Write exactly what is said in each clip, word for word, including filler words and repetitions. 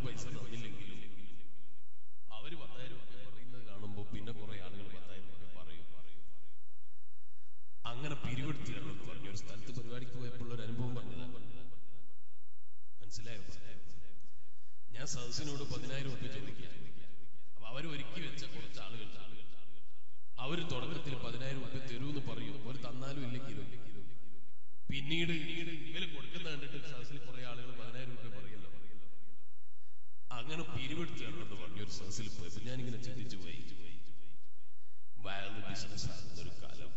പൈസ തന്നില്ലെങ്കിലും അവര് പത്തായിരം രൂപ പറയുന്നത് കാണുമ്പോൾ പിന്നെ കുറെ ആളുകൾ പത്തായിരം രൂപ പറയും. അങ്ങനെ പിരിവെടുത്ത് പറഞ്ഞു. ഒരു സ്ഥലത്ത് പരിപാടിക്ക് പോയപ്പോൾ ഒരു അനുഭവം പറഞ്ഞതാണ്. മനസ്സിലായോ? ഞാൻ സദസ്സിനോട് പതിനായിരം രൂപ ചോദിക്കുക. അപ്പൊ അവർ ഒരുക്കി വെച്ച കുറച്ച് ആളുകൾ അവര് തുടക്കത്തിൽ പതിനായിരം രൂപ തരൂന്ന് പറയും. ഒരു തന്നാലും ഇല്ലെങ്കിലും പിന്നീട് ഇവര് കൊടുക്കുന്ന കണ്ടിട്ട് സദസ്സിൽ കുറെ ആളുകൾ പതിനായിരം രൂപ പറയല്ലോ. അങ്ങനെ പിരിവെടുത്ത് തരണമെന്ന് പറഞ്ഞു. ഒരു സദസ്സിൽ പോയപ്പോ ഞാനിങ്ങനെ ചിന്തിച്ചു പോയി, വയറ് ബിസിനസ് ആകുന്ന ഒരു കാലം,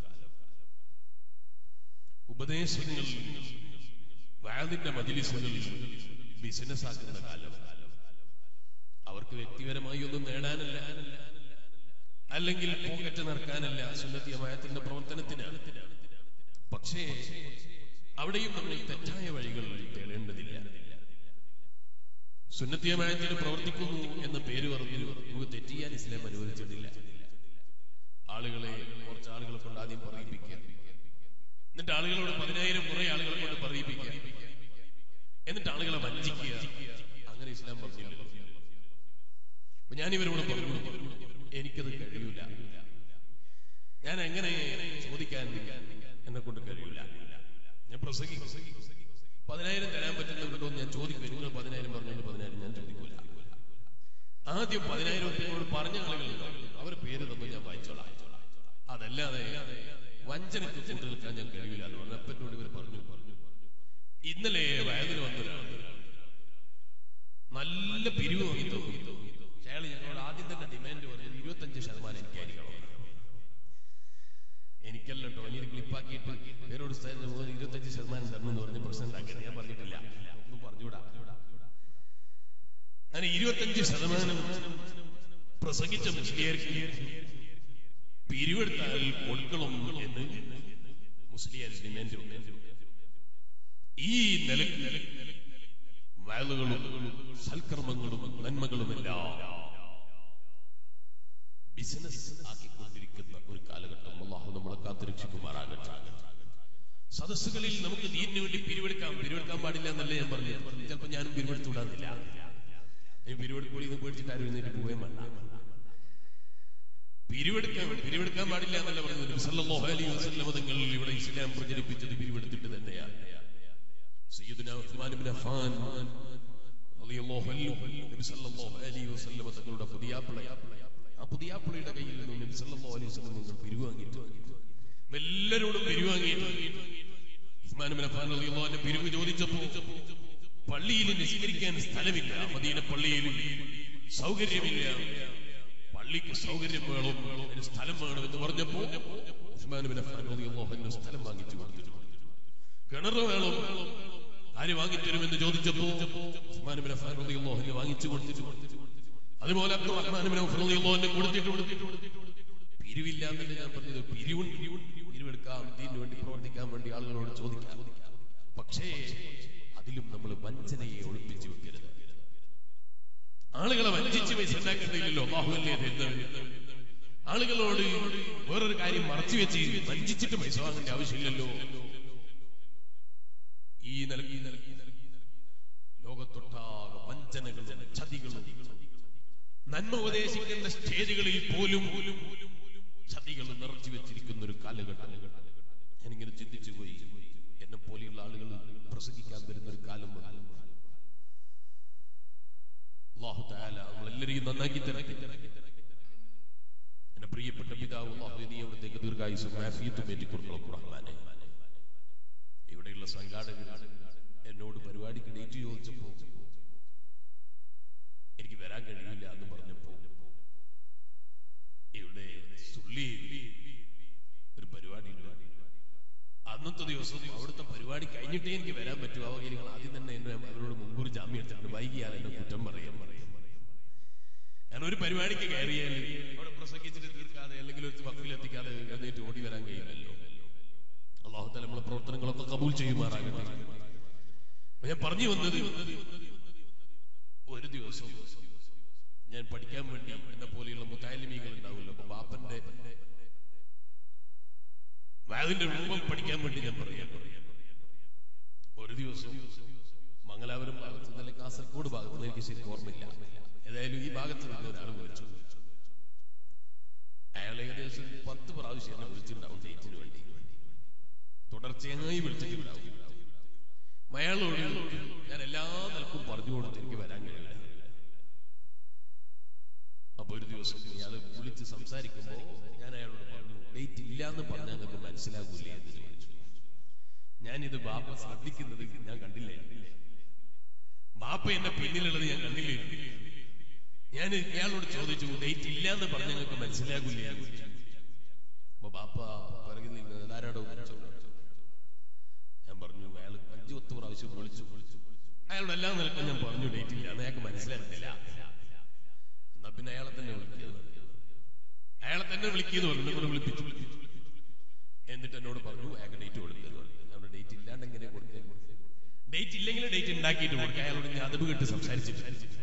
ഉപദേശങ്ങൾ വയറിന്റെ മജ്‌ലിസുകൾ ബിസിനസ് ആക്കുന്ന കാലം. അവർക്ക് വ്യക്തിപരമായി ഒന്നും നേടാനല്ല, അല്ലെങ്കിൽ പോക്കറ്റ് നിറക്കാനല്ല, സുന്നത്തി ജമാഅത്തിന്റെ പ്രവർത്തനത്തിനാണ്. പക്ഷേ അവിടെയും നമ്മൾ തെറ്റായ വഴികൾ തേടേണ്ടതില്ല. സുന്നത്തി ജമാഅത്തിന് പ്രവർത്തിക്കുന്നു എന്ന പേര് പറഞ്ഞു നമുക്ക് തെറ്റിയാൻ ഇസ്ലാം അനുവദിച്ചിട്ടില്ല. ആളുകളെ കുറച്ച് ആളുകളെ കൊണ്ട് ആദ്യം പറയിപ്പിക്കുക, എന്നിട്ട് ആളുകളോട് പതിനായിരം കുറെ ആളുകളെ കൊണ്ട് പറയിപ്പിക്കുക, എന്നിട്ട് ആളുകളെ വഞ്ചിക്കുക. അങ്ങനെ ഇസ്ലാം പറഞ്ഞില്ല. അപ്പൊ ഞാനിവരോട് പറഞ്ഞു, എനിക്കത് കഴിയൂല, ഞാൻ എങ്ങനെ ചോദിക്കാൻ എന്നെ കൊണ്ട് കഴിയൂല. ഞാൻ പ്രസംഗിക്കും, പതിനായിരം തരാൻ പറ്റുന്നുണ്ടോ എന്ന് ഞാൻ ചോദിക്കും. നിങ്ങൾ പതിനായിരം പറഞ്ഞുകൊണ്ട് പതിനായിരം ഞാൻ ചോദിക്കൂല. ആദ്യം പതിനായിരം ഉറുപ്പികയോട് പറഞ്ഞ ആളുകളുണ്ടോ അവർ പേര് തന്നു ഞാൻ വായിച്ചോളാം. അതല്ലാതെ വഞ്ചനയ്ക്ക് കൂട്ടു നിൽക്കാൻ ഞാൻ കഴിയൂല എന്ന് പറഞ്ഞു. അപ്പനോട് ഇവർ പറഞ്ഞു. ഇന്നലെ വയതിന് വന്നൊരാണ് നല്ല പിരിവ് വാങ്ങി തോന്നി. അയാൾ ഞങ്ങളോട് ആദ്യം തന്നെ ഡിമാൻഡ് പറഞ്ഞത് ഇരുപത്തഞ്ച് ശതമാനം എനിക്കായിരിക്കണം. എനിക്കല്ല കേട്ടോ, ഇനി ക്ലിപ്പാക്കിയിട്ട് വേറൊരു സ്ഥലത്ത് പോകുന്ന ഇരുപത്തഞ്ച് ശതമാനം തരണം എന്ന് പറഞ്ഞ് പ്രശ്നം ഉണ്ടാക്കിയത് ഞാൻ പറഞ്ഞിട്ടില്ല, ഒന്നും പറഞ്ഞുകൂടാ. അങ്ങനെ ഇരുപത്തഞ്ച് ശതമാനം പ്രസംഗിച്ച മുസ്ലിയാർക്ക് പിരിവെടുത്താൽ കൊടുക്കണം എന്ന് മുസ്ലിയാർ ഡിമാൻഡ് ഉണ്ട്. ഈ നിലക്ക് വയലുകളും സൽക്കർമ്മങ്ങളും നന്മകളുമെല്ലാം ബിസിനസ് ആക്കിക്കൊണ്ടിരിക്കുന്ന ഒരു കാലഘട്ടം. അല്ലാഹു നമ്മളെ കാത്തുരക്ഷിക്കുമാറാകട്ടെ. സദസ്സുകളിൽ നമുക്ക് ദീനിന് വേണ്ടി പിരിവെടുക്കാം. പിരിവെടുക്കാൻ പാടില്ല എന്നല്ലേ ഞാൻ പറഞ്ഞത്. ചിലപ്പോൾ ഞാനും പിരിവെടുത്തുവിടാന്നില്ല. പിരിവെടുക്കൂടി എന്ന് പേടിച്ചിട്ട് ആരും എഴുന്നേറ്റ് പോവുകയും വേണ്ട. പിരിവെടുക്കാൻ പിരിവെടുക്കാൻ പാടില്ല എന്നല്ല പറഞ്ഞത്. സല്ലല്ലാഹു അലൈഹി വസല്ലം തങ്ങൾ ഇവിടെ ഇസ്ലാം പ്രചരിപ്പിച്ചത് പിരിവെടുത്തിട്ട് തന്നെയാണ്. സയ്യിദുനാ ഉസ്മാൻ ഇബ്നു അഫ്ഫാൻ റളിയല്ലാഹു അൻഹു നബി സല്ലല്ലാഹു അലൈഹി വസല്ലം തങ്ങളുടെ പുതിയാപ്പിള, ആ പുതിയാപ്പിളയുടെ കയ്യിൽ നിന്ന് നബി സല്ലല്ലാഹു അലൈഹി വസല്ലം തങ്ങൾ പിരിവ് വാങ്ങിയിട്ട് എല്ലാവരോടും പിരിവ് വാങ്ങിയിട്ട് ഉസ്മാൻ ഇബ്നു അഫ്ഫാൻ റളിയല്ലാഹു അൻഹു പിരിവ് ചോദിച്ചപ്പോൾ പള്ളിയിൽ നിസ്കരിക്കാൻ സ്ഥലമില്ല, മദീന പള്ളിയിൽ സൗകര്യമില്ല, പള്ളിക്ക് സൗകര്യം വേണം, ഒരു സ്ഥലം വേണം എന്ന് പറഞ്ഞപ്പോൾ ഉസ്മാൻ ഇബ്നു അഫ്ഫാൻ റളിയല്ലാഹു അൻഹു സ്ഥലം വാങ്ങിച്ചു കൊടുത്തു. കിണർ വേണം, ആര് വാങ്ങിത്തരുമെന്ന് ചോദിച്ചപ്പോൾ ഉസ്മാൻ ഇബ്നു അഫ്ഫാൻ റളിയല്ലാഹു അൻഹു വാങ്ങിച്ചു കൊടുത്തു. അതുപോലെ അബ്ദുറഹ്മാൻ ഇബ്നു ഔഫ് റളിയല്ലാഹു അൻഹു കൊടുത്തിട്ട് പിരിവില്ല എന്നല്ല ഞാൻ പറഞ്ഞത്. പിരിവ് പിരിവെടുക്കാം, ദീനിന് വേണ്ടി പ്രവർത്തിക്കാൻ വേണ്ടി ആളുകളോട് ചോദിക്കാം. പക്ഷേ അതിലും നമ്മൾ വഞ്ചനയെ ഒളിപ്പിച്ചു വെക്കരുത്. ആളുകളെ വഞ്ചിച്ച് പൈസ ഉണ്ടാക്കേണ്ടതില്ലല്ലോ, അല്ലാഹുവല്ലേ തരുന്നത്. ആളുകളോട് വേറൊരു കാര്യം മറച്ചു വെച്ച് വഞ്ചിച്ചിട്ട് പൈസ വാങ്ങേണ്ട ആവശ്യമില്ലല്ലോ. ഈ നിലക്ക് ഈ നിലക്ക് ലോകത്തൊട്ടാകെ വഞ്ചനകളും ചതികളും, നന്മ ഉപദേശിക്കേണ്ട സ്റ്റേജുകളിൽ പോലും ചതികൾ നിറച്ചു വെച്ചിരിക്കുന്ന ഒരു കാലഘട്ടം. ഞാനിങ്ങനെ ചിന്തിച്ചു പോയി, എന്നെ പോലെയുള്ള ആളുകൾ പ്രസംഗിക്കാൻ വരുന്ന ഒരു കാലം വന്നു. അല്ലാഹു തആല നമ്മളെല്ലാവരെയും നന്നാക്കി തരട്ടെ. എന്റെ പ്രിയപ്പെട്ട പിതാവ്, അല്ലാഹു നീ അവിടത്തേക്ക് ദീർഘായുസ്സും ആഫിയത്തും ഏറ്റിക്കൊടുക്കണം റഹ്മാനെ. ഇവിടെയുള്ള സംഘാടകർ എന്നോട് പരിപാടിക്ക് ഡേറ്റ് ചോദിച്ചപ്പോൾ എനിക്ക് വരാൻ കഴിയില്ല എന്ന് പറഞ്ഞപ്പോൾ ഇവിടെ സുള്ളിയിൽ ഒരു പരിപാടി ഉണ്ട്. അന്നത്തെ ദിവസം അവിടുത്തെ പരിപാടി കഴിഞ്ഞിട്ടേ എനിക്ക് വരാൻ പറ്റൂ. ആ വകയിൽ ആദ്യം തന്നെ എന്നെ അവരോട് മുൻകൂർ ജാമ്യം എടുത്തിട്ടുണ്ട്. വൈകിയാൽ എന്നെ കുറ്റം പറയാൻ പറയും. ഞാൻ ഒരു പരിപാടിക്ക് കയറിയാൽ അവിടെ പ്രസംഗിച്ചിട്ട് തീർക്കാതെ അല്ലെങ്കിൽ ഒരു വക്കിലെത്തിക്കാതെ എഴുന്നേറ്റ് ഓടി വരാൻ കഴിയില്ലല്ലോ. അല്ലാഹു തആല നമ്മളെ പ്രവർത്തനങ്ങളൊക്കെ കബൂൽ ചെയ്യുമാറാകട്ടെ. ഞാൻ പറഞ്ഞു വന്നത്, ഒരു ദിവസം ഞാൻ പഠിക്കാൻ വേണ്ടി എന്നെ പോലെയുള്ള മുതഅല്ലിമീങ്ങൾ ഉണ്ടാവുമല്ലോ, അപ്പൊ ബാപ്പന്റെ വാദിന്റെ രൂപം പഠിക്കാൻ വേണ്ടി ഞാൻ പറയാൻ ഒരു ദിവസം മംഗലാപുരം ഭാഗത്ത് നിന്ന് കാസർഗോഡ് ഭാഗത്ത് നിന്ന് എനിക്ക് ശരിക്കും ഓർമ്മയില്ല. ഏതായാലും ഈ ഭാഗത്ത് നിന്ന് ഒരാൾ വിളിച്ചു. അയാൾ ഏകദേശം പത്ത് പ്രാവശ്യം എന്നെ വിളിച്ചിട്ടുണ്ടാവും ഡേറ്റിന് വേണ്ടി, തുടർച്ചയായി വിളിച്ചിട്ടുണ്ടാവും. അയാളോട് ഞാൻ എല്ലാ നിലക്കും പറഞ്ഞു കൊടുത്ത് എനിക്ക് വരാൻ കഴിയില്ല. അപ്പൊ ഒരു ദിവസം ഇയാൾ വിളിച്ച് സംസാരിക്കുമ്പോ ഞാൻ അയാളോട് പറഞ്ഞു, ഡേറ്റ് ഇല്ല എന്ന് പറഞ്ഞാൽ നിങ്ങൾക്ക് മനസ്സിലാകൂലേ എന്ന് ചോദിച്ചു. ഞാനിത് ബാപ്പ ശ്രദ്ധിക്കുന്നത് ഞാൻ കണ്ടില്ലേ, ബാപ്പ എന്റെ പിന്നിലുള്ളത് ഞാൻ കണ്ടില്ലേ. ഞാൻ ഇയാളോട് ചോദിച്ചു, ഡേറ്റ് ഇല്ല എന്ന് പറഞ്ഞാൽ നിങ്ങൾക്ക് മനസ്സിലാകൂലേ. അപ്പൊ ബാപ്പ പിറകിൽ നിന്ന് ധാരാടോ ഞാൻ പറഞ്ഞു. അയാൾ അഞ്ചു പത്ത് പ്രാവശ്യം വിളിച്ചു. അയാളുടെ എല്ലാ നിലക്കും ഞാൻ പറഞ്ഞു ഡേറ്റ് ഇല്ല, അയാൾക്ക് മനസ്സിലാകുന്നില്ല. എന്നാ പിന്നെ അയാളെ തന്നെ വിളിക്കുക, അയാളെ തന്നെ വിളിക്കുന്നു പറഞ്ഞു. എന്നോട് വിളിപ്പിച്ചു. എന്നിട്ട് എന്നോട് പറഞ്ഞു അയാൾക്ക് ഡേറ്റ് കൊടുക്കുക. അവിടെ ഡേറ്റ് ഇല്ലാണ്ട് എങ്ങനെ കൊടുക്കുക? ഡേറ്റ് ഇല്ലെങ്കിൽ ഡേറ്റ് ഉണ്ടാക്കിയിട്ട് കൊടുക്കുക. അയാളോട് ഞാൻ അതബ് കേട്ട് സംസാരിച്ചിട്ട്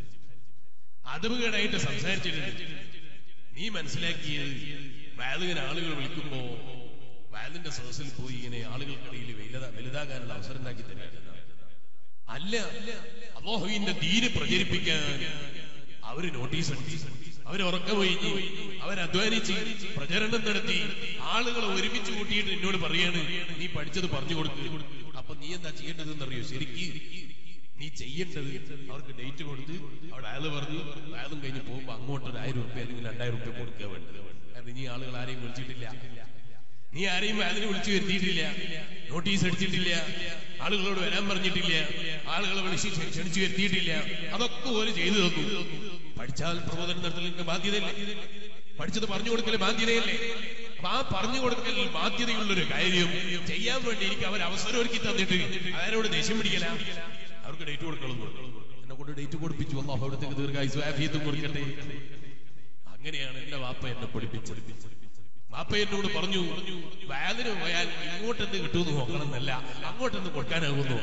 അതബ് കേടായിട്ട് സംസാരിച്ചിട്ടുണ്ട്. നീ മനസ്സിലാക്കിയത് വാലിങ്ങനെ ആളുകൾ വിളിക്കുമ്പോ വാലിന്റെ സദസ്സിൽ പോയി ഇങ്ങനെ ആളുകൾക്കിടയിൽ വലുതാ വലുതാകാനുള്ള അവസരം ഉണ്ടാക്കി തരാൻ അല്ല. അല്ലാഹുവിന്റെ ദീന് പ്രചരിപ്പിക്കാൻ അവര് നോട്ടീസ് അടിച്ചു, അവര് ഉറക്കമൊഴിഞ്ഞ്, അവരധ്വാനിച്ച് പ്രചരണം നടത്തി ആളുകളെ ഒരുമിച്ച് കൂട്ടിയിട്ട് എന്നോട് പറയാണ് നീ പഠിച്ചത് പറഞ്ഞു കൊടുക്കുക. അപ്പൊ നീ എന്താ ചെയ്യേണ്ടതെന്ന് അറിയോ? ശരിക്ക് നീ ചെയ്യേണ്ടത് അവർക്ക് ഡേറ്റ് കൊടുത്ത് അവിടെ അയാൾ പറഞ്ഞു അയാളും കഴിഞ്ഞ് പോകുമ്പോ അങ്ങോട്ട് ഒരു ആയിരം റുപ്യ അല്ലെങ്കിൽ രണ്ടായിരം റുപ്യ കൊടുക്കുക വേണ്ടത്. കാരണം നീ ആളുകൾ ആരെയും വിളിച്ചിട്ടില്ല, നീ ആരെയും അതിന് വിളിച്ചു വരുത്തിയിട്ടില്ല, നോട്ടീസ് അടിച്ചിട്ടില്ല, ആളുകളോട് വരാൻ പറഞ്ഞിട്ടില്ല, ആളുകളെ വിളിച്ച് ക്ഷണിച്ചു വരുത്തിയിട്ടില്ല. അതൊക്കെ ഓര് ചെയ്തു തന്നു. പഠിച്ചാൽ പ്രബോധനം നടത്തൽ നിങ്ങൾക്ക് ബാധ്യതയല്ലേ? പഠിച്ചത് പറഞ്ഞു കൊടുക്കൽ ബാധ്യതയല്ലേ? അപ്പൊ ആ പറഞ്ഞു കൊടുക്കൽ ബാധ്യതയുള്ളൊരു കാര്യം ചെയ്യാൻ വേണ്ടി എനിക്ക് അവർ അവസരം ഒരുക്കി തന്നിട്ട് അവരോട് ദേഷ്യം പിടിക്കല. അവർക്ക് ഡേറ്റ് കൊടുക്കണം. എന്നെ കൊണ്ട് ഡേറ്റ് കൊടുപ്പിച്ചു. അല്ലാഹു അവിടത്തേക്ക് ദീർഘായുസ്സും ആഫിയത്തും കൊടുക്കട്ടെ. അങ്ങനെയാണ് എന്റെ വാപ്പ എന്നെ പഠിപ്പിച്ചത്. വാപ്പ എന്നോട് പറഞ്ഞു, വാലിന് പോയാൽ ഇങ്ങോട്ടെന്ന് കിട്ടുമെന്ന് നോക്കണം എന്നല്ല, അങ്ങോട്ടെന്ന് കൊടുക്കാനാകുന്നു.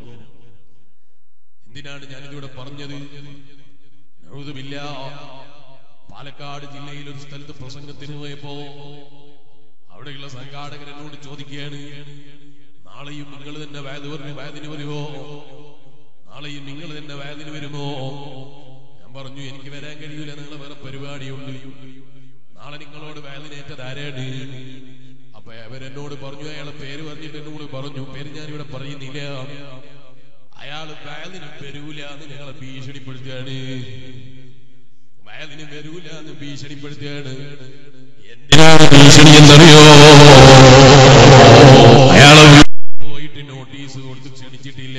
എന്തിനാണ് ഞാനിതിവിടെ പറഞ്ഞത്? നഊദുബില്ല, പാലക്കാട് ജില്ലയിൽ ഒരു സ്ഥലത്ത് പ്രസംഗത്തിന് പോയപ്പോ അവിടെയുള്ള സംഘാടകർ എന്നോട് ചോദിക്കുകയാണ്, നാളെയും നിങ്ങൾ തന്നെ വാലിന് വരുമോ? നാളെയും നിങ്ങൾ തന്നെ വാലിന് വരുമോ? ഞാൻ പറഞ്ഞു എനിക്ക് വരാൻ കഴിയൂല, നിങ്ങളെ വേറെ പരിപാടിയുണ്ട്. നാളെ നിങ്ങളോട് വാലിനേറ്റത് ആരാണ്? അപ്പൊ അവരെന്നോട് പറഞ്ഞു, അയാളെ പേര് പറഞ്ഞിട്ട് എന്നോട് പറഞ്ഞു, പേര് ഞാനിവിടെ പറയുന്നില്ല, അയാള് വാലിന് വരൂല എന്ന് ഞങ്ങളെ ഭീഷണിപ്പെടുത്തുകയാണ്. വാലിന് വരൂല എന്ന് ഭീഷണിപ്പെടുത്തുകയാണ്. എന്തിനാണ് ഭീഷണി എന്നറിയോ? അയാളെ പോയിട്ട് നോട്ടീസ് കൊടുത്ത് ക്ഷണിച്ചിട്ടില്ല,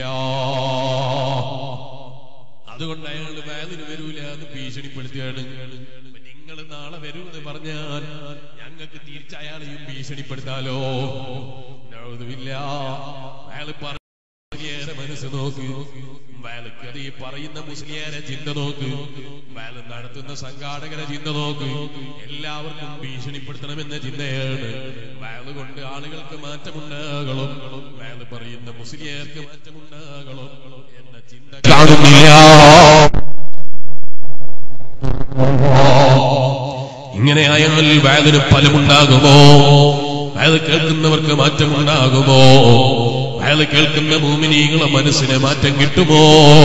അതുകൊണ്ട് അയാളുടെ വാലിന് വരൂല എന്ന് ഭീഷണിപ്പെടുത്തുകയാണ്. നിങ്ങൾ നാളെ വരൂ എന്ന് പറഞ്ഞാൽ ഞങ്ങൾക്ക് തിരിച്ച് അയാളെയും ഭീഷണിപ്പെടുത്താലോ? നഊദുബില്ല. അയാള് മുസ്ലിയാരെ മനസ്സ് നോക്ക്, വയലക്ക് അത് ഈ പറയുന്ന മുസ്ലിയാരെ ചിന്ത നോക്ക്, വയൽ നടത്തുന്ന സംഘാടകരെ ചിന്ത നോക്ക്. എല്ലാവർക്കും ഭീഷണിപ്പെടുത്തണമെന്ന ചിന്തയാണ്. വയൽ കൊണ്ട് ആളുകൾക്ക് മാറ്റമുണ്ടാകണം, വയൽ പറയുന്ന മുസ്ലിയാർക്ക് മാറ്റമുണ്ടാകണം എന്ന ചിന്ത കാണുന്നില്ല. ഇങ്ങനെ ആയാൽ വയലിന് ഫലമുണ്ടാകുമോ? വയൽ കേൾക്കുന്നവർക്ക് മാറ്റമുണ്ടാകുമോ? അയാൾ കേൾക്കുന്ന മുഅ്മിനീങ്ങളെ മനസ്സിനെ മാറ്റം കിട്ടുമോ?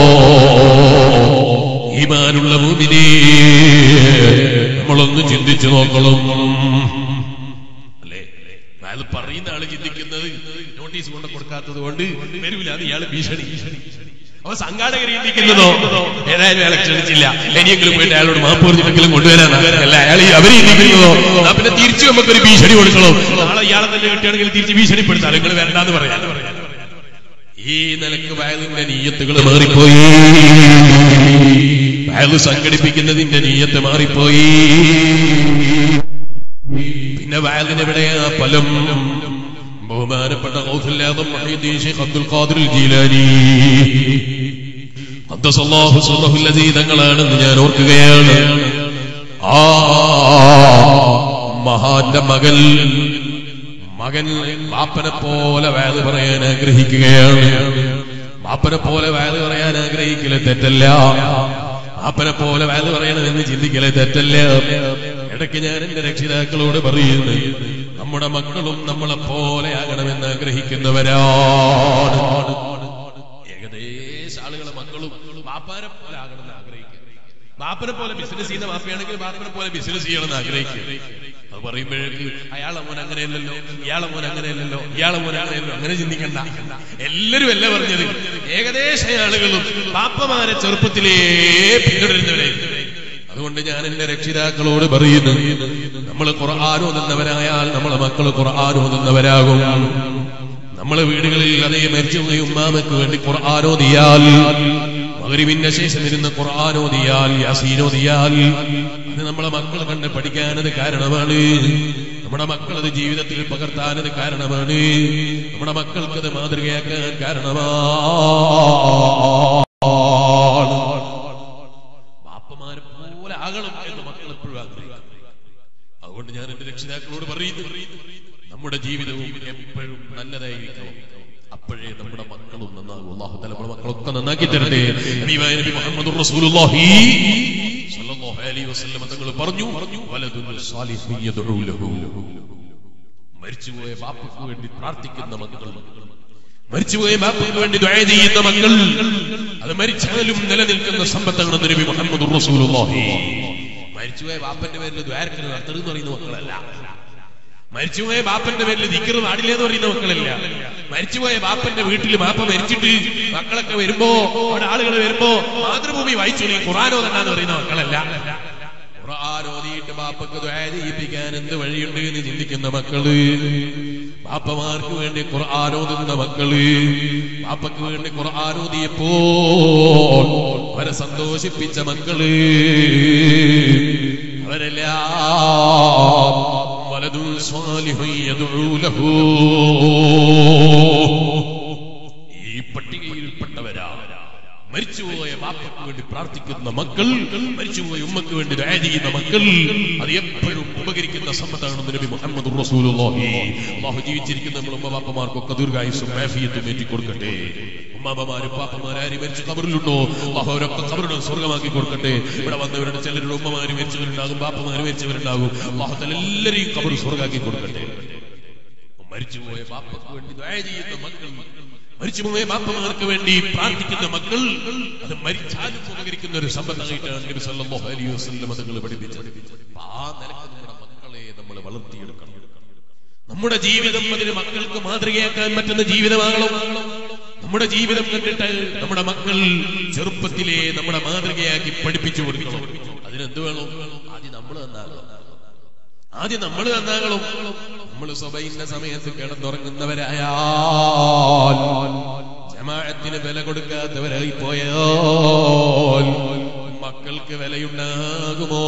ഈമാനുള്ള മുഅ്മിനീ, നമ്മളൊന്ന് ചിന്തിച്ചു നോക്കണം. അല്ലേ? അയാൾ പറയുന്ന ആള് ചിന്തിക്കുന്നത് നോട്ടീസ് കൊണ്ട് കൊടുക്കാത്തത് കൊണ്ട് വരൂല അത് ഇയാള് ഭീഷണി. അപ്പൊ സംഘാടകർ ചിന്തിക്കുന്നതോ ഏതായാലും അയാളെ ക്ഷണിച്ചില്ല, ഇനിയെങ്കിലും പോയിട്ട് അയാളോട് മാപ്പ് പറഞ്ഞിട്ടെങ്കിലും കൊണ്ടുവരാനല്ല. അയാൾ അവര് ചിന്തിക്കുന്നതോ പിന്നെ തിരിച്ചു നമുക്കൊരു ഭീഷണി കൊടുക്കണോ? നാളെ ഇയാളെ തന്നെ കിട്ടുകയാണെങ്കിൽ തിരിച്ച് ഭീഷണിപ്പെടുത്താം, നിങ്ങൾ വരണ്ടാന്ന് പറയാം. ഈ നിലക്ക് വയലിന്റെ നീയത്തുകൾ മാറിപ്പോയി, വയൽ സംഘടിപ്പിക്കുന്നതിന്റെ നീയത്ത് മാറിപ്പോയി. പിന്നെ വയലിനെവിടെയാ ഫലം? ബഹുമാനപ്പെട്ട ഗൗസുൽ ആദം മുഹീദ്ദീൻ ശൈഖ് അബ്ദുൽ ഖാദിർ ജീലാനി ഖദ്ദസല്ലാഹു സിർറഹുൽ അസീ തങ്ങളാണെന്ന് ഞാൻ ഓർക്കുകയാണ്. ആ മഹാന്റെ മകൻ മകൻ ബാപ്പനെ പോലെ വയല് പറയാൻ ആഗ്രഹിക്കുകയാണ്. ബാപ്പനെ പോലെ വയല് പറയാൻ ആഗ്രഹിക്കല് തെറ്റല്ല, ബാപ്പനെ പോലെ വയല് പറയണമെന്ന് ചിന്തിക്കല് തെറ്റല്ല. ഇടയ്ക്ക് ഞാൻ എന്റെ രക്ഷിതാക്കളോട് പറയുന്നു, നമ്മുടെ മക്കളും നമ്മളെ പോലെ ആകണമെന്ന് ആഗ്രഹിക്കുന്നവരാണ്. ഏകദേശം ആളുകളെ മക്കളും ബാപ്പാരെ പോലെ ആകണമെന്ന് ആഗ്രഹിക്കുക. ബാപ്പനെ പോലെ ബിസിനസ് ചെയ്യുന്ന ബാപ്പയാണെങ്കിൽ ബാപ്പനെ പോലെ ബിസിനസ് ചെയ്യണമെന്ന് ആഗ്രഹിക്കുക. അത് പറയുമ്പോഴേക്ക് അയാളെ മോൻ അങ്ങനെയല്ലല്ലോ, ഇയാളെ മോൻ അങ്ങനെയല്ലല്ലോ, ഇയാളെ മോൻ അങ്ങനെയല്ലോ, അങ്ങനെ ചിന്തിക്കണ്ട. എല്ലാരും അല്ല പറഞ്ഞത്, ഏകദേശം ആളുകളും ബാപ്പമാരെ ചെറുപ്പത്തിലേ പിന്തുടരുന്നവരെ. അതുകൊണ്ട് ഞാൻ എന്റെ രക്ഷിതാക്കളോട് പറയുന്നു, നമ്മൾ ഖുർആൻ ഓതുന്നവരായാൽ നമ്മളെ മക്കൾ ഖുർആൻ ഓതുന്നവരാകും. നമ്മളെ വീടുകളിൽ അതേ മരിച്ചുപോയി ഉമ്മാമയ്ക്ക് വേണ്ടി ഖുർആൻ ഓതിയാൽ, മഗ്രിബിന്റെ ശേഷം ഇരുന്ന് ഖുർആൻ ഓതിയാൽ, യാസീൻ ഓതിയാൽ, അത് നമ്മളെ മക്കൾ കണ്ട് പഠിക്കാനത് കാരണമാണ്. നമ്മുടെ മക്കൾ അത് ജീവിതത്തിൽ പകർത്താനത് കാരണമാണ്. നമ്മുടെ മക്കൾക്കത് മാതൃകയാക്കാൻ കാരണമാണ്. ബാപ്പമാരെ പോലെ ആകണം എന്ന് മക്കൾ എപ്പോഴും ആഗ്രഹിക്കും. അതുകൊണ്ട് ഞാൻ എന്റെ രക്ഷിതാക്കളോട് പറയുന്നു, നമ്മുടെ ജീവിതവും എപ്പോഴും നല്ലതായിരിക്കണം. അപ്പോഴേ നമ്മുടെ മക്കളും നന്നാകും. അല്ലാഹു തആല നമ്മുടെ മക്കളൊക്കെ നന്നാക്കി തരട്ടെ. ഹബീബായ നബി മുഹമ്മദുർ റസൂലുള്ളാഹി സ്വല്ലല്ലാഹു അലൈഹി വസല്ലം തങ്ങൾ പറഞ്ഞു, വലദുൻ സാലിഹു യദ്ഉ ലഹു. മരിച്ചുപോയ ബാപ്പയ്ക്ക് വേണ്ടി പ്രാർത്ഥിക്കുന്ന മക്കൾ, മരിച്ചുപോയ ബാപ്പയ്ക്ക് വേണ്ടി ദുആ ചെയ്യുന്ന മക്കൾ, അത് മരിച്ചാലും നിലനിൽക്കുന്ന സമ്പത്താണെന്ന് നബി മുഹമ്മദുർ റസൂലുള്ളാഹി. മരിച്ചുപോയ ബാപ്പന്റെ പേരിൽ ദ്വാരക്കൽ നടത്തരുതെന്ന് പറയുന്ന മക്കളല്ല. മരിച്ചുപോയ ബാപ്പന്റെ പേരിൽ ദിക്ർ പാടില്ലെന്ന് പറയുന്ന മക്കളല്ല. മരിച്ചുപോയ ബാപ്പന്റെ വീട്ടിൽ ബാപ്പ മരിച്ചിട്ട് മക്കളൊക്കെ വരുമ്പോ, അവിടെ ആളുകൾ വരുമ്പോ മാതൃഭൂമി വായിച്ചോളി ഖുർആൻ ഓതണ്ടാന്ന് പറയുന്ന മക്കളല്ല. ഖുർആൻ ഓതിയിട്ട് ബാപ്പക്ക് ദുആ ചെയ്യിപ്പിക്കാൻ എന്ത് വഴിയുണ്ട് എന്ന് ചിന്തിക്കുന്ന മക്കള്, ബാപ്പമാർക്ക് വേണ്ടി ഖുർആൻ ഓതുന്ന മക്കള്, ബാപ്പക്ക് വേണ്ടി ഖുർആൻ ഓതിയപ്പോൾ അവരെ സന്തോഷിപ്പിച്ച മക്കള്, അവരെല്ലാം വലദുൻ സ്വാലിഹുൻ യദ്ഉ ലഹു ഈ പട്ടികയിൽപ്പെട്ടവരാ. മരിച്ചുപോയ ബാപ്പയ്ക്ക് വേണ്ടി പ്രാർത്ഥിക്കുന്ന മക്കൾ, മരിച്ചുപോയ ഉമ്മക്ക് വേണ്ടി ദുആ ചെയ്യുന്ന മക്കൾ, അത് എപ്പോഴും ഉപകരിക്കുന്ന സമ്പത്താണെന്ന് നബി മുഹമ്മദുർ റസൂലുള്ളാഹി. അല്ലാഹു ജീവിച്ചിരിക്കുന്ന നമ്മുടെ ഉമ്മ ബാപ്പമാർക്കൊക്കെ ദീർഘായുസ്സും ആഫിയത്തും ഏറ്റിക്കൊടുക്കട്ടെ. ഉമ്മാമ്മമാരും പാപ്പമാരും മരിച്ചു ഖബറിലുണ്ടോ, അല്ലാഹു അവരൊക്കെ ഖബറിനെ സ്വർഗ്ഗമാക്കി കൊടുക്കട്ടെ. ഇവിടെ വന്നവരുടെ ചിലരുടെ ഉമ്മമാര് മരിച്ചവരുണ്ടാകും, ബാപ്പമാര് മരിച്ചവരുണ്ടാകും. അല്ലാഹു തആല എല്ലാവരെയും ഖബർ സ്വർഗ്ഗമാക്കി കൊടുക്കട്ടെ. മരിച്ചുപോയ ബാപ്പയ്ക്ക് വേണ്ടി ദുആ ചെയ്യുന്ന മക്കൾ, മരിച്ചുപോയ ബാപ്പമാർക്ക് വേണ്ടി പ്രാർത്ഥിക്കുന്ന മക്കൾ, അത് മരിച്ചാലും ഉപകരിക്കുന്ന ഒരു സമ്പത്തായിട്ടാണ് നബി സല്ലല്ലാഹു അലൈഹി വസല്ലം തങ്ങൾ പഠിപ്പിച്ചത്. ആ നിലക്ക് നമ്മുടെ മക്കളെ നമ്മൾ വളർത്തിയെടുക്കണം. നമ്മുടെ ജീവിതം അതിന് മക്കൾക്ക് മാതൃകയാക്കാൻ പറ്റുന്ന ജീവിതമാകണം. നമ്മുടെ ജീവിതം കണ്ടിട്ട് നമ്മുടെ മക്കൾ ചെറുപ്പത്തിലെ നമ്മുടെ മാതൃകയാക്കി പഠിപ്പിച്ചു കൊടുക്കണം. അതിനെന്ത് വേണം? ആദ്യം നമ്മൾ നന്നാകണം. ആദ്യം നമ്മൾ നന്നാകണം. നമ്മൾ സുബഹിന്റെ സമയത്ത് കിടന്നുറങ്ങുന്നവരായാൽ, ജമാഅത്തിന് വില കൊടുക്കാത്തവരായി പോയാൽ മക്കൾക്ക് വിലയുണ്ടാകുമോ?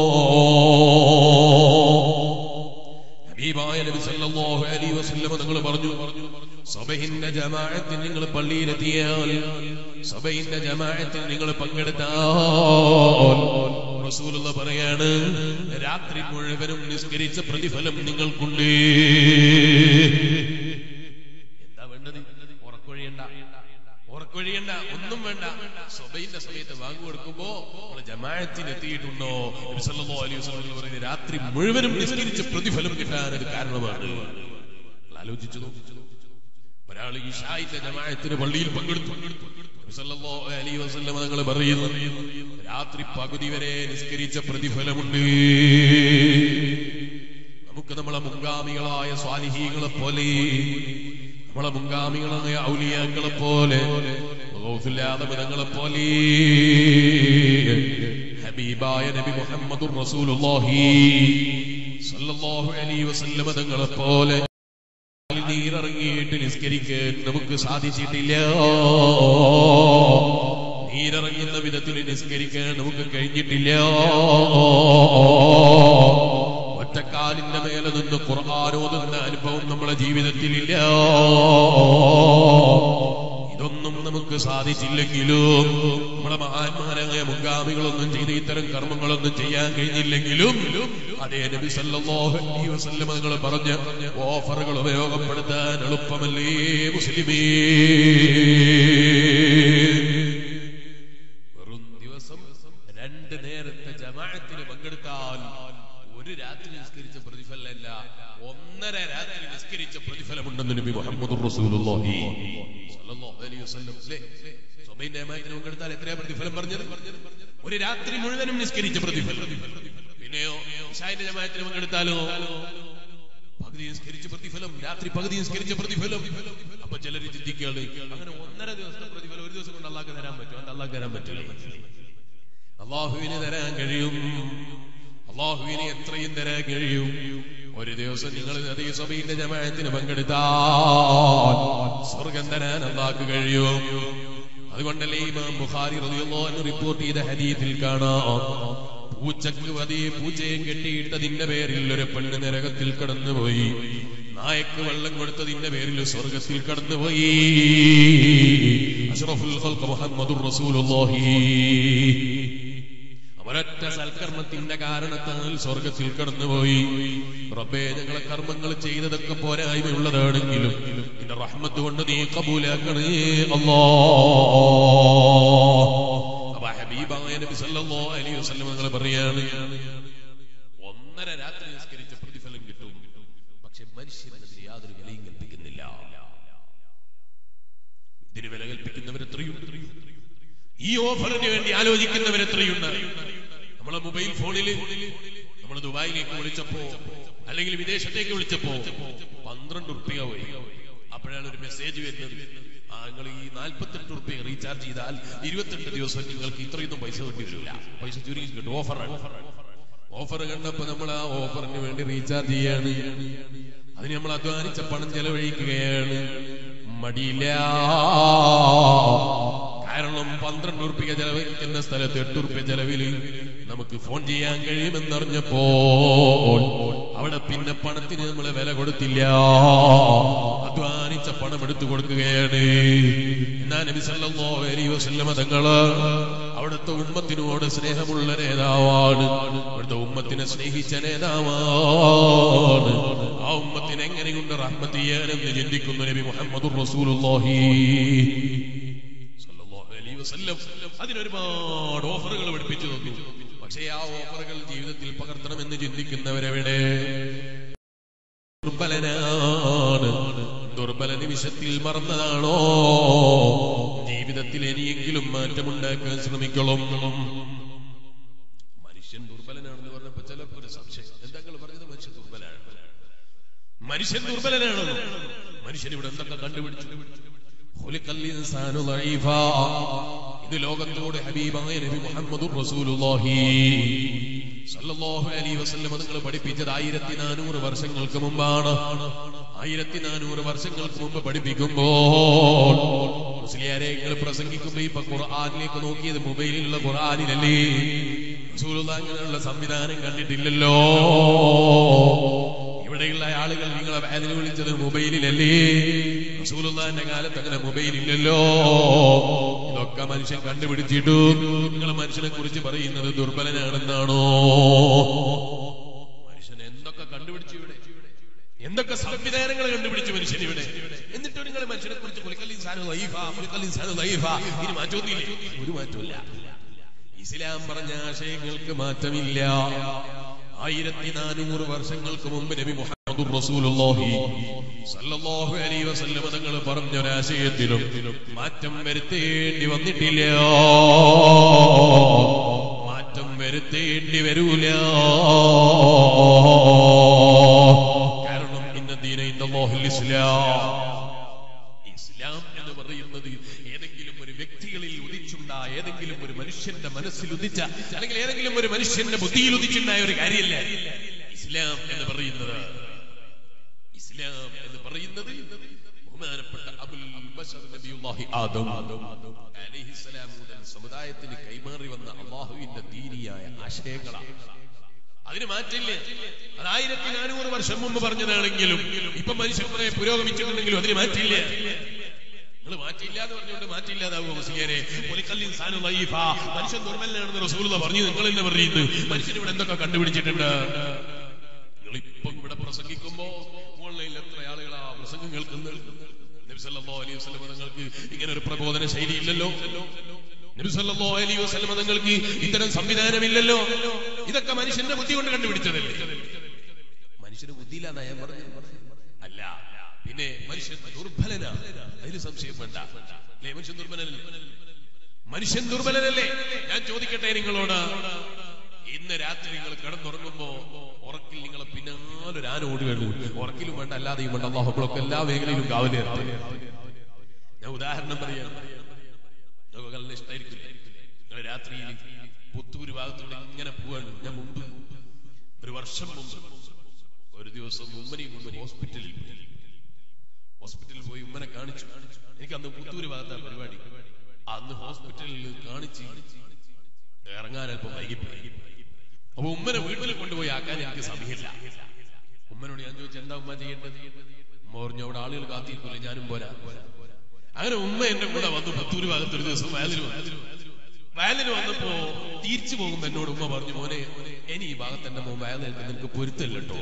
ഹബീബായ നബി സല്ലല്ലാഹു അലൈഹി വസല്ലം തങ്ങൾ പറഞ്ഞു, സുബഹിന്റെ ജമാഅത്തിന് നിങ്ങൾ പള്ളിയിലെത്തിയാൽ, സുബഹിന്റെ ജമാഅത്തിന് നിങ്ങൾ പങ്കെടുത്താൽ, റസൂലുള്ള പറയാണ്, രാത്രി മുഴുവനും നിസ്കരിച്ച പ്രതിഫലം നിങ്ങൾക്കുണ്ട്. എന്താ വേണ്ടത്? ഉറക്കൊഴിയണ്ട, ഉറക്കൊഴിയണ്ട, ഒന്നും വേണ്ട. സുബഹിന്റെ സമയത്ത് വാങ്ങു കൊടുക്കുമ്പോ നമ്മൾ ജമാഅത്തിന് എത്തിയിട്ടുണ്ടോ? നബി സല്ലല്ലാഹു അലൈഹി വസല്ലം പറയുന്നത് രാത്രി മുഴുവനും നിസ്കരിച്ച പ്രതിഫലം കിട്ടാൻ ഇത് കാരണമാണ്. ആലോചിച്ചു നോക്കൂ. ഒരാൾ ഇശാഇന്റെ ജമാഅത്തിന് പള്ളിയിൽ പങ്കെടുത്തു. നബി സല്ലല്ലാഹു അലൈഹി വസല്ലം തങ്ങൾ പറയുന്നു, രാത്രി പകുതി വരെ നിസ്കരിച്ച പ്രതിഫലമുണ്ട്. നമുക്ക് നമ്മളെ മുൻഗാമികളായ സ്വാലിഹീകളെ പോലെ, നമ്മളെ മുൻഗാമികളായ ഔലിയാക്കളെ പോലെ, ഗൗസുൽ ആദം തങ്ങളെ പോലെ, ഹബീബായ നബി മുഹമ്മദുർ റസൂലുള്ളാഹി സല്ലല്ലാഹു അലൈഹി വസല്ലം തങ്ങളെ പോലെ നീരിറങ്ങിയിട്ട് നിസ്കരിക്കാൻ നമുക്ക് സാധിച്ചിട്ടില്ല. നീരിറങ്ങുന്ന വിധത്തിൽ നിസ്കരിക്കാൻ നമുക്ക് കഴിഞ്ഞിട്ടില്ല. ഒറ്റക്കാലിന്റെ മേലെ നിന്ന് ഖുർആൻ ഓതുന്ന അനുഭവം നമ്മുടെ ജീവിതത്തിലില്ല. ഇതൊന്നും നമുക്ക് സാധിച്ചില്ലെങ്കിലും, നമ്മുടെ മഹാന്മാരായ മുൻഗാമികളൊന്നും ചെയ്ത് ഇത്തരം കർമ്മങ്ങളൊന്നും ചെയ്യാൻ കഴിഞ്ഞില്ലെങ്കിലും, അതേ നബി സല്ലല്ലാഹു അലൈഹി വസല്ലം തങ്ങൾ പറഞ്ഞ ഓഫറുകൾ ഉപയോഗപ്പെടുത്താൻ എളുപ്പമല്ലേ മുസ്ലിമേ? വെറും ദിവസം രണ്ട് നേരത്തെ ജമാഅത്തിന് പങ്കെടുത്താൽ ഒരു രാത്രി നിസ്കരിച്ച പ്രതിഫലമല്ല, ഒന്നര രാത്രി നിസ്കരിച്ച പ്രതിഫലമുണ്ടെന്ന് നബി മുഹമ്മദുർ റസൂലുള്ളാഹി സ്വല്ലല്ലാഹു അലൈഹി വസല്ലം. സുബഹിന്റെ ജമാഅത്തിന് പങ്കെടുത്താൽ എത്രയാ പ്രതിഫലം പറഞ്ഞത്? ഒരു രാത്രി മുഴുവനും നിസ്കരിച്ച പ്രതിഫലം. പിന്നെയോ ഇശാഇന്റെ ജമാഅത്തിന് പങ്കെടുത്താലോ പകുതി നിസ്കരിച്ച പ്രതിഫലം, രാത്രി പകുതി നിസ്കരിച്ച പ്രതിഫലം. അപ്പൊ ചിലർ ചിന്തിക്കുകയാണ്, അങ്ങനെ ഒന്നര ദിവസത്തെ പ്രതിഫലം ഒരു ദിവസം കൊണ്ട് അള്ളാഹ്ക്ക് തരാൻ പറ്റും? അത് അള്ളാഹ്ക്ക് തരാൻ പറ്റില്ല. അള്ളാഹുവിന് തരാൻ കഴിയും. അള്ളാഹുവിന് എത്രയും തരാൻ കഴിയും. ഒരു ദിവസം നിങ്ങൾ അതേ സുബഹിന്റെ ജമാഅത്തിന് പങ്കെടുത്താൽ സ്വർഗം തരാൻ അള്ളാഹ്ക്ക് കഴിയും. അതുകൊണ്ടല്ലേ ഇമാം ബുഖാരി റളിയല്ലാഹു അൻഹു റിപ്പോർട്ട് ചെയ്ത ഹദീസിൽ കാണാം, പൂച്ചക്ക് അതേ പൂച്ചയെ കെട്ടിയിട്ടതിന്റെ പേരിൽ ഒരു പെണ്ണ് നരകത്തിൽ കടന്നുപോയി, നായക്ക് വെള്ളം കൊടുത്തതിന്റെ പേരിൽ സ്വർഗത്തിൽ കടന്നുപോയി. അഷ്റഫുൽ ഖൽഖ് മുഹമ്മദുർ റസൂലുള്ളാഹി ഒരൊറ്റ സൽക്കർമ്മത്തിന്റെ കാരണത്താൽ സ്വർഗത്തിൽ കടന്നുപോയി. റബ്ബേ, ഞങ്ങളെ കർമ്മങ്ങൾ ചെയ്തതൊക്കെ പോരായ്മയുള്ളതാണെങ്കിലും നിന്റെ റഹ്മത്ത് കൊണ്ട് നീ കബൂലാക്കണേ അല്ലാഹ്. അപ്പൊ ഹബീബായ നബി സല്ലല്ലാഹു അലൈഹി വസല്ലം നിങ്ങൾ പറയാണ്, ഒന്നര രാത്രി നിസ്കരിച്ച പ്രതിഫലം കിട്ടും. പക്ഷെ മനുഷ്യനതിന് യാതൊരു വിലയും കൽപ്പിക്കുന്നില്ല. ഇതിന് വില കൽപ്പിക്കുന്നവരെത്രയുണ്ട്? ഈ ഓഫറിന് വേണ്ടി ആലോചിക്കുന്നവരെത്രയുണ്ട്? നമ്മളെ മൊബൈൽ ഫോണിൽ നമ്മൾ ദുബായിലേക്ക് വിളിച്ചപ്പോ അല്ലെങ്കിൽ വിദേശത്തേക്ക് വിളിച്ചപ്പോ പന്ത്രണ്ട് ഉറുപ്പിക പോയി. അപ്പോഴാണ് ഒരു മെസ്സേജ് വരുന്നത്, ആ നിങ്ങൾ ഈ നാൽപ്പത്തെട്ട് ഉറുപ്പിക റീചാർജ് ചെയ്താൽ ഇരുപത്തെട്ട് ദിവസം നിങ്ങൾക്ക് ഇത്രയൊന്നും പൈസ വേണ്ടി വരില്ല, പൈസ ചുരുങ്ങി കിട്ടും. ഓഫറാണ്. ഓഫർ കണ്ടപ്പോ നമ്മൾ ആ ഓഫറിന് വേണ്ടി റീചാർജ് ചെയ്യാണ്. അതിന് നമ്മൾ അധ്വാനിച്ച പണം ചെലവഴിക്കുകയാണ്. മടിയില്ല. കാരണം പന്ത്രണ്ട് ഉറുപ്പിക ചെലവഴിക്കുന്ന സ്ഥലത്ത് എട്ട് ഉറുപ്പിക ചെലവിൽ നമുക്ക് ഫോൺ ചെയ്യാൻ കഴിയുമെന്നറിഞ്ഞപ്പോൾ അവിടെ പിന്നെ പണത്തിന് നമ്മളെ വില കൊടുത്തില്ല. അധ്വാനിച്ച പണം എടുത്തു കൊടുക്കുകയാണ്. എന്നാ നബി സല്ലല്ലാഹു അലൈഹി വസല്ലം തങ്ങള് അവിടുത്തെ ഉമ്മത്തിനോട് സ്നേഹമുള്ള നേതാവാണ്. അവിടുത്തെ ഉമ്മത്തിനെ സ്നേഹിച്ച നേതാവാണ്. ആ ഉമ്മത്തിനെ എങ്ങനെയുണ്ട് റഹ്മത്ത് ചെയ്യാനെന്ന് ചിന്തിക്കുന്ന നബി മുഹമ്മദുർ റസൂലുള്ളാഹി അതിനൊരുപാട് ഓഫറുകൾ പഠിപ്പിച്ചു തന്നു. പക്ഷേ ആ ഓഫറുകൾ ജീവിതത്തിൽ പകർത്തണമെന്ന് ചിന്തിക്കുന്നവരെവിടെ? ദുർബലനാണ്. ദുർബല നിമിഷത്തിൽ മറന്നതാണോ? ജീവിതത്തിൽ ഇനിയെങ്കിലും മാറ്റമുണ്ടാക്കാൻ ശ്രമിക്കണം. മനുഷ്യൻ ദുർബലനാണെന്ന് പറഞ്ഞപ്പോ ചിലപ്പോ ഒരു സംശയം, എന്താ പറഞ്ഞത്? മനുഷ്യൻ ദുർബലാണ്, മനുഷ്യൻ ദുർബലനാണെന്ന്. മനുഷ്യൻ ഇവിടെ എന്തൊക്കെ കണ്ടുപിടിച്ചു? ഇത് ലോകത്തോട് ഹബീബായ നബി മുഹമ്മദുർ റസൂലുള്ളാഹി സല്ലല്ലാഹു അലൈഹി വസല്ലം നിങ്ങൾ പഠിപ്പിച്ചത് ആയിരത്തി നാനൂറ് വർഷങ്ങൾക്ക് മുമ്പാണ്. ആയിരത്തി നാനൂറ് വർഷങ്ങൾക്ക് മുമ്പ് പഠിപ്പിക്കുമ്പോൾ മുസ്ലിയാരെ നിങ്ങൾ പ്രസംഗിക്കുമ്പോ ഇപ്പൊ ഖുർആനിലേക്ക് നോക്കിയത് മൊബൈലിലുള്ള ഖുർആനിലല്ലേ? റസൂലുള്ളാഹി അങ്ങനെയുള്ള സംവിധാനം കണ്ടിട്ടില്ലല്ലോ. ഇവിടെയുള്ള ആളുകൾ നിങ്ങളെ വാലിൽ വിളിച്ചത് മൊബൈലിലല്ലേ? റസൂലുള്ളാഹിന്റെ കാലത്ത് അങ്ങനെ മൊബൈൽ ഇല്ലല്ലോ. ഇതൊക്കെ മനുഷ്യൻ കണ്ടുപിടിച്ചിട്ടു നിങ്ങൾ മനുഷ്യനെ കുറിച്ച് പറയുന്നത് ദുർബലനാണെന്നാണോ? മനുഷ്യൻ എന്തൊക്കെ കണ്ടുപിടിച്ചു ഇവിടെ, എന്തൊക്കെ സംവിധാനങ്ങൾ കണ്ടുപിടിച്ചു മനുഷ്യൻ ഇവിടെ. എന്നിട്ട് നിങ്ങൾ മനുഷ്യനെ കുറിച്ച് ഇനി മാറ്റമൊന്നുമില്ല, ഒരു മാറ്റമില്ല. ഇസ്ലാം പറഞ്ഞ ആശയങ്ങൾക്ക് മാറ്റമില്ല. ആയിരത്തി നാനൂറ് വർഷങ്ങൾക്ക് മുമ്പ് നബി മുഹമ്മദുർ റസൂലുള്ളാഹി സല്ലല്ലാഹു അലൈഹി വസല്ലം തങ്ങൾ പറഞ്ഞൊരാശയത്തിലും മാറ്റം വരുത്തേണ്ടി വന്നിട്ടില്ല, മാറ്റം വരുത്തേണ്ടി വരൂല. കാരണം ഇന്ന ദീന ഇന്നല്ലാഹുൽ ഇസ്ലാം. ഇസ്ലാം എന്ന് പറയുന്നത് ഏതെങ്കിലും ഒരു വ്യക്തികളിൽ ഉദിച്ചുണ്ടായ, ഏതെങ്കിലും ഒരു മനുഷ്യന്റെ മനസ്സിൽ ഉദിച്ച, അല്ലെങ്കിൽ ഏതെങ്കിലും ഒരു മനുഷ്യന്റെ ബുദ്ധിയിൽ ഉദിച്ചുണ്ടായ ഒരു കാര്യമല്ല ഇസ്ലാം എന്ന് പറയുന്നത്. ഇസ്ലാം എന്ന് പറയുന്നത് ബഹുമാനപ്പെട്ട അബുൽ ബശർ നബിയുല്ലാഹി ആദം അലൈഹിസ്സലാം മുതൽ സമുദായത്തിന് കൈമാറി വന്ന അല്ലാഹുവിന്റെ ദീനിയായ ആശയങ്ങളാണ്. അതിന് മാറ്റില്ല. അത് ആയിരത്തി നാനൂറ് വർഷം മുമ്പ് പറഞ്ഞതാണെങ്കിലും ഇപ്പൊ മനുഷ്യൻ കുറെ പുരോഗമിച്ചിട്ടുണ്ടെങ്കിലും അതിന് മാറ്റില്ല. നിങ്ങൾ മാറ്റില്ല എന്ന് പറഞ്ഞുകൊണ്ട് മാറ്റില്ലാതാവുക മുസ്ലിയാരെ? മനുഷ്യൻ ദുർബലനാണെന്ന് റസൂലുള്ളാഹി പറഞ്ഞു, നിങ്ങൾ തന്നെ പറയുന്നത്. മനുഷ്യൻ ഇവിടെ എന്തൊക്കെ കണ്ടുപിടിച്ചിട്ടുണ്ട്? നിങ്ങൾ ഇപ്പം ഇവിടെ പ്രസംഗിക്കുമ്പോ ഓൺലൈനിൽ എത്ര ആളുകളാ പ്രസംഗം കേൾക്കുന്നത്? നബി സല്ലല്ലാഹു അലൈഹി വസല്ലം തങ്ങൾക്ക് ഇങ്ങനെ ഒരു പ്രബോധന ശൈലി ഇല്ലല്ലോ. നബി സല്ലല്ലാഹു അലൈഹി വസല്ലം തങ്ങൾക്ക് ഇത്തരം സംവിധാനമില്ലല്ലോ. ഇതൊക്കെ മനുഷ്യന്റെ ബുദ്ധി കൊണ്ട് കണ്ടുപിടിച്ചതല്ലേ? മനുഷ്യന് ബുദ്ധിയില്ലാന്നാ ഞാൻ പറഞ്ഞു? അല്ല. പിന്നെ മനുഷ്യൻ ദുർബലനാണ്, അതിന് സംശയം വേണ്ട. അല്ലേ? മനുഷ്യൻ ദുർബലനല്ലേ? മനുഷ്യൻ ദുർബലനല്ലേ? ഞാൻ ചോദിക്കട്ടെ നിങ്ങളോട്, ഇന്ന് രാത്രി നിങ്ങൾ കിടന്നുറങ്ങുമ്പോ ഉറക്കിൽ നിങ്ങളെ പിന്നാലെ ഒരു ആന ഓടി വരുന്നു. ഉറക്കിലും വേണ്ട, അല്ലാതെയും വേണ്ട, അല്ലാഹുബ്ബളൊക്കെ എല്ലാ മേഖലയിലും കാവല് നിർത്തി. ഞാൻ ഉദാഹരണം പറയാം, നല്ല ഇഷ്ടമായിരിക്കില്ലേ? നിങ്ങൾ രാത്രിയിൽ പുത്തൂര് ഭാഗത്തൂടെ ഇങ്ങനെ പോവാണ്. ഞാൻ മുമ്പ് ഒരു വർഷം മുമ്പ് ഒരു ദിവസം ഉമ്മനെയും കൊണ്ട് ഹോസ്പിറ്റലിൽ പോയി. ഹോസ്പിറ്റലിൽ പോയി ഉമ്മനെ കാണിച്ചു. എനിക്ക് അന്ന് പുത്തൂര് ഭാഗത്താണ് പരിപാടി. അന്ന് ഹോസ്പിറ്റലിൽ കാണിച്ച് ഇറങ്ങാൻ അല്പം വൈകിപ്പോയി. അപ്പൊ ഉമ്മനെ വീട്ടിൽ കൊണ്ടുപോയി ആക്കാൻ എനിക്ക് സമയമില്ല. ഉമ്മനോട് ഞാൻ ചോദിച്ചു, എന്താ ഉമ്മ ചെയ്യേണ്ടത്? ഉമ്മ പറഞ്ഞു, അവിടെ ആളുകൾ കാത്തിരിക്കില്ല, ഞാനും പോരാ. അങ്ങനെ ഉമ്മ എന്റെ കൂടെ വന്നു. പുത്തൂര് ഭാഗത്ത് ഒരു ദിവസം വയലിന് വന്നു. വയലിന് വന്നപ്പോ തിരിച്ചു പോകുമ്പോ എന്നോട് ഉമ്മ പറഞ്ഞു, മോനെ ഇനി ഈ ഭാഗത്ത് എന്റെ മോൻ വയൽ നിൽക്കുന്ന നിനക്ക് പൊരുത്തല്ലോ.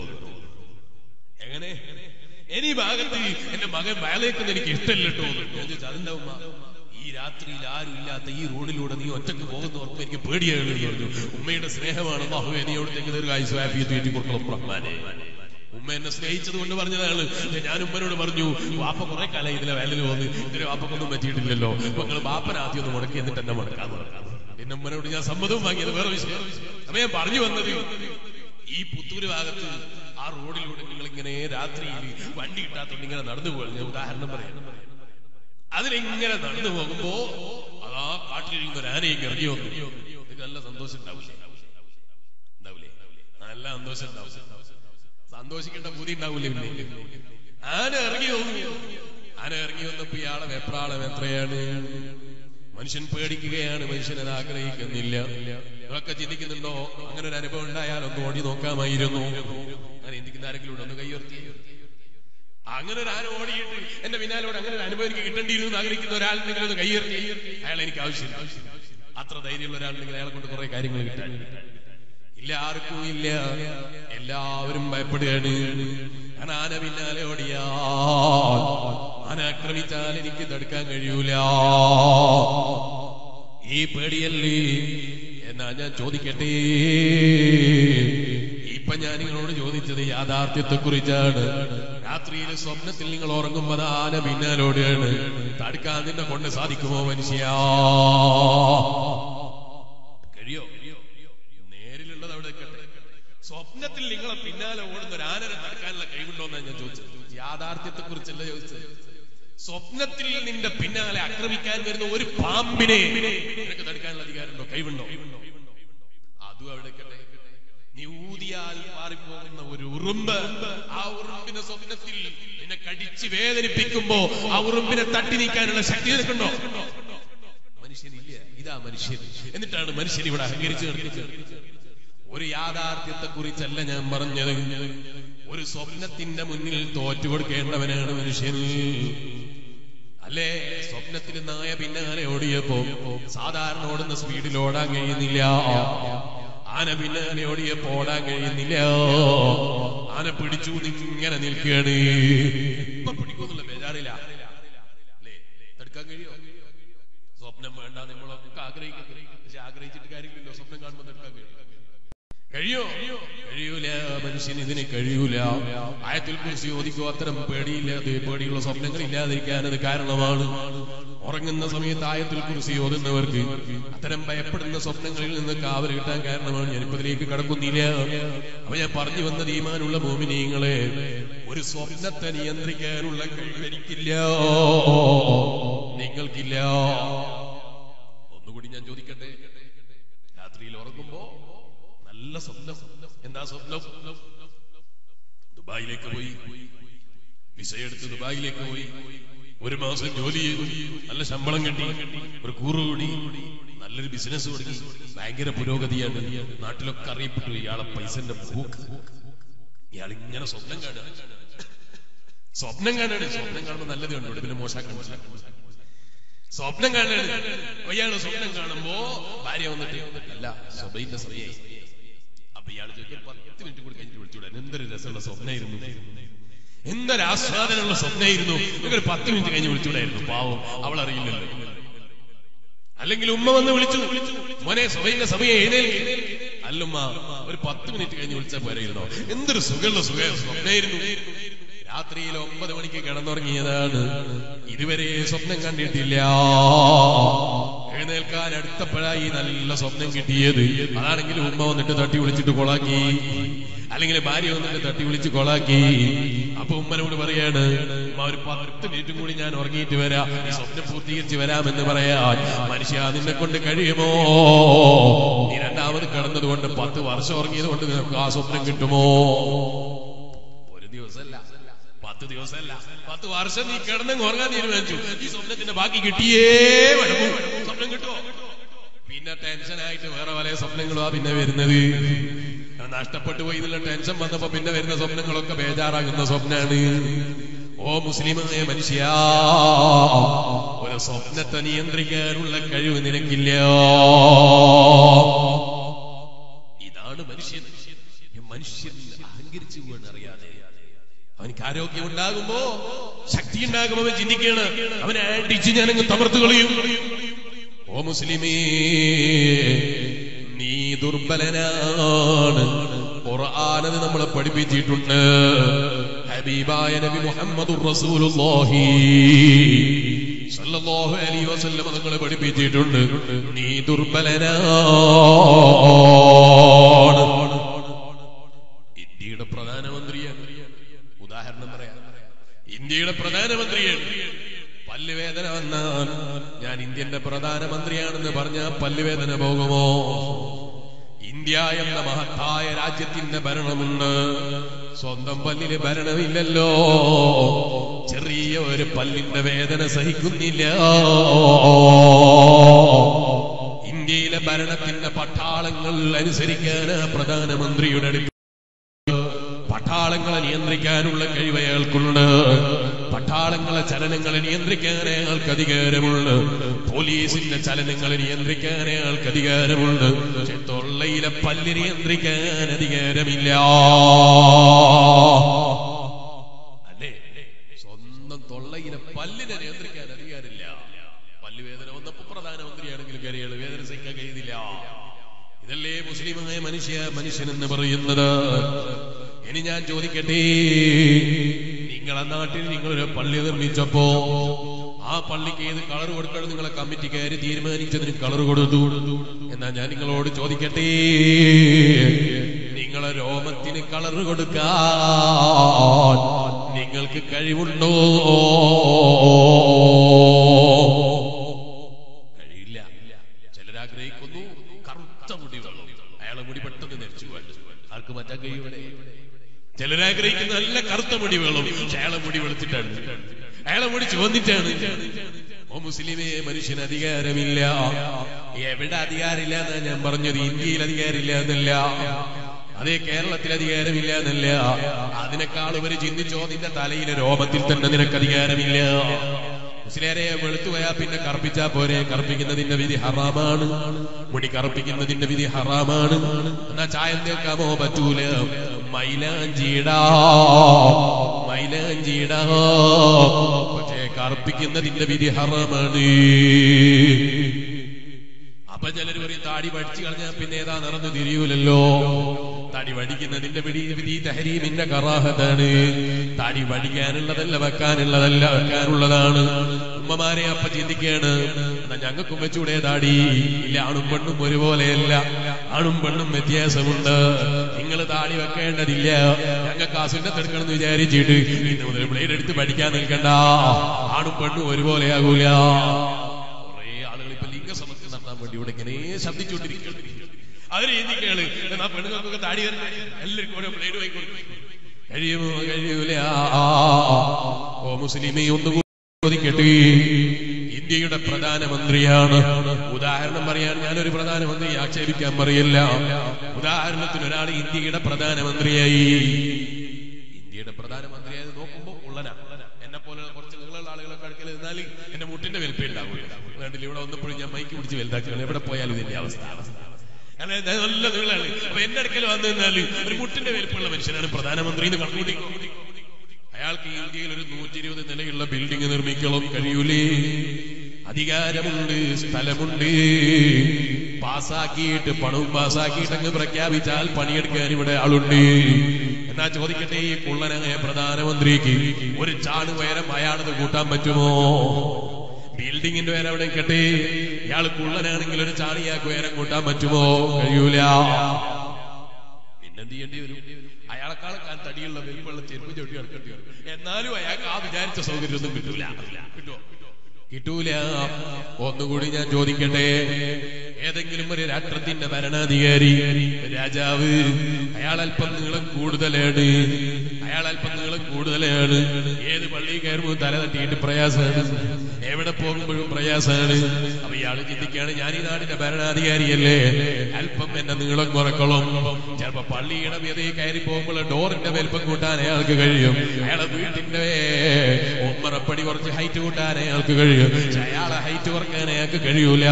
എങ്ങനെ ഇനി ഈ ഭാഗത്ത് എന്റെ മകൻ വയലേക്കുന്ന എനിക്ക് ഇഷ്ടമല്ലോ. ഞാൻ ചോദിച്ചു, അതെന്താ ഉമ്മ? ഈ രാത്രിയിൽ ആരും ഇല്ലാത്ത ഈ റോഡിലൂടെ നീ ഒറ്റക്ക് പോകുന്ന ഓർമ്മ എനിക്ക് പേടിയാകുന്നു പറഞ്ഞു. ഉമ്മയുടെ സ്നേഹമാണ്. അല്ലാഹു നീയോട് ദീർഘായുസ്സും ആഫിയത്തും ഏറ്റിക്കൊടുക്കണം റഹ്മാനേ. ഉമ്മ എന്നെ സ്നേഹിച്ചത് കൊണ്ട് പറഞ്ഞതാണ്. ഞാൻ ഉമ്മനോട് പറഞ്ഞു, വാപ്പ കുറെ കാലം ഇതിലെ വയലിൽ വന്ന് ഇതിലെ വാപ്പക്കൊന്നും പറ്റിയിട്ടില്ലല്ലോ, അപ്പൊ നിങ്ങൾ വാപ്പന ആദ്യം ഒന്ന് മുടക്കി എന്നിട്ട് എന്നെ മുടക്കാന്ന് പറഞ്ഞു. എന്നെ ഉമ്മനോട് ഞാൻ സമ്മതവും വാങ്ങിയത് വേറെ വിഷയം. അപ്പൊ ഞാൻ പറഞ്ഞു വന്നത്, ഈ പുത്തൂര് ഭാഗത്ത് ആ റോഡിലൂടെ നിങ്ങൾ ഇങ്ങനെ രാത്രിയിൽ വണ്ടി കിട്ടാത്തോണ്ട് ഇങ്ങനെ നടന്നു പോകുന്നത്. ഞാൻ ഉദാഹരണം പറയാം. അതിലിങ്ങനെ നടന്നു പോകുമ്പോ അതാ കാട്ടിൽ നിന്നൊരു ആനയും ഇറങ്ങി വന്നു. ഇത് നല്ല സന്തോഷം ഉണ്ടാവില്ലേ? ഉണ്ടാവില്ലേ? നല്ല സന്തോഷം ഉണ്ടാവും. സന്തോഷിക്കേണ്ട ബുദ്ധി ഉണ്ടാവൂലേ? പിന്നെ ആന ഇറങ്ങി വന്നു. ആന ഇറങ്ങി വന്നപ്പോ ഇയാളെ വെപ്രാളം എത്രയാണ്! മനുഷ്യൻ പേടിക്കുകയാണ്, മനുഷ്യൻ അത് ആഗ്രഹിക്കുന്നില്ല. നിങ്ങളൊക്കെ ചിന്തിക്കുന്നുണ്ടോ, അങ്ങനെ ഒരു അനുഭവം ഉണ്ടായാൽ ഒന്ന് ഓടി നോക്കാമായിരുന്നു? അങ്ങനെ ചിന്തിക്കുന്ന ആരെങ്കിലും ഒന്ന് കൈയുയർത്തി. അങ്ങനെ ഒരു ആന ഓടിയിട്ട് എന്റെ പിന്നാലോട് അങ്ങനെ ഒരു അനുഭവം എനിക്ക് കിട്ടേണ്ടിയിരുന്നു ആഗ്രഹിക്കുന്ന ഒരാൾ നിങ്ങളൊന്ന് കൈയുയർത്തി. അയാൾ എനിക്ക് ആവശ്യമില്ല. അത്ര ധൈര്യമുള്ള ഒരാളുണ്ടെങ്കിൽ അയാളെ കൊണ്ട് കുറെ കാര്യങ്ങൾ കിട്ടാൻ ഇല്ല, ആർക്കും ഇല്ല. എല്ലാവരും ഭയപ്പെടുകയാണ്. ആന പിന്നാലെ ഓടിയാൽ, ആന ആക്രമിച്ചാൽ എനിക്ക് തടുക്കാൻ കഴിയൂല. ഈ പേടിയല്ലേ? എന്നാ ഞാൻ ചോദിക്കട്ടെ, ഇപ്പൊ ഞാൻ നിങ്ങളോട് ചോദിച്ചത് യാഥാർത്ഥ്യത്തെ കുറിച്ചാണ്. രാത്രിയിൽ സ്വപ്നത്തിൽ നിങ്ങൾ ഉറങ്ങുമ്പോൾ ആന പിന്നാലോടെയാണ്. തടുക്കാൻ നിന്നെ കൊണ്ട് സാധിക്കുമോ മനുഷ്യ? കഴിയോ? നേരിലുള്ളത് അവിടെ നിൽക്കട്ടെ. സ്വപ്നത്തിൽ നിങ്ങളെ പിന്നാലെ ഓടുന്ന ഒരു ആനനെ തടുക്കാനുള്ള കഴിവുണ്ടോന്നാണ് ഞാൻ ചോദിച്ചത്. യാഥാർത്ഥ്യത്തെ കുറിച്ചല്ല ചോദിച്ചത്. സ്വപ്നത്തിൽ നിന്റെ പിന്നാലെ ആക്രമിക്കാൻ വരുന്ന ഒരു പാമ്പിനെ നിനക്ക് തടുക്കാനുള്ള അധികാരമുണ്ടോ, കഴിവുണ്ടോ? അതും അവിടെ നിൽക്കട്ടെ. നീ ഊതിയാൽ മാറിപ്പോകുന്ന ഒരു ഉറുമ്പ്, ആ ഉറുമ്പിന്റെ സ്വപ്നത്തിൽ നിന്നെ കടിച്ച് വേദനിപ്പിക്കുമ്പോ ആ ഉറുമ്പിനെ തട്ടി നീക്കാനുള്ള ശക്തി നിനക്കുണ്ടോ? മനുഷ്യനില്ല. ഇതാ മനുഷ്യൻ. എന്നിട്ടാണ് മനുഷ്യൻ ഇവിടെ അഹങ്കരിച്ചു കിടക്കുന്നത്. ഒരു യാഥാർത്ഥ്യത്തെ കുറിച്ചല്ല ഞാൻ പറഞ്ഞത്. ഒരു സ്വപ്നത്തിന്റെ മുന്നിൽ തോറ്റു കൊടുക്കേണ്ടവനാണ് മനുഷ്യൻ. അല്ലേ? സ്വപ്നത്തിൽ നായ പിന്നാലെ ഓടിയപ്പോ സാധാരണ ഓടുന്ന സ്പീഡിൽ ഓടാൻ കഴിയുന്നില്ല. ആന പിന്നാലെ ഓടിയപ്പോ ഓടാൻ കഴിയുന്നില്ല. ആന പിടിച്ചു ഇങ്ങനെ നിൽക്കുകയാണ്. ഇപ്പൊ പിടിക്കുന്നുള്ള ബേജാറില്ല. അല്ലേ? തടുക്കാൻ കഴിയോ? സ്വപ്നം വേണ്ട, നമ്മളൊക്കെ ആഗ്രഹിക്കുന്നു. പക്ഷെ ആഗ്രഹിച്ചിട്ട് കാര്യമില്ലല്ലോ. സ്വപ്നം കാണുമ്പോൾ തടുക്കാൻ കഴിയും? കഴിയോ? കഴിയൂല. മനുഷ്യന് ഇതിന് കഴിയൂല. ആയത്തുൽ കുർസി ഓതിക്കോ. അത്തരം പേടിയില്ലാതെ പേടിയുള്ള സ്വപ്നങ്ങൾ ഇല്ലാതിരിക്കാൻ അത് കാരണമാണ്. ഉറങ്ങുന്ന സമയത്ത് ആയത്തുൽ കുർസി ഓതുന്നവർക്ക് അത്തരം ഭയപ്പെടുന്ന സ്വപ്നങ്ങളിൽ നിന്ന് കാവൽ കിട്ടാൻ കാരണമാണ്. ഞാനിപ്പോ ഇതിലേക്ക് കടക്കുന്നില്ല. അപ്പൊ ഞാൻ പറഞ്ഞു വന്നത്, ഈമാനുള്ള മോമിനീങ്ങളെ, ഒരു സ്വപ്നത്തെ നിയന്ത്രിക്കാനുള്ള കഴിവ് എനിക്കില്ല, നിങ്ങൾക്കില്ല. ഒന്നുകൂടി ഞാൻ ചോദിക്കട്ടെ, രാത്രിയിൽ ഉറങ്ങുമ്പോ നല്ല സ്വപ്നം. എന്താ സ്വപ്നം? ദുബായിലേക്ക് പോയി, വിസ എടുത്ത് ദുബായിലേക്ക് പോയി, ഒരു മാസം ജോലി ചെയ്തു, നല്ല ശമ്പളം കിട്ടി, ഒരു കൂറുകൂടി, നല്ലൊരു ബിസിനസ് തുടങ്ങി, ഭയങ്കര പുരോഗതിയാണ്, നാട്ടിലൊക്കെ അറിയപ്പെട്ടു. ഇയാളെ പൈസന്റെ ഭൂക്ക്. ഇയാൾ ഇങ്ങനെ സ്വപ്നം കാണുക. സ്വപ്നം കാണാണ്. സ്വപ്നം കാണുമ്പോൾ നല്ലത് കണ്ടു, പിന്നെ മോശമാക്കാൻ സ്വപ്നം കാണാണ്. ഇയാള് സ്വപ്നം കാണുമ്പോ ഭാര്യ വന്നിട്ട്, അല്ല സ്വബൈന്റെ സമയായി. അപ്പൊ ഇയാൾ ചോദിക്കാൻ പത്ത് മിനിറ്റ് കൂടി കഴിഞ്ഞിട്ട് വിളിച്ചുകൂടാ? എന്തൊരു രസമുള്ള സ്വപ്നമായിരുന്നു, എന്തൊരു ആസ്വാദനമുള്ള സ്വപ്നമായിരുന്നു, നിങ്ങൊരു പത്ത് മിനിറ്റ് കഴിഞ്ഞ് വിളിച്ചുകൂടായിരുന്നു? പാവം, അവൾ അറിയില്ലല്ലോ. അല്ലെങ്കിൽ ഉമ്മ വന്ന് വിളിച്ചു, മോനെ സ്വബൈന്റെ സമയം എഴുന്നേൽക്ക്. അല്ലുമ്മ, ഒരു പത്ത് മിനിറ്റ് കഴിഞ്ഞ് വിളിച്ചാൽ പോരായിരുന്നോ? എന്തൊരു സുഖമുള്ള സുഖ സ്വപ്നമായിരുന്നു. രാത്രിയിൽ ഒമ്പത് മണിക്ക് കിടന്നുറങ്ങിയതാണ്, ഇതുവരെ സ്വപ്നം കണ്ടിട്ടില്ല. എഴുന്നേൽക്കാൻ അടുത്തപ്പോഴായി നല്ല സ്വപ്നം കിട്ടിയത്. അതാണെങ്കിൽ ഉമ്മ വന്നിട്ട് തട്ടി വിളിച്ചിട്ട് കൊളാക്കി, അല്ലെങ്കിൽ ഭാര്യ വന്നിട്ട് തട്ടി വിളിച്ച് കൊളാക്കി. അപ്പൊ ഉമ്മനോട് പറയാണ്, ഉമ്മ ഒരു പത്ത് മിനിറ്റും കൂടി ഞാൻ ഉറങ്ങിയിട്ട് വരാം, ഈ സ്വപ്നം പൂർത്തീകരിച്ച് വരാമെന്ന് പറയാൻ മനുഷ്യ നിന്നെ കൊണ്ട് കഴിയുമോ? നീ രണ്ടാമത് കിടന്നത് കൊണ്ട് പത്ത് വർഷം ഉറങ്ങിയത് കൊണ്ട് നിനക്ക് ആ സ്വപ്നം കിട്ടുമോ? ഒരു ദിവസമല്ല, പത്ത് ദിവസമല്ല, പത്ത് വർഷം നീ കിടന്നങ്ങ് ഉറങ്ങാൻ തീരുമാനിച്ചു, ഈ സ്വപ്നത്തിന്റെ ബാക്കി കിട്ടിയേ വരൂ. സ്വപ്നം കിട്ടുമോ? പിന്നെ ടെൻഷനായിട്ട് വേറെ പല സ്വപ്നങ്ങളാ പിന്നെ വരുന്നത്. നഷ്ടപ്പെട്ടു പോയി എന്നുള്ള ടെൻഷൻ വന്നപ്പോ പിന്നെ വരുന്ന സ്വപ്നങ്ങളൊക്കെ ബേജാറാകുന്ന സ്വപ്നാണ്. ഓ മുസ്ലിമായ മനുഷ്യ, ഒരു സ്വപ്നത്തെ നിയന്ത്രിക്കാനുള്ള കഴിവ് നിനക്കില്ല. ഇതാണ് മനുഷ്യൻ. മനുഷ്യൻ അഹങ്കരിച്ചു പോകാൻ അറിയാതെ അവനിക്ക് ആരോഗ്യം ഉണ്ടാകുമ്പോ, ശക്തി ഉണ്ടാകുമ്പോ അവൻ ചിന്തിക്കുകയാണ്, അവനെ അടിച്ച് ഞാനങ്ങ് തമർത്ത് കളയും. ഓ മുസ്ലിമേ, നീ ദുർബലനാണ്. ഖുർആനത് നമ്മളെ പഠിപ്പിച്ചിട്ടുണ്ട്. ഹബീബായ നബി മുഹമ്മദുർ റസൂലുള്ളാഹി സല്ലല്ലാഹു അലൈഹി വസല്ലം നമ്മളെ പഠിപ്പിച്ചിട്ടുണ്ട്, നീ ദുർബലനാണ്. ഇന്ത്യയുടെ പ്രധാനമന്ത്രിയാണ്, ഉദാഹരണം പറയാം, ഇന്ത്യയുടെ പ്രധാനമന്ത്രിയാണ്. പല്ലുവേദന വന്നാൽ ഞാൻ ഇന്ത്യന്റെ പ്രധാനമന്ത്രിയാണെന്ന് പറഞ്ഞാൽ പല്ലുവേദന പോകുമോ? ഇന്ത്യ എന്ന മഹത്തായ രാജ്യത്തിന്റെ ഭരണമുണ്ട്, സ്വന്തം പല്ലിന് ഭരണമില്ലല്ലോ. ചെറിയ ഒരു പല്ലിന്റെ വേദന സഹിക്കുന്നില്ല. ഇന്ത്യയിലെ ഭരണത്തിന്റെ പട്ടാളങ്ങൾ അനുസരിക്കാനാ പ്രധാനമന്ത്രിയുടെ അടുത്ത്. പട്ടാളങ്ങളെ നിയന്ത്രിക്കാനുള്ള കഴിവ് അയാൾക്കുണ്ട്. പട്ടാളങ്ങളെ ചലനങ്ങളെ നിയന്ത്രിക്കാൻ അയാൾക്ക് അധികാരമുണ്ട്. പോലീസിന്റെ ചലനങ്ങളെ നിയന്ത്രിക്കാൻ അയാൾക്ക് അധികാരമുണ്ട്. പക്ഷെ തൊള്ളയിലെ പല്ല് നിയന്ത്രിക്കാൻ അധികാരമില്ല. അല്ലേ? സ്വന്തം തൊള്ളയിലെ പല്ലിനെ നിയന്ത്രിക്കാൻ അധികാരമില്ല. പല്ലുവേദന വന്നപ്പോ പ്രധാനമന്ത്രിയാണെങ്കിലും കരയാള് വേദന സഹിക്കാൻ കഴിയുന്നില്ല. ഇതല്ലേ മുസ്ലിമായ മനുഷ്യ മനുഷ്യൻ എന്ന് പറയുന്നത്. ഇനി ഞാൻ ചോദിക്കട്ടെ, നിങ്ങളെ നാട്ടിൽ നിങ്ങളൊരു പള്ളി നിർമ്മിച്ചപ്പോ ആ പള്ളിക്ക് ഏത് കളർ കൊടുക്കണം നിങ്ങളെ കമ്മിറ്റിക്കാര് തീരുമാനിച്ചതിന് കളർ കൊടുത്തു. എന്നാ ഞാൻ നിങ്ങളോട് ചോദിക്കട്ടെ, നിങ്ങളെ രോമത്തിന് കളർ കൊടുക്കാൻ നിങ്ങൾക്ക് കഴിവുണ്ടോ? കഴിയില്ല. ചിലരാഗ്രഹിക്കുന്നു കറുത്ത മുടി വേണം, അയാളെ മുടി പെട്ടെന്ന് ധരിച്ചു പോകാൻ. ആർക്ക് മാറ്റാൻ കഴിയൂടെ? ചിലരാഗ്രഹിക്കുന്ന നല്ല കറുത്ത മുടി വേണം, പക്ഷെ അയാളെ മുടി വെളുത്തിട്ടാണ്, അയാളെ മുടി ചുവന്നിട്ടാണ്. ഓ മുസ്ലിമേ, മനുഷ്യന് അധികാരമില്ല. എവിടെ അധികാരമില്ല എന്നാ ഞാൻ പറഞ്ഞത്? ഇന്ത്യയിൽ അധികാരമില്ല എന്നല്ല, അതേ കേരളത്തിൽ അധികാരമില്ല എന്നല്ല. അതിനേക്കാൾ ഒരു ചിന്തിച്ചോ, നിന്റെ തലയിലെ രോമത്തിൽ തന്നെ നിനക്ക് അധികാരമില്ല. മുസ്ലിയാരെ വെളുത്തുപോയാ പിന്നെ കറുപ്പിച്ചാ പോരെ? കറുപ്പിക്കുന്നതിന്റെ വിധി ഹറാമാണ്. മുടി കറുപ്പിക്കുന്നതിന്റെ വിധി ഹറാമാണ്. എന്നാ ചായം തേക്കാമോ? പറ്റൂല. മൈലാഞ്ചിടാ മൈലാഞ്ചിടാ പക്ഷേ കറുപ്പിക്കുന്നതിന്റെ വിധി ഹറാമാണ്. അപ്പൊ ചിലർ പറയും താടി പഠിച്ചു കളഞ്ഞാൽ പിന്നെ ഏതാ നടന്ന് തിരിയൂലല്ലോ. താടി വടിക്കുന്നതിന്റെ വിധി തഹരീമിന്റെ കറാഹത്താണ്. താടി വടിക്കാനുള്ളതല്ല, വെക്കാനുള്ളതല്ല, വെക്കാനുള്ളതാണ്. ഉമ്മമാരെ അപ്പ ചിന്തിക്കാണ്, എന്നാ ഞങ്ങൾക്കും വെച്ചൂടെ താടി? ഇല്ല, ആണും പെണ്ണും ഒരുപോലെയല്ല, ആണും പെണ്ണും വ്യത്യാസമുണ്ട്. നിങ്ങൾ താടി വെക്കേണ്ടതില്ല, ഞങ്ങൾക്ക് ആ സുന്നത്തെടുക്കണം എന്ന് വിചാരിച്ചിട്ട് ഇന്ന് മുതൽ ബ്ലേഡ് എടുത്ത് പഠിക്കാൻ നിൽക്കണ്ട. ആണും പെണ്ണും ഒരുപോലെയാകൂല. കുറെ ആളുകൾ ഇപ്പൊ ലിംഗസമത്വം നടത്താൻ വേണ്ടി ഇവിടെ ഇങ്ങനെ ശബ്ദിച്ചുകൊണ്ടിരിക്കുകയാണ്. അവര് ചിന്തിക്കുകയാണ്, എന്നാ പെണ്ണുങ്ങൾക്കൊക്കെ താടി വരണം, എല്ലാവർക്കും ഓരോ ബ്ലേഡ് വാങ്ങി കൊടുക്കും. കഴിയുമോ? കഴിയൂല. ഓ മുസ്ലിമേ, ഒന്നുകൂടി ചോദിക്കട്ടെ, ഇന്ത്യയുടെ പ്രധാനമന്ത്രിയാണ്. ഉദാഹരണം പറയാൻ ഞാനൊരു പ്രധാനമന്ത്രിയെ ആക്ഷേപിക്കാൻ പറയില്ല. ഉദാഹരണത്തിന് ഒരാൾ ഇന്ത്യയുടെ പ്രധാനമന്ത്രിയായി. ഇന്ത്യയുടെ പ്രധാനമന്ത്രിയായത് നോക്കുമ്പോ ഉള്ളനാ, എന്നെ പോലെ കുറച്ച് നീളമുള്ള ആളുകളൊക്കെ അടുക്കൽ നിന്നാൽ എന്റെ മുട്ടിന്റെ വലുപ്പം ഉണ്ടാവില്ല. വേണ്ടില്ല, ഇവിടെ വന്നപ്പോഴും ഞാൻ മൈക്ക് പിടിച്ച് വലുതാക്കുകയാണ്. എവിടെ പോയാലും ഇതിന്റെ അവസ്ഥ നല്ല നീളാണ്. അപ്പൊ എന്റെ അടുക്കൽ വന്നു നിന്നാൽ ഒരു മുട്ടിന്റെ വലുപ്പമുള്ള മനുഷ്യനാണ് പ്രധാനമന്ത്രി എന്ന് കണക്കൂട്ടി. അയാൾക്ക് ഇന്ത്യയിൽ ഒരു നൂറ്റി ഇരുപത് നിലയുള്ള ബിൽഡിംഗ് നിർമ്മിക്കണം കഴിയൂലേ? അധികാരമുണ്ട്, സ്ഥലമുണ്ട്. പാസാക്കിയിട്ട് പണവും പാസാക്കിയിട്ട് അങ്ങ് പ്രഖ്യാപിച്ചാൽ പണിയെടുക്കാൻ ഇവിടെ ആളുണ്ട്. എന്നാ ചോദിക്കട്ടെ, ഈ കുള്ളനായ പ്രധാനമന്ത്രിക്ക് ഒരു ചാണ് ഉയരം അയാളത് കൂട്ടാൻ പറ്റുമോ? ബിൽഡിങ്ങിന്റെ പേര് അവിടെ കേട്ടെ, ഇയാൾ കുള്ളനാണെങ്കിൽ ഒരു ചാണിയാക്ക് ഉയരം കൂട്ടാൻ പറ്റുമോ? കഴിയൂല. പിന്നെന്ത് ചെയ്യേണ്ടി വരും? അയാളെക്കാളെക്കാൻ തടിയുള്ള വെല്ലുമുള്ള ചെരുപ്പ് ചവിട്ടി നടക്കേണ്ടി വരും. എന്നാലും അയാൾക്ക് ആ വിചാരിച്ച സൗകര്യമൊന്നും കിട്ടൂല. കിട്ടുമോ? കിട്ടൂല. ഒന്നുകൂടി ഞാൻ ചോദിക്കട്ടെ, ഏതെങ്കിലും ഒരു രാഷ്ട്രത്തിന്റെ ഭരണാധികാരി, രാജാവ്, അയാൾ അല്പം നീളം കൂടുതലാണ്, അയാൾ അല്പം നീളം കൂടുതലാണ്. ഏത് പള്ളി കയറുമ്പോൾ തല തട്ടിയിട്ട് പ്രയാസമാണ്, എവിടെ പോകുമ്പോഴും പ്രയാസമാണ്. അപ്പൊ ഇയാള് ചിന്തിക്കുകയാണ്, ഞാൻ ഈ നാടിന്റെ ഭരണാധികാരിയല്ലേ, അല്പം എന്റെ നീളം കുറക്കണം. ചിലപ്പോ പള്ളിയുടെ വേദി കയറി പോകുമ്പോൾ ഡോറിന്റെ വലിപ്പം കൂട്ടാൻ അയാൾക്ക് കഴിയും, അയാളെ വീട്ടിന്റെ ഒമ്പറപ്പടി കുറച്ച് ഹൈറ്റ് കൂട്ടാൻ അയാൾക്ക് കഴിയും. അയാളെ ഹൈറ്റ് കുറക്കാൻ അയാൾക്ക് കഴിയൂല.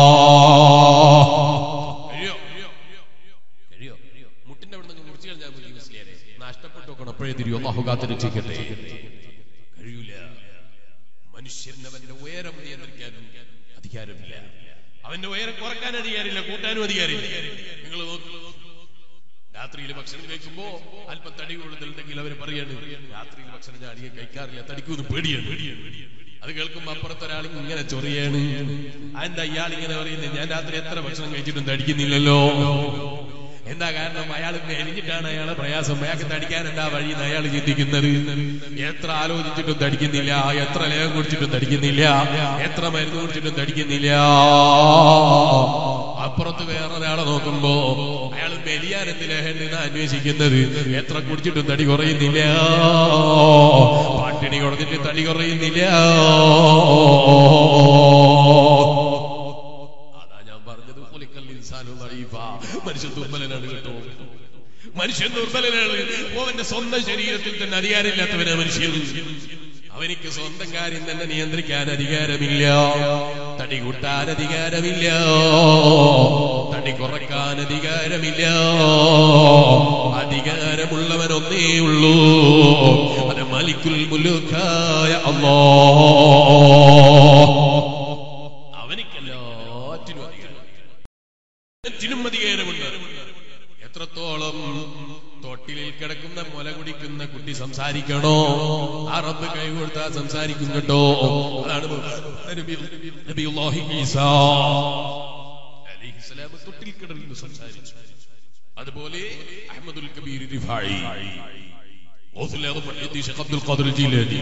കഴിയോ? കഴിയോ? മുട്ടിന്റെ അവിടെ നിന്ന് മുറിച്ചു കഴിഞ്ഞാൽ നഷ്ടപ്പെട്ടു നോക്കണം, അപ്പോഴേ തിരിയോ. അല്ലാഹു കാത്തിരക്ഷിക്കട്ടെ. കഴിയൂല. മനുഷ്യന് അവന്റെ ഉയരം നിയന്ത്രിക്കാനും അധികാരമില്ല, അവന്റെ ഉയരം കുറക്കാൻ അധികാരമില്ല, കൂട്ടാനും അധികാരമില്ല. നിങ്ങൾ നോക്കുക, രാത്രിയിൽ ഭക്ഷണം കഴിക്കുമ്പോ അല്പം തടി കൂടുതലുണ്ടെങ്കിൽ അവർ പറയാണ്, രാത്രിയിൽ ഭക്ഷണം ഞാൻ അധികം കഴിക്കാറില്ല, തടിക്കൂന്ന് പേടിയാണ്. അത് കേൾക്കുമ്പോ അപ്പുറത്തൊരാൾ ഇങ്ങനെ ചൊറിയാണ്. അതെന്താ ഇയാൾ ഇങ്ങനെ പറയുന്നത്? ഞാൻ രാത്രി എത്ര ഭക്ഷണം കഴിച്ചിട്ടും തടിക്കുന്നില്ലല്ലോ. എന്താ കാരണം? അയാൾ മെലിഞ്ഞിട്ടാണ് അയാളെ പ്രയാസം. അയാൾക്ക് തടിക്കാൻ എന്താ വഴി എന്ന് അയാൾ ചിന്തിക്കുന്നത്. എത്ര ആലോചിച്ചിട്ടും തടിക്കുന്നില്ല, എത്ര ലേഖം കുടിച്ചിട്ടും തടിക്കുന്നില്ല, എത്ര മരുന്ന് കുടിച്ചിട്ടും തടിക്കുന്നില്ല. അപ്പുറത്ത് വേറൊരാളെ നോക്കുമ്പോ അയാൾ മെലിയാൻ എന്ത് ലേഹണ്ടെന്ന് അന്വേഷിക്കുന്നത്, എത്ര കുടിച്ചിട്ടും തടി കുറയുന്നില്ല, പട്ടിണി കുറഞ്ഞിട്ട് തടി കുറയുന്നില്ല. അതാ ഞാൻ പറഞ്ഞത്, മനുഷ്യൻ ദുർബലനാണ് കേട്ടോ. മനുഷ്യൻ ദുർബലനാണ്. അവന്റെ സ്വന്തം ശരീരത്തിൽ തന്നെ അധികാരമില്ലാത്തവനാ മനുഷ്യൻ. അവനിക്ക് സ്വന്തം കാര്യം തന്നെ നിയന്ത്രിക്കാൻ അധികാരമില്ല, തടി കൂട്ടാൻ അധികാരമില്ല, തടി കുറക്കാൻ അധികാരമില്ല. അധികാരമുള്ളവൻ ഒന്നേ ഉള്ളൂ, അത് മലിക്കുൽ മുലൂക്കായ അല്ലാഹ്. അവനിക്കെല്ലാറ്റിനും അധികാരം അധികാരമുണ്ട്. എത്രത്തോളം തൊട്ടിലിൽ കിടക്കുന്ന മുല കുടിക്കുന്ന കുട്ടി സംസാരിക്കണോ, ആ റബ്ബ് കൈ കൊടുത്താൽ സംസാരിക്കും കേട്ടോ. അതാണ് നബിയുല്ലാഹി ഈസാ അലൈഹിസ്സലാം തൊട്ടിൽ കിടന്ന് സംസാരിച്ചു. അതുപോലെ അഹ്മദുൽ കബീർ റിഫായി, അബ്ദുൽ ഖാദിർ ജീലാനി,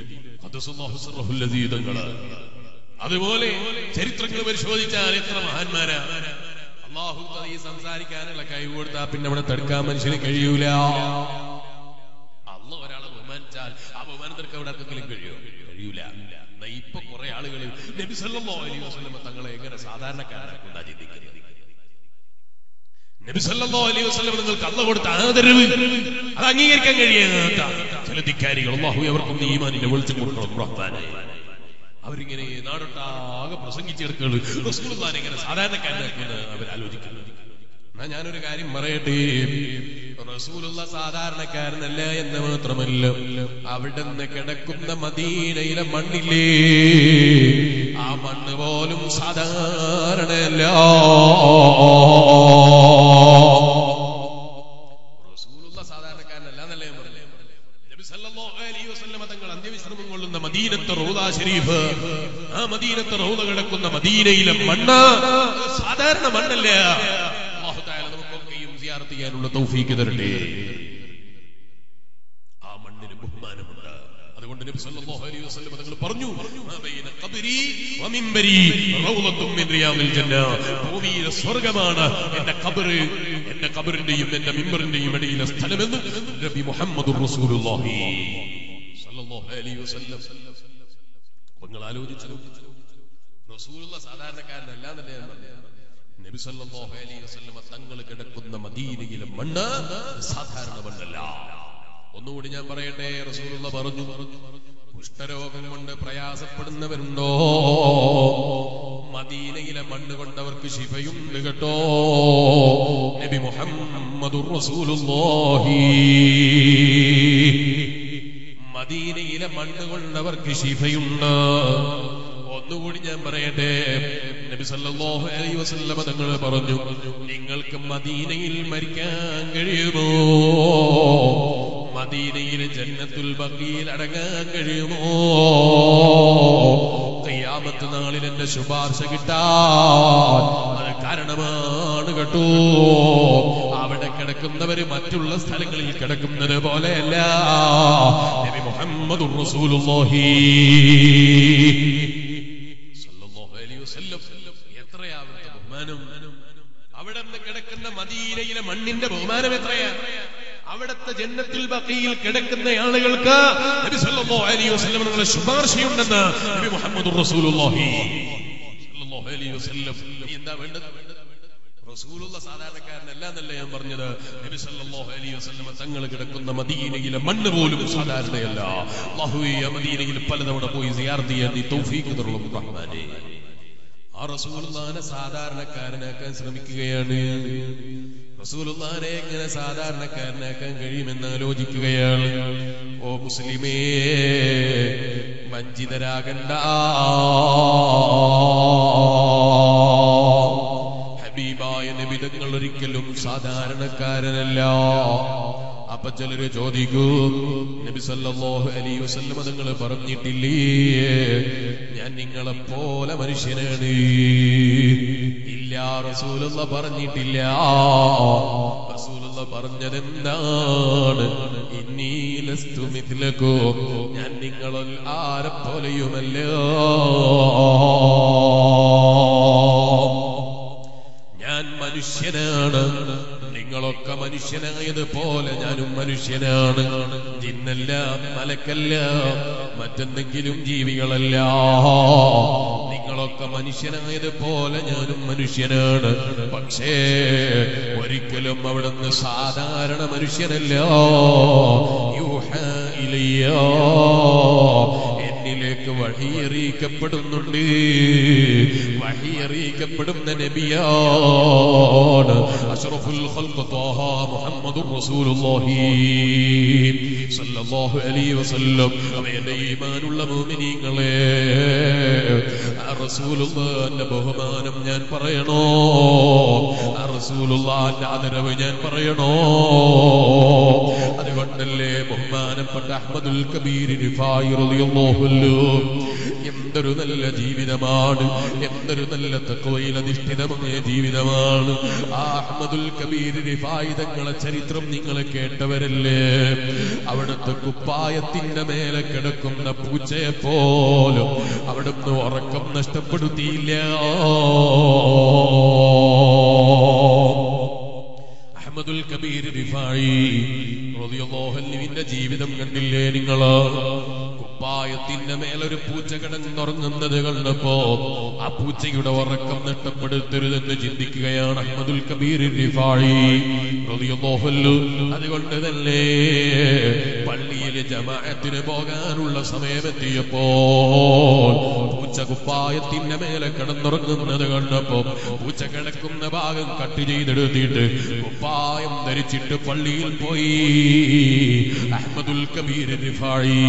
അതുപോലെ ചരിത്രങ്ങൾ പരിശോധിച്ചാൽ എത്ര മഹാന്മാരാ. അല്ലാഹു ഈ സംസാരിക്കാനുള്ള കഴിവ് കൊടുത്താൽ പിന്നെ അവിടെ തടുക്കാൻ മനുഷ്യന് കഴിയൂല. അല്ലാഹു ഒരാളെ ബഹുമാനിച്ചാൽ ആ ബഹുമാനത്തിற்கு അവിടെ ആർക്കെങ്കിലും കഴിയോ? കഴിയൂല. ഇപ്പൊ കുറെ ആളുകൾ നബി സല്ലല്ലാഹു അലൈഹി വസല്ലം തങ്ങളെ എങ്ങനെ സാധാരണക്കാരാക്കുന്നാ ചിന്തിക്കുന്നത്. നബി സല്ലല്ലാഹു അലൈഹി വസല്ലം നിങ്ങൾക്ക് അല്ലാഹു കൊടുത്ത ആദരവ് അത് അംഗീകരിക്കാൻ കഴിയാത്ത ചില ധിക്കാരികൾ, അല്ലാഹു അവർക്കും ഈമാനിന്റെ വെളിച്ചം കൊടുക്കണം റഹ്മാനേ. അവരിങ്ങനെ നാടൊട്ടാകെ പ്രസംഗിച്ചെടുക്കുന്നത് റസൂലുള്ളാഹിനെ ഇങ്ങനെ സാധാരണക്കാരനാക്കുന്ന അവരാലോചിക്കുന്നത്. എന്നാ ഞാനൊരു കാര്യം പറയട്ടെ, റസൂലുള്ള സാധാരണക്കാരനല്ല എന്ന് മാത്രമല്ല, അവിടെ നിന്ന് കിടക്കുന്ന മദീനയിലെ മണ്ണില്ലേ, ആ മണ്ണ് പോലും സാധാരണയല്ല. റസൂലുള്ള സാധാരണക്കാരനല്ല എന്നല്ലേ പറഞ്ഞേ. നബി സല്ലല്ലാഹു അലൈഹി വസല്ലം തങ്ങൾ അന്ത്യവിശ്രമം കൊള്ളുന്ന മദീനത്തെ റൗദ ശരീഫ്, ആ മദീനത്തെ റൗദ കിടക്കുന്ന മദീനയിലെ മണ്ണ് സാധാരണ മണ്ണല്ല. അല്ലാഹു തആല നമുക്കൊക്കെയും സിയാറത്ത് ചെയ്യാനുള്ള തൗഫീഖ് തരട്ടെ. ആ മണ്ണിന് ബഹുമാനമുണ്ട്. അതുകൊണ്ട് നബി സല്ലല്ലാഹു അലൈഹി വസല്ലം തങ്ങൾ പറഞ്ഞു, മാ ബൈന ഖബ്രി വ മിൻബരി റൗദത്തും മിൻ റിയാദിൽ ജന്ന. ഭൂമിയിലെ സ്വർഗ്ഗമാണ് എന്റെ ഖബർ, എന്റെ ഖബറിന്റെയും എന്റെ മിമ്പറിന്റെയും ഇടയിലെ സ്ഥലമെന്ന് നബി മുഹമ്മദുർ റസൂലുള്ളാഹി സല്ലല്ലാഹു അലൈഹി വസല്ലം. നിങ്ങൾ ആലോചിച്ചു, റസൂലുള്ള സാധാരണക്കാരനല്ല എന്നല്ലേ ഞാൻ പറഞ്ഞത്. നബി സല്ലല്ലാഹു അലൈഹി വസല്ലം തങ്ങൾ കിടക്കുന്ന മദീനയിലെ മണ്ണ് സാധാരണ മണ്ണല്ല. ഒന്നുകൂടി ഞാൻ പറയട്ടെ, റസൂലുള്ള പറഞ്ഞു, കുഷ്ഠരോഗം കൊണ്ട് പ്രയാസപ്പെടുന്നവരുണ്ടോ, മദീനയിലെ മണ്ണ് കൊണ്ടവർക്ക് ശിഫയുണ്ട് കേട്ടോ. നബി മുഹമ്മദുർ റസൂലുള്ളാഹി, മദീനയിലെ മണ്ണ് കൊണ്ടവർക്ക് ശിഫയുണ്ട്. ഒന്നുകൂടി ഞാൻ പറയട്ടെ, നബി സല്ലല്ലാഹു അലൈഹി വസല്ലം തങ്ങൾ പറഞ്ഞു, നിങ്ങൾക്ക് മദീനയിൽ മരിക്കാൻ കഴിയുമോ? മദീനയിൽ ജന്നത്തുൽ ബഖീൽ അടങ്ങാൻ കഴിയുമോ? ഖിയാമത്ത് നാളിൽ എന്റെ ശുപാർശ കിട്ടാൻ അത് കാരണമാണ് കേട്ടോ. അവിടെ കിടക്കുന്നവര് മറ്റുള്ള സ്ഥലങ്ങളിൽ കിടക്കുന്നത് പോലെയല്ല. നബി മുഹമ്മദുർ റസൂലുള്ളാഹി സല്ലല്ലാഹു അലൈഹി വസല്ലം എത്രയാ അവിടുത്തെ ബഹുമാനം! അവിടെ നിന്ന് കിടക്കുന്ന മദീനയിലെ മണ്ണിന്റെ ബഹുമാനം എത്രയാ! അവിടുത്തെ ജന്നത്തുൽ ബഖീൽ കിടക്കുന്ന ആളുകൾക്ക് നബി സല്ലല്ലാഹു അലൈഹി വസല്ലം തങ്ങളുടെ ശുപാർശയുണ്ടെന്ന് നബി മുഹമ്മദുർ റസൂലുള്ളാഹി സല്ലല്ലാഹു അലൈഹി വസല്ലം. എന്താ വേണ്ടത്? റസൂലുള്ള സാധാരണക്കാരനല്ല എന്നല്ല ഞാൻ പറഞ്ഞത്. നബി സല്ലല്ലാഹു അലൈഹി വസല്ലം തങ്ങൾ കിടക്കുന്ന മദീനയിലെ മണ്ണ് പോലും സാധാരണയല്ല. അല്ലാഹുവേ, മദീനയിൽ പലതവണ പോയി സിയാറത്ത് ചെയ്യാൻ നീ തൗഫീഖ് തരണം റഹ്മാനേ. ആ റസൂലുള്ളാഹിനെ സാധാരണക്കാരനാക്കാൻ ശ്രമിക്കുകയാണ്. റസൂലുള്ളാഹിനെ എങ്ങനെ സാധാരണക്കാരനാക്കാൻ കഴിയുമെന്ന് ആലോചിക്കുകയാണ്. ഓ മുസ്ലിമേ, വഞ്ചിതരാകണ്ട. ഹബീബായ നബി തങ്ങൾ ഒരിക്കലും സാധാരണക്കാരനല്ല. അപ്പൊ ചിലര് ചോദിക്കും, നബി സല്ലല്ലാഹു അലൈഹി വസല്ലം തങ്ങൾ പറഞ്ഞിട്ടില്ലേ ഞാൻ നിങ്ങളെ പോലെ മനുഷ്യനാണ്? ഇല്ല, റസൂലുള്ള പറഞ്ഞിട്ടില്ല. റസൂലുള്ള പറഞ്ഞതെന്താണ്? ഇന്നീ ലസ്തു മിത്ലകും, ഞാൻ നിങ്ങളിൽ ആരെ പോലെയുമല്ല. ഞാൻ മനുഷ്യനാണ്. നിങ്ങളൊക്കെ മനുഷ്യനായതുപോലെ ഞാനും മനുഷ്യനാണ്. ജിന്നല്ല, മലക്കല്ല, മറ്റെന്തെങ്കിലും ജീവികളല്ല. നിങ്ങളൊക്കെ മനുഷ്യനായതുപോലെ ഞാനും മനുഷ്യനാണ്. പക്ഷേ ഒരിക്കലും അവിടുന്ന് സാധാരണ മനുഷ്യനല്ല. യൂഹാ ഇലയ്യ, എന്നിലേക്ക് വഹിയറിയിക്കപ്പെടുന്നുണ്ട്. വഹിയറിയിക്കപ്പെടുന്ന നബിയാണ് അഷ്റഫുൽ ഖൽഖ് ത്വാഹ മുഹമ്മദുർ റസൂലുള്ളാഹി സല്ലല്ലാഹു അലൈഹി വസല്ലം. അവന്റെ ഈമാനുള്ള മുഅ്മിനീങ്ങളെ, ആ റസൂലുള്ളാഹിന്റെ ബഹുമാനം ഞാൻ പറയണോ? ആ റസൂലുള്ളാഹിന്റെ ആദരവ് ഞാൻ പറയണോ? അതുകൊണ്ടല്ലേ ബഹുമാനപ്പെട്ട അഹ്മദുൽ കബീർ റിഫായി റളിയല്ലാഹു അൻഹു എന്തൊരു നല്ല ജീവിതമാണ്, എന്തൊരു നല്ല തഖ്വയിൽ അധിഷ്ഠിതമായ ജീവിതമാണ്. ആ അഹ്മദുൽ കബീർ റിഫായി തങ്ങളെ ചരിത്രം നിങ്ങൾ കേട്ടവരല്ലേ? അവിടുത്തെ കുപ്പായത്തിന്റെ മേലെ കിടക്കുന്ന പൂച്ചയെ പോലും അവിടുന്ന് ഉറക്കം നഷ്ടപ്പെടുത്തിയില്ല. അഹ്മദുൽ കബീർ റിഫായി റളിയല്ലാഹു അൻഹുവിന്റെ ജീവിതം കണ്ടില്ലേ നിങ്ങൾ? കുപ്പായത്തിന്റെ മേലൊരു പൂച്ച കിടന്നുറങ്ങുന്നത് കണ്ടപ്പോ ആ പൂച്ചയുടെ ഉറക്കം നഷ്ടപ്പെടുത്തരുതെന്ന് ചിന്തിക്കുകയാണ് അഹ്മദുൽ കബീർ റിഫായി റളിയല്ലാഹു അൻഹു. അതുകൊണ്ട് തന്നെ പള്ളിയിലെ ജമാഅത്തിന് പോകാനുള്ള സമയമെത്തിയപ്പോൾ പൂച്ച കുപ്പായത്തിന്റെ മേലെ കിടന്നുറങ്ങുന്നത് കണ്ടപ്പോ പൂച്ച കിടക്കുന്ന ഭാഗം കട്ട് ചെയ്തെടുത്തിട്ട് കുപ്പായം ധരിച്ചിട്ട് പള്ളിയിൽ പോയി അഹ്മദുൽ കബീർ റിഫായി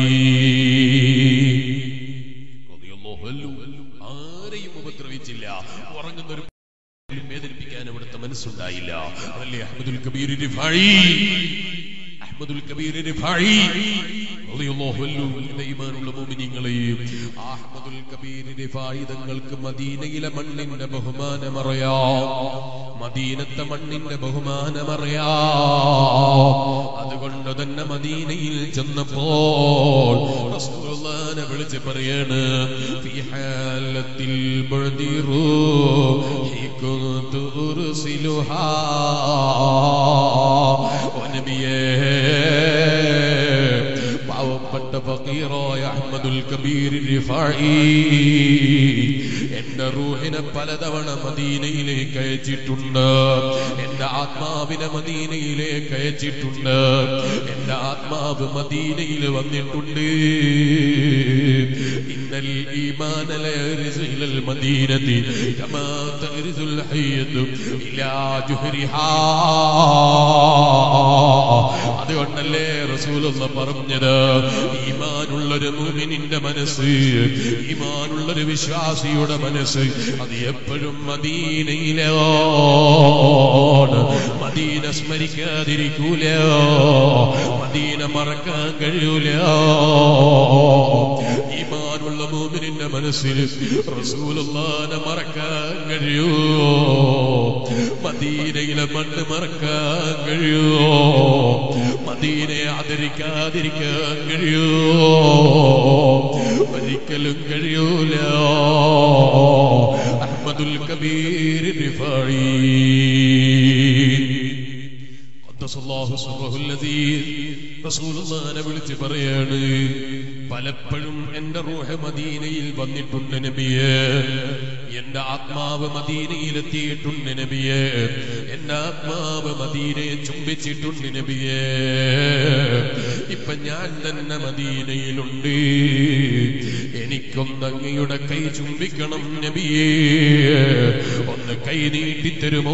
ആരെയും ഉപദ്രവിച്ചില്ല. ഉറങ്ങുന്ന ഒരു വേദനിപ്പിക്കാൻ അവിടുത്തെ മനസ്സുണ്ടായില്ല. അതല്ലേ അഹ്മദുൽ കബീർ റിഫായി. അഹ്മദുൽ കബീർ റിഫായി റളിയല്ലാഹു അൻഹു. ഈമാനുള്ള മുഅ്മിനീങ്ങളെ, അഹ്മദുൽ കബീർ റിഫായി തങ്ങൾക്ക് മദീനയിലെ മണ്ണിന്റെ ബഹുമാനമറിയാം. മദീനത്തെ മണ്ണിന്റെ ബഹുമാനമറിയാം. അതുകൊണ്ട് തന്നെ മദീനയിൽ ചെന്നപ്പോൾ റസൂലുള്ളാഹിനെ വിളിച്ച് പറയാണ്, ഫീ ഹാലത്തിൽ ബഅദി റൂഹി കുന്തു ഉർസിലുഹാ. ഓ നബിയേ, പാവപ്പെട്ട ഫഖീറായ അഹ്മദുൽ കബീർ റിഫായി, എന്റെ എന്റെ റൂഹിനെ പലതവണ മദീനയിലേക്ക് അയച്ചിട്ടുണ്ട്, എന്റെ ആത്മാവിനെ മദീനയിലേക്ക് അയച്ചിട്ടുണ്ട്. എന്റെ ആത്മാവ് മദീനയിൽ വന്നിട്ടുണ്ട്. ഇന്നൽ ഈമാന ലയർസു ഇലൽ മദീനതി കമാ തഗ്രിസുൽ ഹയ്യതു ഇലാ ജുഹരിഹാ. അതുകൊണ്ടല്ലേ റസൂലുള്ള പറഞ്ഞത്, ഈമാനുള്ളൊരു മുഅ്മിനിന്റെ മനസ്സ്, ഈമാനുള്ളൊരു വിശ്വാസിയുടെ മനസ്സ് അത് എപ്പോഴും മദീനയിലാണ്. മദീന സ്മരിക്കാതിരിക്കൂല, മദീന മറക്കാൻ കഴിയൂല. ഈമാനുള്ള മുഅ്മിനിന്റെ മനസ്സിൽ റസൂലുള്ളാഹിനെ മറക്കാൻ കഴിയുമോ? മദീനയിലെ മണ്ണ് മറക്കാൻ കഴിയുമോ? മദീനയെ ആദരിക്കാതിരിക്കാൻ കഴിയുമോ? ഒരിക്കലും കഴിയൂല. അഹ്മദുൽ കബീർ റിഫായി ഖദ്ദസല്ലാഹു സിർറഹുൽ അസീസ് റസൂലുള്ളാഹിനെ വിളിച്ച് പറയാണ്, പലപ്പോഴും എന്റെ റൂഹ് മദീനയിൽ വന്നിട്ടുണ്ട് നബിയേ, എന്റെ ആത്മാവ് മദീനയിലെത്തിയിട്ടുണ്ട് നബിയേ, എന്റെ ആത്മാവ് മദീനയെ ചുംബിച്ചിട്ടുണ്ട് നബിയേ. ഇപ്പൊ ഞാൻ തന്നെ മദീനയിലുണ്ട്, എനിക്കൊന്ന് അങ്ങയുടെ കൈ ചുംബിക്കണം നബിയേ, ഒന്ന് കൈ നീട്ടിത്തരുമോ?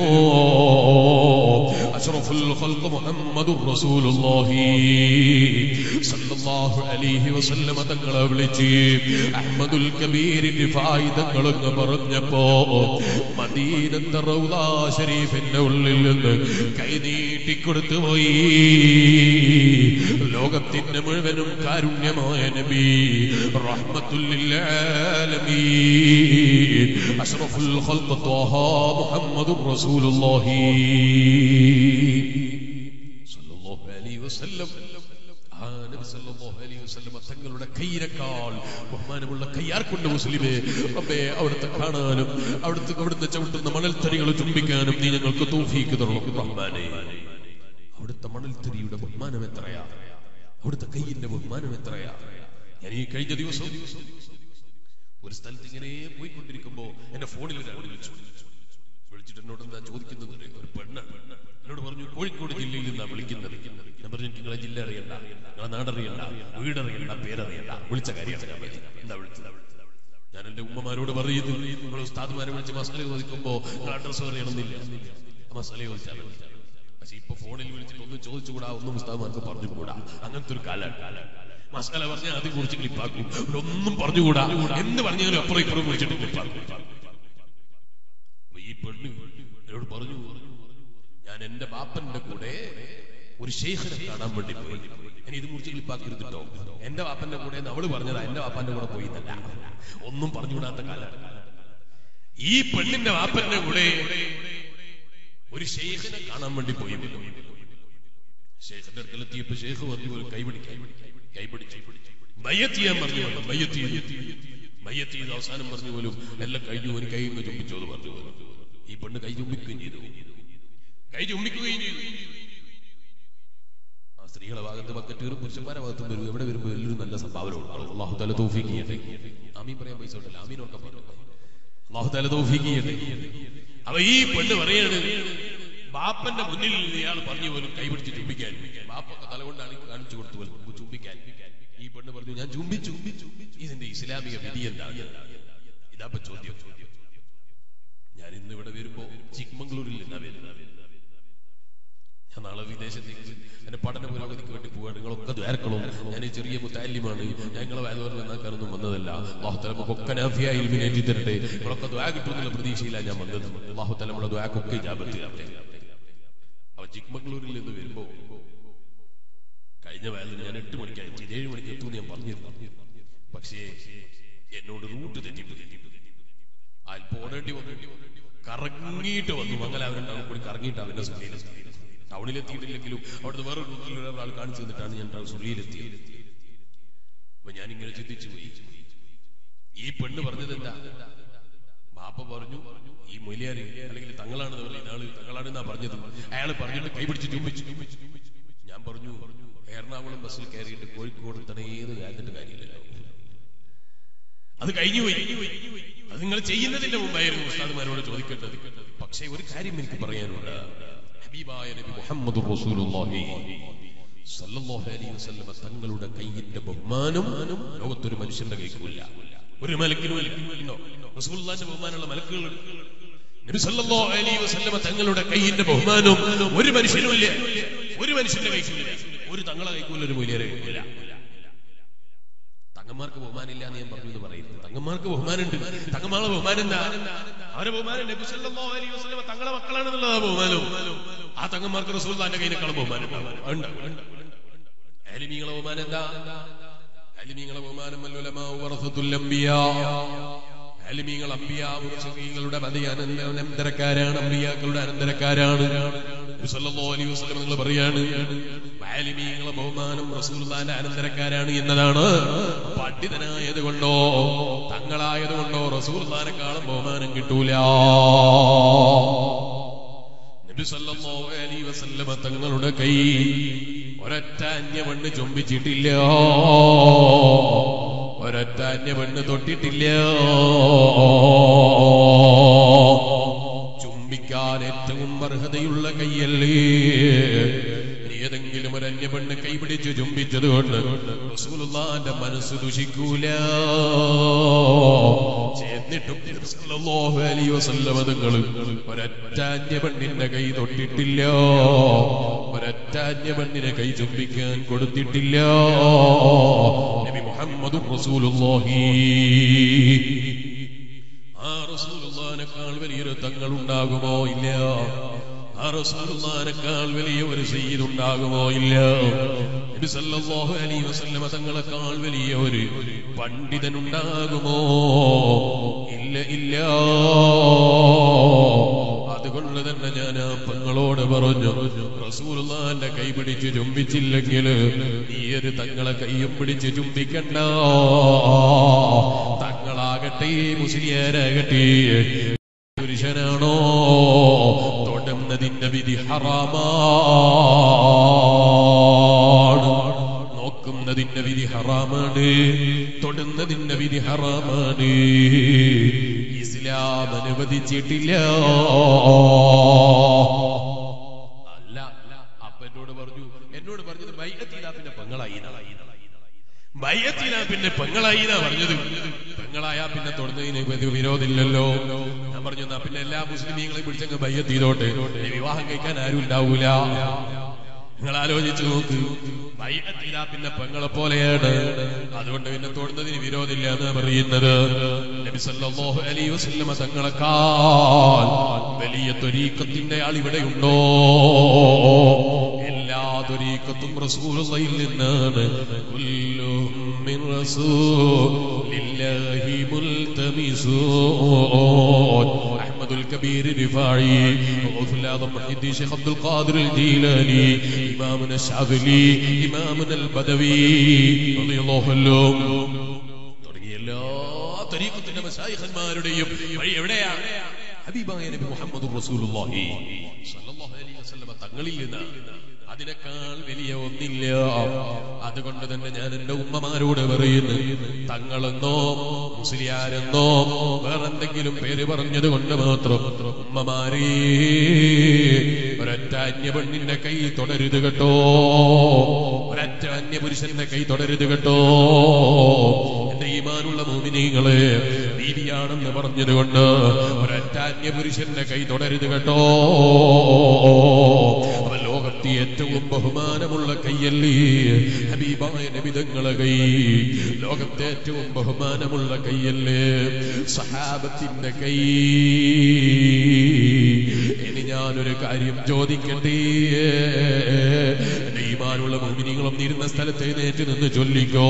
അഷ്റഫുൽ ഖൽഖ് മുഹമ്മദുർ റസൂലുള്ളാഹി സല്ലല്ലാഹു അലൈഹി വസല്ലം തങ്ങളെ വിളിച്ച് അഹ്മദുൽ കബീർ റിഫായി തങ്ങളെന്ന് പറഞ്ഞപ്പോ മദീനത്തെ റൗള ശരീഫിന്റെ ഉള്ളിൽ നിന്ന് കൈ നീട്ടിക്കൊടുത്തു പോയി. ലോകത്തിന്റെ മുഴുവനും കാരുണ്യമായ നബി, റഹ്മത്തുൽ ലിൽ ആലമീൻ, അഷ്റഫുൽ ഖൽഖ് ത്വാഹ മുഹമ്മദുർ റസൂലുള്ളാഹി സല്ലല്ലാഹു അലൈഹി വസല്ലം തങ്ങളുടെ കൈയിനേക്കാൾ ബഹുമാനമുള്ള കയ്യാർക്കൊണ്ട് മുസ്ലിമേ റബ്ബേ അവിടുത്തെ കാണാനും അവിടുത്തെ അവിടുത്തെ ചവിട്ടുന്ന മണൽത്തരികൾ ചുംബിക്കാനും നീ ഞങ്ങൾക്ക് തൗഫീഖ് തരണം റഹ്മാനേ. അവിടുത്തെ മണൽത്തരിയുടെ ബഹുമാനം എത്രയാ, അവിടുത്തെ കയ്യിന്റെ ബഹുമാനം എത്രയാ. ഞാൻ ഈ കഴിഞ്ഞ ദിവസം ഒരു സ്ഥലത്ത് ഇങ്ങനെ പോയിക്കൊണ്ടിരിക്കുമ്പോ എന്റെ ഫോണിൽ ഒരാൾ വിളിച്ചു. വിളിച്ചിട്ട് എന്നോട് എന്താ ചോദിക്കുന്നത്? ഒരു പെണ്ണ് എന്നോട് പറഞ്ഞു, കോഴിക്കോട് ജില്ലയിൽ നിന്നാ വിളിക്കുന്നത്. ഞാൻ പറഞ്ഞു, എനിക്ക് നിങ്ങളെ ജില്ല അറിയണ്ട, നിങ്ങളെ നാടറിയണ്ട, വീടറിയണ്ട, പേരറിയണ്ട, വിളിച്ച കാര്യം എന്താ വിളിച്ചത്? ഞാൻ എന്റെ ഉമ്മമാരോട് പറയുന്നു, നിങ്ങൾ ഉസ്താദ്മാരെ വിളിച്ച് മസാല ചോദിക്കുമ്പോ അഡ്രസ് അറിയണമെന്നില്ല, മസാല ചോദിച്ചാൽ. പക്ഷെ ഇപ്പൊ ഫോണിൽ വിളിച്ചിട്ട് ഒന്നും ചോദിച്ചുകൂടാ, ഒന്നും ഉസ്താദ്മാർക്ക് പറഞ്ഞുകൂടാ. അങ്ങനത്തെ ഒരു കാലം മസാല പറഞ്ഞാൽ അതിനെ കുറിച്ച് ക്ലിപ്പാക്കും, ഒന്നും പറഞ്ഞുകൂടാ. എന്ത് പറഞ്ഞാലും അപ്പുറം ഇപ്പുറം വിളിച്ചിട്ട് ക്ലിപ്പാക്കും. ഈ പെണ്ണ് എന്നോട് പറഞ്ഞു, ഞാൻ എന്റെ ബാപ്പന്റെ കൂടെ ഒരു ശൈഖിനെ കാണാൻ വേണ്ടി പോയി. ഇനി ഇത് കുറിച്ച് ക്ലിപ്പാക്കരുതിട്ടോ. എന്റെ ബാപ്പന്റെ കൂടെ അവള് പറഞ്ഞതാ, എന്റെ ബാപ്പന്റെ കൂടെ പോയി എന്നല്ല, ഒന്നും പറഞ്ഞുകൂടാത്ത കാലം. ഈ പെണ്ണിന്റെ ബാപ്പന്റെ കൂടെ ഒരു ശൈഖിനെ കാണാൻ വേണ്ടി പോയി. ശൈഖിന്റെ അടുക്കലെത്തിയപ്പോ ശൈഖ് പറഞ്ഞു, ഒരു കൈപിടിക്കാൻ കൈപിടിച്ച് ബയ്യത്ത് ചെയ്യാൻ പറഞ്ഞു. ബയ്യത്ത് ചെയ്ത് ബയ്യത്ത് ചെയ്ത് അവസാനം പറഞ്ഞു പോലും എല്ലാം കഴിഞ്ഞു, ഒരു കൈ ഒന്ന് ചുംബിച്ചോ എന്ന് പറഞ്ഞു പോലും. ഈ പെണ്ണ് കൈ ചുംബിക്കുകയും ചെയ്തു, കൈ ചുംബിക്കുകയും ചെയ്തു. ആ സ്ത്രീകളെ ഭാഗത്ത് ബക്കറ്റ് വരും, പുരുഷന്മാരെ ഭാഗത്തും വരും. എവിടെ വരുമ്പോൾ എല്ലാവരും നല്ല സംഭാവന കൊടുക്കും. അല്ലാഹു തആല തൗഫീഖ് ചെയ്യട്ടെ. ആമീൻ പറയാൻ പൈസ ഉണ്ടല്ലോ, ആമീനൊക്കെ പറഞ്ഞു. അല്ലാഹു തആല തൗഫീഖ് ചെയ്യട്ടെ. അപ്പൊ ഈ പെണ്ണ് പറയാണ്, ബാപ്പന്റെ മുന്നിൽ ഇയാൾ പറഞ്ഞു പോലും കൈ പിടിച്ച് ചുംബിക്കാൻ. ബാപ്പൊക്കെ തലകൊണ്ടാണ് കാണിച്ചു കൊടുത്തു പോലും ചുംബിക്കാൻ. ഈ പെണ്ണ് പറഞ്ഞു, ഞാൻ ചുംബിച്ചു. ഇതിന്റെ ഇസ്ലാമിക വിധി എന്താണ്? ഇതാപ്പ ചോദ്യം. ഞാൻ ഇന്ന് ഇവിടെ വരുമ്പോ ചിക്മംഗ്ലൂരിൽ നിന്നാ വരുന്നത്. ഞാൻ നാളെ വിദേശത്തേക്ക് എന്റെ പഠന പുരോഗതിക്ക് വേണ്ടി പോവാണ്. നിങ്ങളൊക്കെ ദ്വാരക്കണം. ഞാൻ ഈ ചെറിയ മുത്തല്ലിമാണ്, ഞങ്ങളെ വേദവർ നന്നാക്കാനൊന്നും വന്നതല്ല. അല്ലാഹു തആല നമുക്കൊക്കെ നാഫിയായ ഇൽമിനെ ഏറ്റി തരട്ടെ. നിങ്ങളൊക്കെ ദ്വാ കിട്ടുമെന്നുള്ള പ്രതീക്ഷയിലാണ് ഞാൻ വന്നത്. അല്ലാഹു തആല നമ്മുടെ ദ്വാക്കൊക്കെ ഇജാബത്ത് ചെയ്യട്ടെ. അപ്പൊ ചിക്മംഗ്ലൂരിൽ നിന്ന് വരുമ്പോ കഴിഞ്ഞ വേദന ഞാൻ എട്ട് മണിക്കായി ഏഴ് മണിക്ക് എത്തുമെന്ന് ഞാൻ പറഞ്ഞിരുന്നു. പക്ഷേ എന്നോട് റൂട്ട് തെറ്റിട്ട് അല്പം ഓടേണ്ടി വന്നു. കറങ്ങിയിട്ട് വന്നു. മംഗലാപുരം കൂടി കറങ്ങിയിട്ട് അവന്റെ സുള്ളിയിലെത്തി. ടൗണിലെത്തിയിട്ടില്ലെങ്കിലും അവിടുന്ന് വേറെ റൂട്ടിൽ ഒരാൾ കാണിച്ചു തന്നിട്ടാണ് ഞാൻ സുള്ളിയിലെത്തിയത്. അപ്പൊ ഞാനിങ്ങനെ ചിന്തിച്ചു പോയി, ഈ പെണ്ണ് പറഞ്ഞത് എന്താ? ബാപ്പ പറഞ്ഞു, ഈ മൊലിയാര് അല്ലെങ്കിൽ തങ്ങളാണ് ഇയാള് തങ്ങളാണെന്നാ പറഞ്ഞത്. അയാൾ പറഞ്ഞിട്ട് കൈപിടിച്ച് ചുംബിച്ചു. ഞാൻ പറഞ്ഞു, എറണാകുളം ബസ്സിൽ കയറിയിട്ട് കോഴിക്കോട് തടയേത് കാഞ്ഞിട്ട് കാര്യമില്ലല്ലോ. അത് കഴിഞ്ഞു പോയി. അത് നിങ്ങൾ ചെയ്യുന്നതിന്റെ മുമ്പായിരുന്നു ഉസ്താദുമാരോട് ചോദിക്കേണ്ടത്. പക്ഷേ ഒരു കാര്യം എനിക്ക് പറയാനുണ്ട്. ഹബീബായ നബി മുഹമ്മദുർ റസൂലുള്ളാഹി സല്ലല്ലാഹു അലൈഹി വസല്ലം തങ്ങളുടെ കയ്യിന്റെ ബഹുമാനം ലോകത്തൊരു മനുഷ്യന്റെ കൈക്കില്ല. ഒരു മലക്കിനും ഇല്ലോ റസൂലുള്ളാഹിന്റെ ബഹുമാനമുള്ള മലക്കുകൾ നബി സല്ലല്ലാഹു അലൈഹി വസല്ലം തങ്ങളുടെ കയ്യിന്റെ ബഹുമാനം ഒരു മനുഷ്യനുമില്ല. ഒരു മനുഷ്യന്റെ കൈക്കില്ല. ഒരു തങ്ങളെ കൈക്കൂല, ഒരു മൂല്യരെ കൈക്കൂല. തങ്ങന്മാർക്ക് ബഹുമാനില്ല എന്ന് ഞാൻ പറഞ്ഞു പറയുന്നത്. തങ്ങന്മാർക്ക് ബഹുമാനുണ്ട്. തങ്ങന്മാരുടെ ബഹുമാനം എന്താ? അവരെ ബഹുമാനം നബി സല്ലല്ലാഹു അലൈഹി വസല്ലം തങ്ങളെ മക്കളാണെന്നുള്ളതാ ബഹുമാനം. ആ തങ്ങന്മാർക്ക് റസൂലുള്ളാഹിന്റെ കയ്യിനേക്കാളും ബഹുമാനം ഉണ്ട്. ആലിമീങ്ങളെ ബഹുമാനം എന്താ? ആലിമീങ്ങളെ ബഹുമാനം വലുലമാ വറസത്തുൽ അംബിയാ. ആലിമീങ്ങൾ അംബിയാ മുർസലീങ്ങളുടെ അനന്തരക്കാരാണ്. അംബിയാക്കളുടെ അനന്തരക്കാരാണ്. നബി സല്ലല്ലാഹു അലൈഹി വസല്ലം നിങ്ങൾ പറയാണ് ആലിമീങ്ങളെ ബഹുമാനം റസൂലുള്ളാഹിന്റെ അനന്തരക്കാരാണ് എന്നതാണ്. പണ്ഡിതനായത് കൊണ്ടോ തങ്ങളായത് കൊണ്ടോ റസൂലുള്ളാഹിനെക്കാളും ബഹുമാനം കിട്ടൂല. നബി സല്ലല്ലാഹു അലൈഹി വസല്ലം തങ്ങളുടെ കൈ ഒരൊറ്റ അന്യപെണ്ണ് ചുംബിച്ചിട്ടില്ല. ഒരൊറ്റ അന്യപെണ്ണ് തൊട്ടിട്ടില്ല. ചുംബിക്കാൻ ഏറ്റവും അർഹതയുള്ള കൈയല്ലേ. ഏതെങ്കിലും ഒരു അന്യപെണ്ണ് കൈപിടിച്ച് ചുംബിച്ചത് കൊണ്ട് റസൂലുള്ളാഹിന്റെ മനസ്സ് ദുഷിക്കൂല. എന്നിട്ടും സല്ലല്ലാഹു അലൈഹി വസല്ലം തങ്ങൾ ഒരൊറ്റ അന്യപെണ്ണിന്റെ കൈ തൊട്ടിട്ടില്ല. ഒരൊറ്റ അന്യപെണ്ണിനെ കൈ ചുംബിക്കാൻ കൊടുത്തിട്ടില്ല. നബി മുഹമ്മദുർ റസൂലുള്ളാഹി. ആ റസൂലുള്ളാഹിനേക്കാൾ വലിയൊരു തങ്ങൾ ഉണ്ടാകുമോ? ഇല്ല. ആ റസൂലുള്ളാഹിനേക്കാൾ വലിയ ഒരു സയ്യിദ് ഉണ്ടാകുമോ? ഇല്ല. നബി സല്ലല്ലാഹു അലൈഹി വസല്ലം തങ്ങളെക്കാൾ വലിയ ഒരു പണ്ഡിതൻ ഉണ്ടാകുമോ? ഇല്ല, ഇല്ല. അതുകൊണ്ട് തന്നെ ഞാൻ ആ പെങ്ങളോട് പറഞ്ഞു, റസൂലുള്ളാഹിന്റെ കൈ പിടിച്ച് ചുംബിച്ചില്ലെങ്കിൽ നീ ഒരു തങ്ങളെ കൈയും പിടിച്ച് ചുംബിക്കണ്ട. തങ്ങളാകട്ടെ മുസ്ലിയാരാകട്ടെ പുരുഷനാണോ തൊടുന്നതിന്റെ വിധി ഹറാമാണ്. നോക്കുന്നതിന്റെ വിധി ഹറാമാണ്. തൊടുന്നതിന്റെ വിധി ഹറാമാണ്. ഇസ്ലാം അനുവദിച്ചിട്ടില്ല. അല്ല, അപ്പ എന്നോട് പറഞ്ഞു എന്നോട് പറഞ്ഞത് ബൈഅത്തിലാ പിന്നെ പെങ്ങളായി ബൈഅത്തിലാ പിന്നെ പെങ്ങളായി എന്നാ പറഞ്ഞത്. പെങ്ങളായാ പിന്നെ തൊടുന്നതിന് വിരോധമില്ലല്ലോ. ഞാൻ പറഞ്ഞു എന്നാ പിന്നെ എല്ലാ മുസ്ലിമീങ്ങളെയും പിടിച്ചങ്ങ് ബൈഅത്ത് ചെയ്തോട്ടെ. വിവാഹം കഴിക്കാൻ ആരും ഉണ്ടാവൂല. നിങ്ങൾ ആലോചിച്ചു നോക്ക്. ബൈഅത്തിലാ പിന്നെ പെങ്ങളെ പോലെയാണ്. അതുകൊണ്ട് പിന്നെ തൊടുന്നതിന് വിരോധമില്ല എന്ന് പറയുന്നത്. നബി സല്ലല്ലാഹു അലൈഹി വസല്ലം തങ്ങളെക്കാൾ വലിയ ത്വരീഖത്തിന്റെ ആൾ ഇവിടെയുണ്ടോ? എല്ലാ ത്വരീഖത്തും റസൂലുള്ളാഹിയിൽ നിന്നാണ്. കുല്ലും മിൻ റസൂലില്ലാഹി മുൽതമിസൂൻ. അഹ്മദുൽ കബീർ റിഫായി, ഗൗസുൽ ആദം മുഹ്യിദ്ദീൻ ശൈഖ് അബ്ദുൽ ഖാദിർ അൽ ജീലാനി, ഇമാമുന ശാദിലി, ഇമാമുന അൽ ബദവി റളിയല്ലാഹു അൻഹു തുടങ്ങിയ എല്ലാ ത്വരീഖത്തിന്റെ മശായിഖന്മാരുടെയും വഴി എവിടെയാണ്? ഹബീബായ നബി മുഹമ്മദുർ റസൂലുള്ളാഹി സ്വല്ലല്ലാഹു അലൈഹി വസല്ലം തങ്ങളിൽ നിന്നാണ്. അതിനേക്കാൾ വലിയ ഒന്നില്ല. അതുകൊണ്ട് തന്നെ ഞാൻ എന്റെ ഉമ്മമാരോട് പറയുന്നു, തങ്ങളെന്നോ മുസ്ലിയാരെന്നോ വേറെന്തെങ്കിലും പേര് പറഞ്ഞത് കൊണ്ട് മാത്രം ഉമ്മമാരേ ഒരൊറ്റ അന്യപെണ്ണിന്റെ കൈ തൊടരുത് കേട്ടോ. ഒരൊറ്റ അന്യപുരുഷന്റെ കൈ തൊടരുത് കേട്ടോ. എന്റെ ഈമാനുള്ള മോമിനീങ്ങളെ, ബീവിയാണെന്ന് പറഞ്ഞത് കൊണ്ട് ഒരൊറ്റ അന്യപുരുഷന്റെ കൈ തൊടരുത് കേട്ടോ. അവൻ ലോകത്തെ ഏറ്റവും ബഹുമാനമുള്ള കൈയല്ലേ ഹബീബായ നബി തങ്ങളെ കൈ. ലോകത്തെ ഏറ്റവും ബഹുമാനമുള്ള കൈയല്ലേ സഹാബത്തിന്റെ കൈ. ഇനി ഞാനൊരു കാര്യം ചോദിക്കട്ടെ. ഈമാനുള്ള മുഅ്മിനീങ്ങളും ഇരുന്ന സ്ഥലത്ത് എഴുന്നേറ്റ് നിന്ന് ചൊല്ലിക്കോ.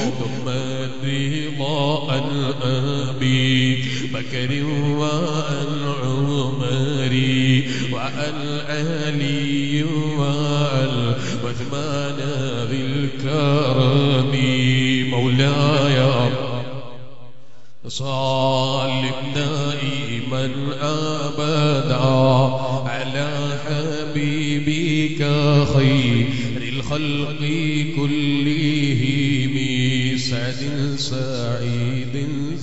وعثمان ذي الكرم مولاي صل دائما أبدا على حبيبك خير الخلق كلهم سعد سعيد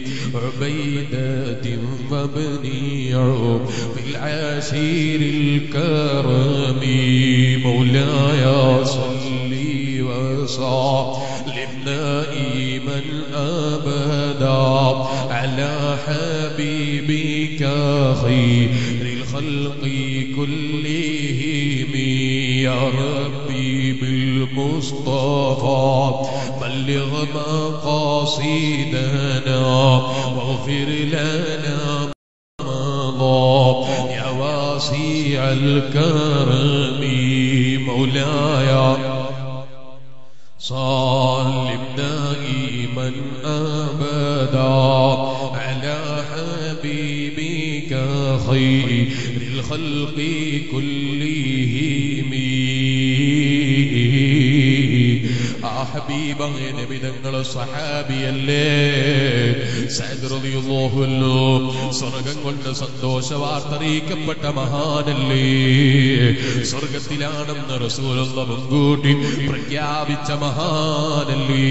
عبيدة وابن عوف العشير الكرم مولاي صل وسلم دائما أبدا على حبيبك خير الخلق كلهم يا ربي بالمصطفى بلغ مقاصدنا واغفر لنا ما مضى يا واسع الكرم مولاي صل دائما أبدا على حبيبك خير الخلق كلهم حبيبه നബി തങ്ങളെ സഹാബിയല്ലേ സഅദ് റളിയല്ലാഹു അൻഹു സ്വർഗ്ഗം കൊണ്ട് സന്തോഷ വാർത്ത അറിയിക്കപ്പെട്ട മഹാനല്ലേ സ്വർഗ്ഗത്തിലാണെന്ന് റസൂലുള്ളാഹി മുൻകൂട്ടി പ്രഖ്യാപിച്ച മഹാനല്ലേ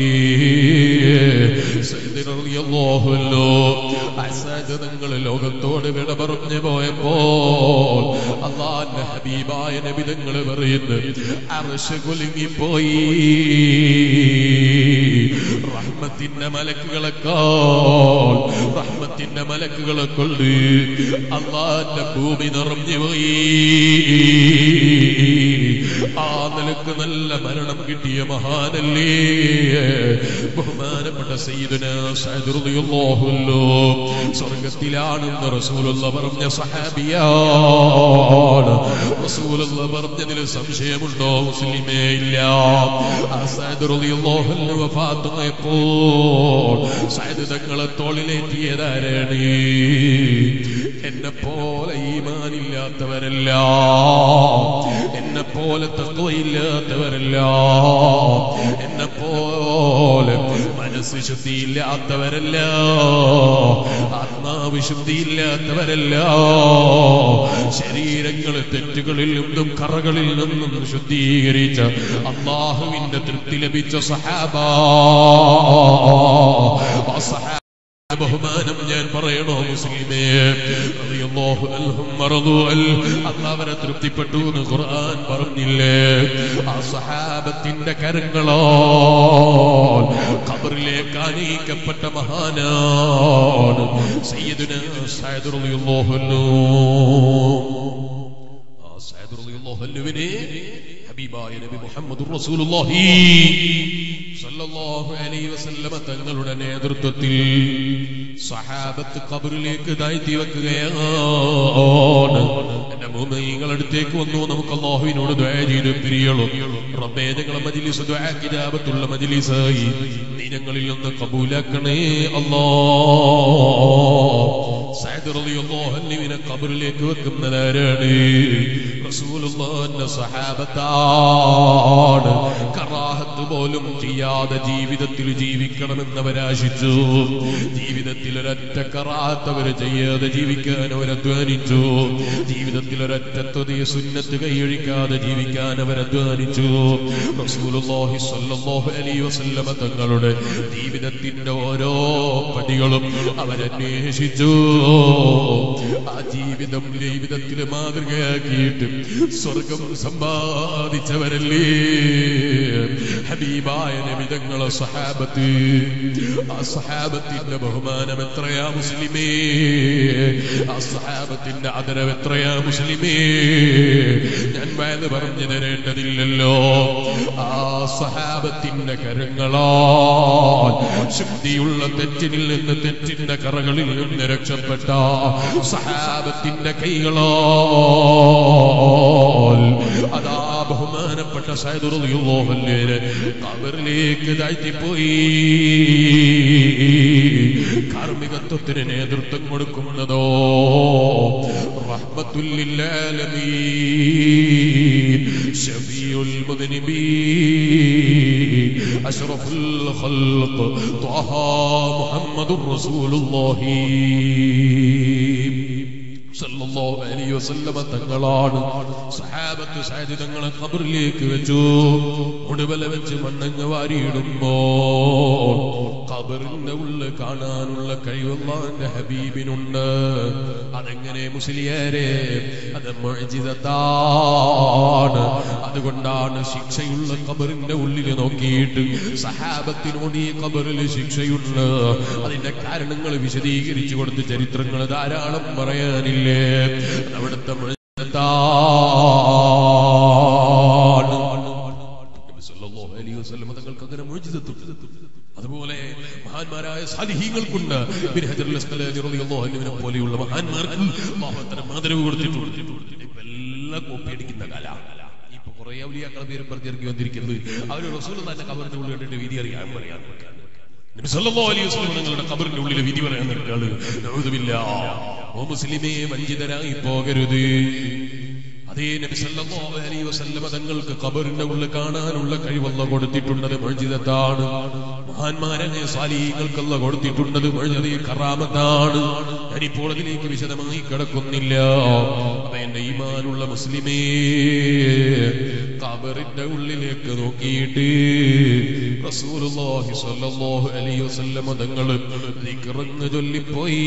സഅദ് റളിയല്ലാഹു അൻഹു അസദ് തങ്ങൾ ലോകത്തോട് വിട പറഞ്ഞു പോയപ്പോൾ അല്ലാഹുവിന്റെ ഹബീബായ നബി തങ്ങൾ പറയുന്നു അർശ് കുലുങ്ങിപ്പോയി റഹ്മത്തിന്റെ മലക്കുകളെക്കാൾ റഹ്മത്തിന്റെ മലക്കുകളെ കൊണ്ട് അല്ലാഹുവിന്റെ ഭൂമി നിറഞ്ഞുപോയി ആ നിലക്ക് നല്ല മരണം കിട്ടിയ മഹാനല്ലേ ബഹുമാനപ്പെട്ട സയ്യിദുനാ സഅദ് റളിയല്ലാഹു അൻഹു സ്വർഗ്ഗത്തിലാണെന്ന് റസൂലുള്ളാഹി പറഞ്ഞ സഹാബിയാണ് റസൂലുള്ളാഹി പറഞ്ഞതിൽ സംശയമുണ്ടോ മുസ്ലിമേ ഇല്ല സഅദ് റളിയല്ലാഹു അൻഹു വഫാത്തായപ്പോൾ സഅദ് തങ്ങളെ തോളിലേറ്റിയതാരാണ് എന്നെ പോലെ ഈമാനില്ലാത്തവരല്ല എന്നെ പോലെ തഖ്വയില്ലാത്തവരല്ല എന്നെ പോലെ മനസ്സ് ശുദ്ധിയില്ലാത്തവരല്ല ആത്മാവിശുദ്ധിയില്ലാത്തവരല്ല ശരീരങ്ങളെ തെറ്റുകളിൽ നിന്നും കറകളിൽ നിന്നും ശുദ്ധീകരിച്ച അല്ലാഹുവിന്റെ തൃപ്തി ലഭിച്ച സഹാബ ബഹുമാനം ഞാൻ പറയണോ മുസ്ലിമേ റളിയല്ലാഹു അൻഹും മറദു അൽ അല്ലാഹുവരെ തൃപ്തിപ്പെട്ടു എന്ന് ഖുർആൻ പറഞ്ഞില്ലേ ആ സഹാബത്തിന്റെ കരങ്ങളാൽ ഖബറിലേക്ക് ആനയിക്കപ്പെട്ട മഹാനാണ് സയ്യിദുനാ സഅദ് റളിയല്ലാഹു അൻഹു ആ സഅദ് റളിയല്ലാഹു അൻഹുവിനെ ഹബീബായ നബി മുഹമ്മദുർ റസൂലുള്ളാഹി സല്ലല്ലാഹു അലൈഹി വസല്ലമ തങ്ങളുടെ നേതൃത്വത്തിൽ സഹാബത്ത് ഖബറിലേക്ക് താഴ്ത്തി വെക്കുകയാണ്. എന്റെ മുഅ്മിനീങ്ങൾ അടുത്തേക്ക് വന്നു, നമുക്ക് അല്ലാഹുവിനോട് ദുആ ചെയ്ത് പിരിയളൂ. റബ്ബേ ഞങ്ങളെ മജ്ലിസ് ദുആ കിതാബത്തുള്ള മജ്ലിസായി നീ ഞങ്ങളിൽ നിന്ന് കബൂലാക്കണേ അല്ലാഹ്. സഅദ് റളിയല്ലാഹു അൻഹുവിനെ ഖബറിലേക്ക് വെക്കുന്നതാരാണ്? റസൂലുള്ളാഹിന്റെ സഹാബത്താണ്. കറാഹത്ത് പോലും ചെയ്യാതെ ജീവിതത്തിൽ ജീവിക്കണമെന്നവരാശിച്ചു. ജീവിതത്തിൽ ഒരൊറ്റ കറാഹത്ത് അവർ ചെയ്യാതെ ജീവിക്കാൻ അവരധ്വാനിച്ചു. ജീവിതത്തിൽ ഒരൊറ്റ സുന്നത്ത് കൈയൊഴിക്കാതെ ജീവിക്കാൻ അവരധ്വാനിച്ചു. റസൂലുള്ളാഹി സ്വല്ലല്ലാഹു അലൈഹി വസല്ലമ തങ്ങളുടെ ജീവിതത്തിന്റെ ഓരോ പടികളും അവരന്വേഷിച്ചു. ആ ജീവിതം ജീവിതത്തിൽ മാതൃകയാക്കിയിട്ട് സ്വർഗം സമ്പാദിച്ചവരല്ലേ ഹബീബായ നബി തങ്ങളെ സഹാബത്ത്. ആ സഹാബത്തിന്റെ ബഹുമാനം എത്രയാ മുസ്ലിമേ, ആ സഹാബത്തിന്റെ ആദരവ് എത്രയാ മുസ്ലിമേ. ഞാൻ വയത് പറഞ്ഞു തരേണ്ടതില്ലല്ലോ. ആ സഹാബത്തിന്റെ കരങ്ങളാൽ ശുദ്ധിയുള്ള തെറ്റിനിൽ നിന്ന് തെറ്റിന്റെ കറകളിൽ നിന്ന് രക്ഷപ്പെട്ട സഹാബത്തിന്റെ കൈകളാൽ അതാ ബഹുമാനപ്പെട്ട സഅദ് റളിയല്ലാഹു അൻഹു ഖബറിലേക്ക് താഴ്ത്തിപ്പോയി. കാർമികത്വത്തിന് നേതൃത്വം കൊടുക്കുന്നതോ റഹ്മത്തുൽ ലിൽ ആലമീൻ ശഫീഉൽ മുദ്നിബീൻ അഷ്റഫുൽ ഖൽഖ് ത്വഹ മുഹമ്മദുർ റസൂലുള്ളാഹി. സല്ലല്ലാഹു അലൈഹി വസല്ലമ തങ്ങളാണ് സഹാബത്ത് സഅദ് തങ്ങളെ ഖബറിലേക്ക് വെച്ചു. മുടുവല വെച്ച് മണ്ണങ്ങ് വാരിയിടുമ്പോൾ ഖബറിന്റെ ഉള്ളിൽ കാണാനുള്ള കഴിവ് അല്ലാഹുവിന്റെ ഹബീബിനുണ്ട്. അതെങ്ങനെ മുസ്ലിയാരെ? അത് മുഅ്ജിസത്താണ്. അതുകൊണ്ടാണ് ശിക്ഷയുള്ള ഖബറിന്റെ ഉള്ളിൽ നോക്കിയിട്ട് സഹാബത്തിനോട് ഈ ഖബറിൽ ശിക്ഷയുണ്ട്, അതിന്റെ കാരണങ്ങൾ വിശദീകരിച്ചു കൊടുത്ത് ചരിത്രങ്ങൾ ധാരാളം പറയാനില്ല. അവിടുത്തെ തങ്ങൾക്ക് അങ്ങനെ മുഅ്ജിസത്തുണ്ട്. അതുപോലെ മഹാന്മാരായ സാലിഹീങ്ങൾക്കുണ്ട്. പോലെയുള്ള മഹാന്മാർക്ക് ആദരവ് കൊടുത്തിട്ടുണ്ട്. ഇതെല്ലാം കോപ്പിയടിക്കുന്ന കാല. ഇപ്പൊ കുറെ ഔലിയാക്കളെ പേരും പറഞ്ഞിറങ്ങി വന്നിരിക്കുന്നത് അവര് റസൂലുള്ളാഹിന്റെ ഖബറിന്റെ ഉള്ളിൽ കണ്ടിട്ട് വിധി അറിയാൻ പറയാൻ നബി സല്ലല്ലാഹു അലൈഹി വസല്ലം നിങ്ങളുടെ ഖബറിന്റെ ഉള്ളിൽ വിധി പറയാൻ നിൽക്കാണ്. നഊദു ബില്ലാഹ്. ഓ മുസ്ലിമേ, വഞ്ചിതരായി പോകരുത്. അതേ നബി സല്ലല്ലാഹു അലൈഹി വസല്ലം തങ്ങൾക്ക് ഖബറിന്റെ ഉള്ളിൽ കാണാനുള്ള കഴിവല്ല കൊടുത്തിട്ടുള്ളത് മുഅ്ജിസത്താണ്. മഹാന്മാരായ സാലിഹീങ്ങൾക്ക് അല്ലാഹു കൊടുത്തിട്ടുള്ളത് മുഅ്ജിസത്തെ കറാമത്താണ്. ഞാനിപ്പോൾ അതിലേക്ക് വിശദമായി കിടക്കുന്നില്ല. അപ്പൊ എന്റെ ഈമാനുള്ള മുസ്ലിമേ, ഖബറിന്റെ ഉള്ളിലേക്ക് നോക്കിയിട്ട് റസൂലുള്ളാഹി സ്വല്ലല്ലാഹു അലൈഹി വസല്ലം തങ്ങൾ ദിക്റങ്ങ് ചൊല്ലിപ്പോയി.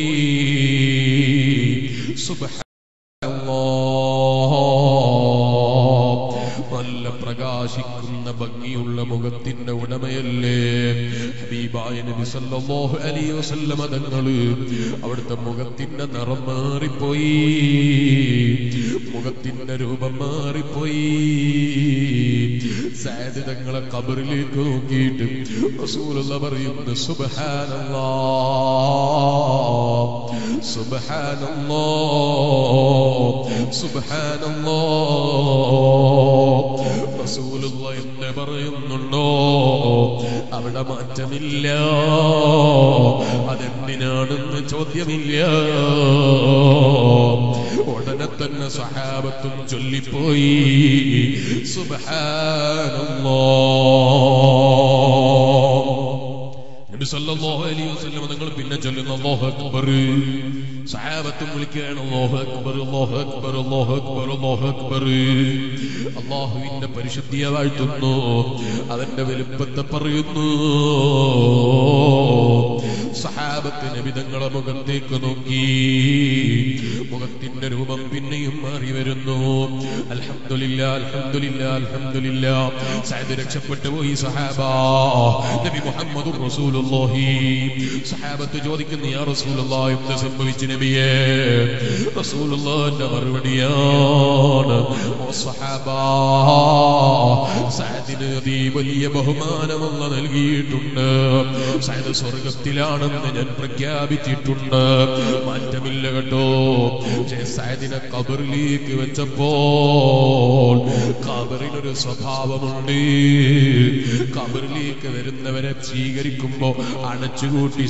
സുബ്ഹാനല്ലാഹ്, നല്ല പ്രകാശിക്കുന്ന ഭംഗിയുള്ള മുഖത്തിന്റെ ഉടമയല്ലേ ഹബീബായ നബി സല്ലല്ലാഹു അലൈഹി വസല്ലം തങ്ങൾ. അവിടുത്തെ മുഖത്തിന്റെ നിറം മാറിപ്പോയി, മുഖത്തിന്റെ രൂപം മാറിപ്പോയി. സഅദ് തങ്ങളെ ഖബറിലേക്ക് നോക്കിയിട്ട് റസൂലുള്ളാഹി പറയുന്നു, സുബ്ഹാനല്ലാഹ് സുബ്ഹാനല്ലാഹ് സുബ്ഹാനല്ലാഹ്. റസൂലുള്ളാഹി എന്ന് പറയുന്നുണ്ടോ? അവിടെ മാറ്റമില്ല. അതെന്തിനാണെന്ന് ചോദ്യമില്ല. ഉടനെ തന്നെ സഹാബത്തും ചൊല്ലിപ്പോയി, സുബ്ഹാനല്ലാഹ്. നബി സല്ലല്ലാഹു അലൈഹി വസല്ലം തങ്ങൾ പിന്നെ ചൊല്ലുന്നു അല്ലാഹു അക്ബർ. സഹാബത്തും വിളിക്കുകയാണ് അല്ലാഹു അക്ബർ അല്ലാഹു അക്ബർ അല്ലാഹു അക്ബർ അല്ലാഹു അക്ബർ. അല്ലാഹുവിന്റെ പരിശുദ്ധിയെ വാഴ്ത്തുന്നു, അവന്റെ വലുപ്പത്തെ പറയുന്നു. സഹാബത്ത് നബി തങ്ങളെ മുഖത്തേക്ക് നോക്കി, മുഖത്തിന്റെ രൂപം പിന്നെയും മാറി വരുന്നു. അൽഹംദുലില്ലാഹ് അൽഹംദുലില്ലാഹ് അൽഹംദുലില്ലാഹ്. സഅദ് രക്ഷപ്പെട്ടു പോയി. സഹാബ നബി മുഹമ്മദുർ റസൂലുള്ളാഹി. സഹാബത്ത് ചോദിക്കുന്നു, യാ റസൂലുള്ളാഹി, എന്ത് സംഭവിച്ചു നബിയേ? റസൂലുള്ളാഹിന്റെ മറുപടിയാണ്, ഓ സഹാബ, സഅദിന് നീ വലിയ ബഹുമാനമല്ല നൽകിയിട്ടുണ്ട്. സഅദ് സ്വർഗത്തിലാണെന്ന് ഞാൻ പ്രഖ്യാപിച്ചിട്ടുണ്ട്. മാറ്റമില്ല കേട്ടോ. സഅദിനെ ഖബറിലേക്ക് വെച്ചപ്പോൾ ഖബറിനൊരു സ്വഭാവമുണ്ട്. ഖബറിലേക്ക് വരുന്നവരെ സ്വീകരിക്കുമ്പോ അടച്ചുകൂട്ടി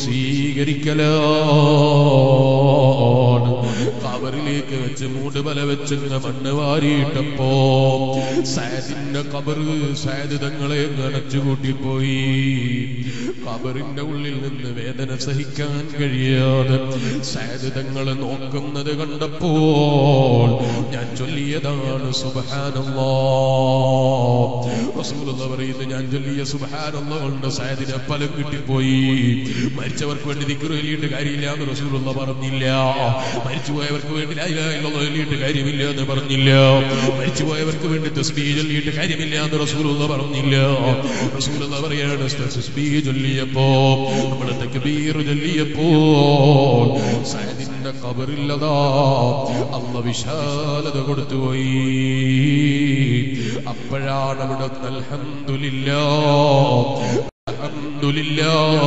സ്വീകരിക്കലാണ്. ഖബറിലേക്ക് വെച്ച് മൂടുപല വെച്ച് മണ്ണ് വാരിയിട്ടപ്പോ സഅദിന്റെ ഖബറ് സഅദ് തങ്ങളെ അടച്ചുകൂട്ടിപ്പോയി. ഖബറിന്റെ ഉള്ളിൽ നിന്ന് വേദന സഹിക്കാൻ കഴിയാതെ സഅദ് തങ്ങളെ നോക്കുന്നത് കണ്ടപ്പോൾ ഞാൻ ചൊല്ലിയതാണ് സുബ്ഹാനല്ലാഹ്. റസൂലുള്ളാഹി പറയുന്നു, ഞാൻ ചൊല്ലിയ സുബ്ഹാനല്ലാഹ് കൊണ്ട് സഅദിനെ ഫലം കിട്ടിപ്പോയി. മരിച്ചവർക്ക് വേണ്ടി ദിക്ർ ചൊല്ലിയിട്ട് കാര്യമില്ല എന്ന് റസൂലുള്ളാഹി പറഞ്ഞില്ല. മരിച്ചുപോയവർക്ക് വേണ്ടി ലാ ഇലാഹ ഇല്ലല്ലാഹ് ചൊല്ലിയിട്ട് കാര്യമില്ല എന്ന് പറഞ്ഞില്ല. മരിച്ചുപോയവർക്ക് വേണ്ടി തസ്ബീഹ് ചൊല്ലിയിട്ട് കാര്യമില്ല എന്ന് റസൂലുള്ളാഹി പറഞ്ഞില്ല. റസൂലുള്ളാഹി പറയാണ്, തസ്ബീഹ് ചൊല്ലിയപ്പോ, നമ്മുടെ തക്ബീർ ചൊല്ലിയപ്പോ സഅദിന്റെ ഖബറില്ലതാ അല്ലാഹു വിശാലത കൊടുത്തുപോയി. അപ്പോഴാണ് അവിടെ അൽഹംദുലില്ലാഹ് അൽഹംദുലില്ലാഹ്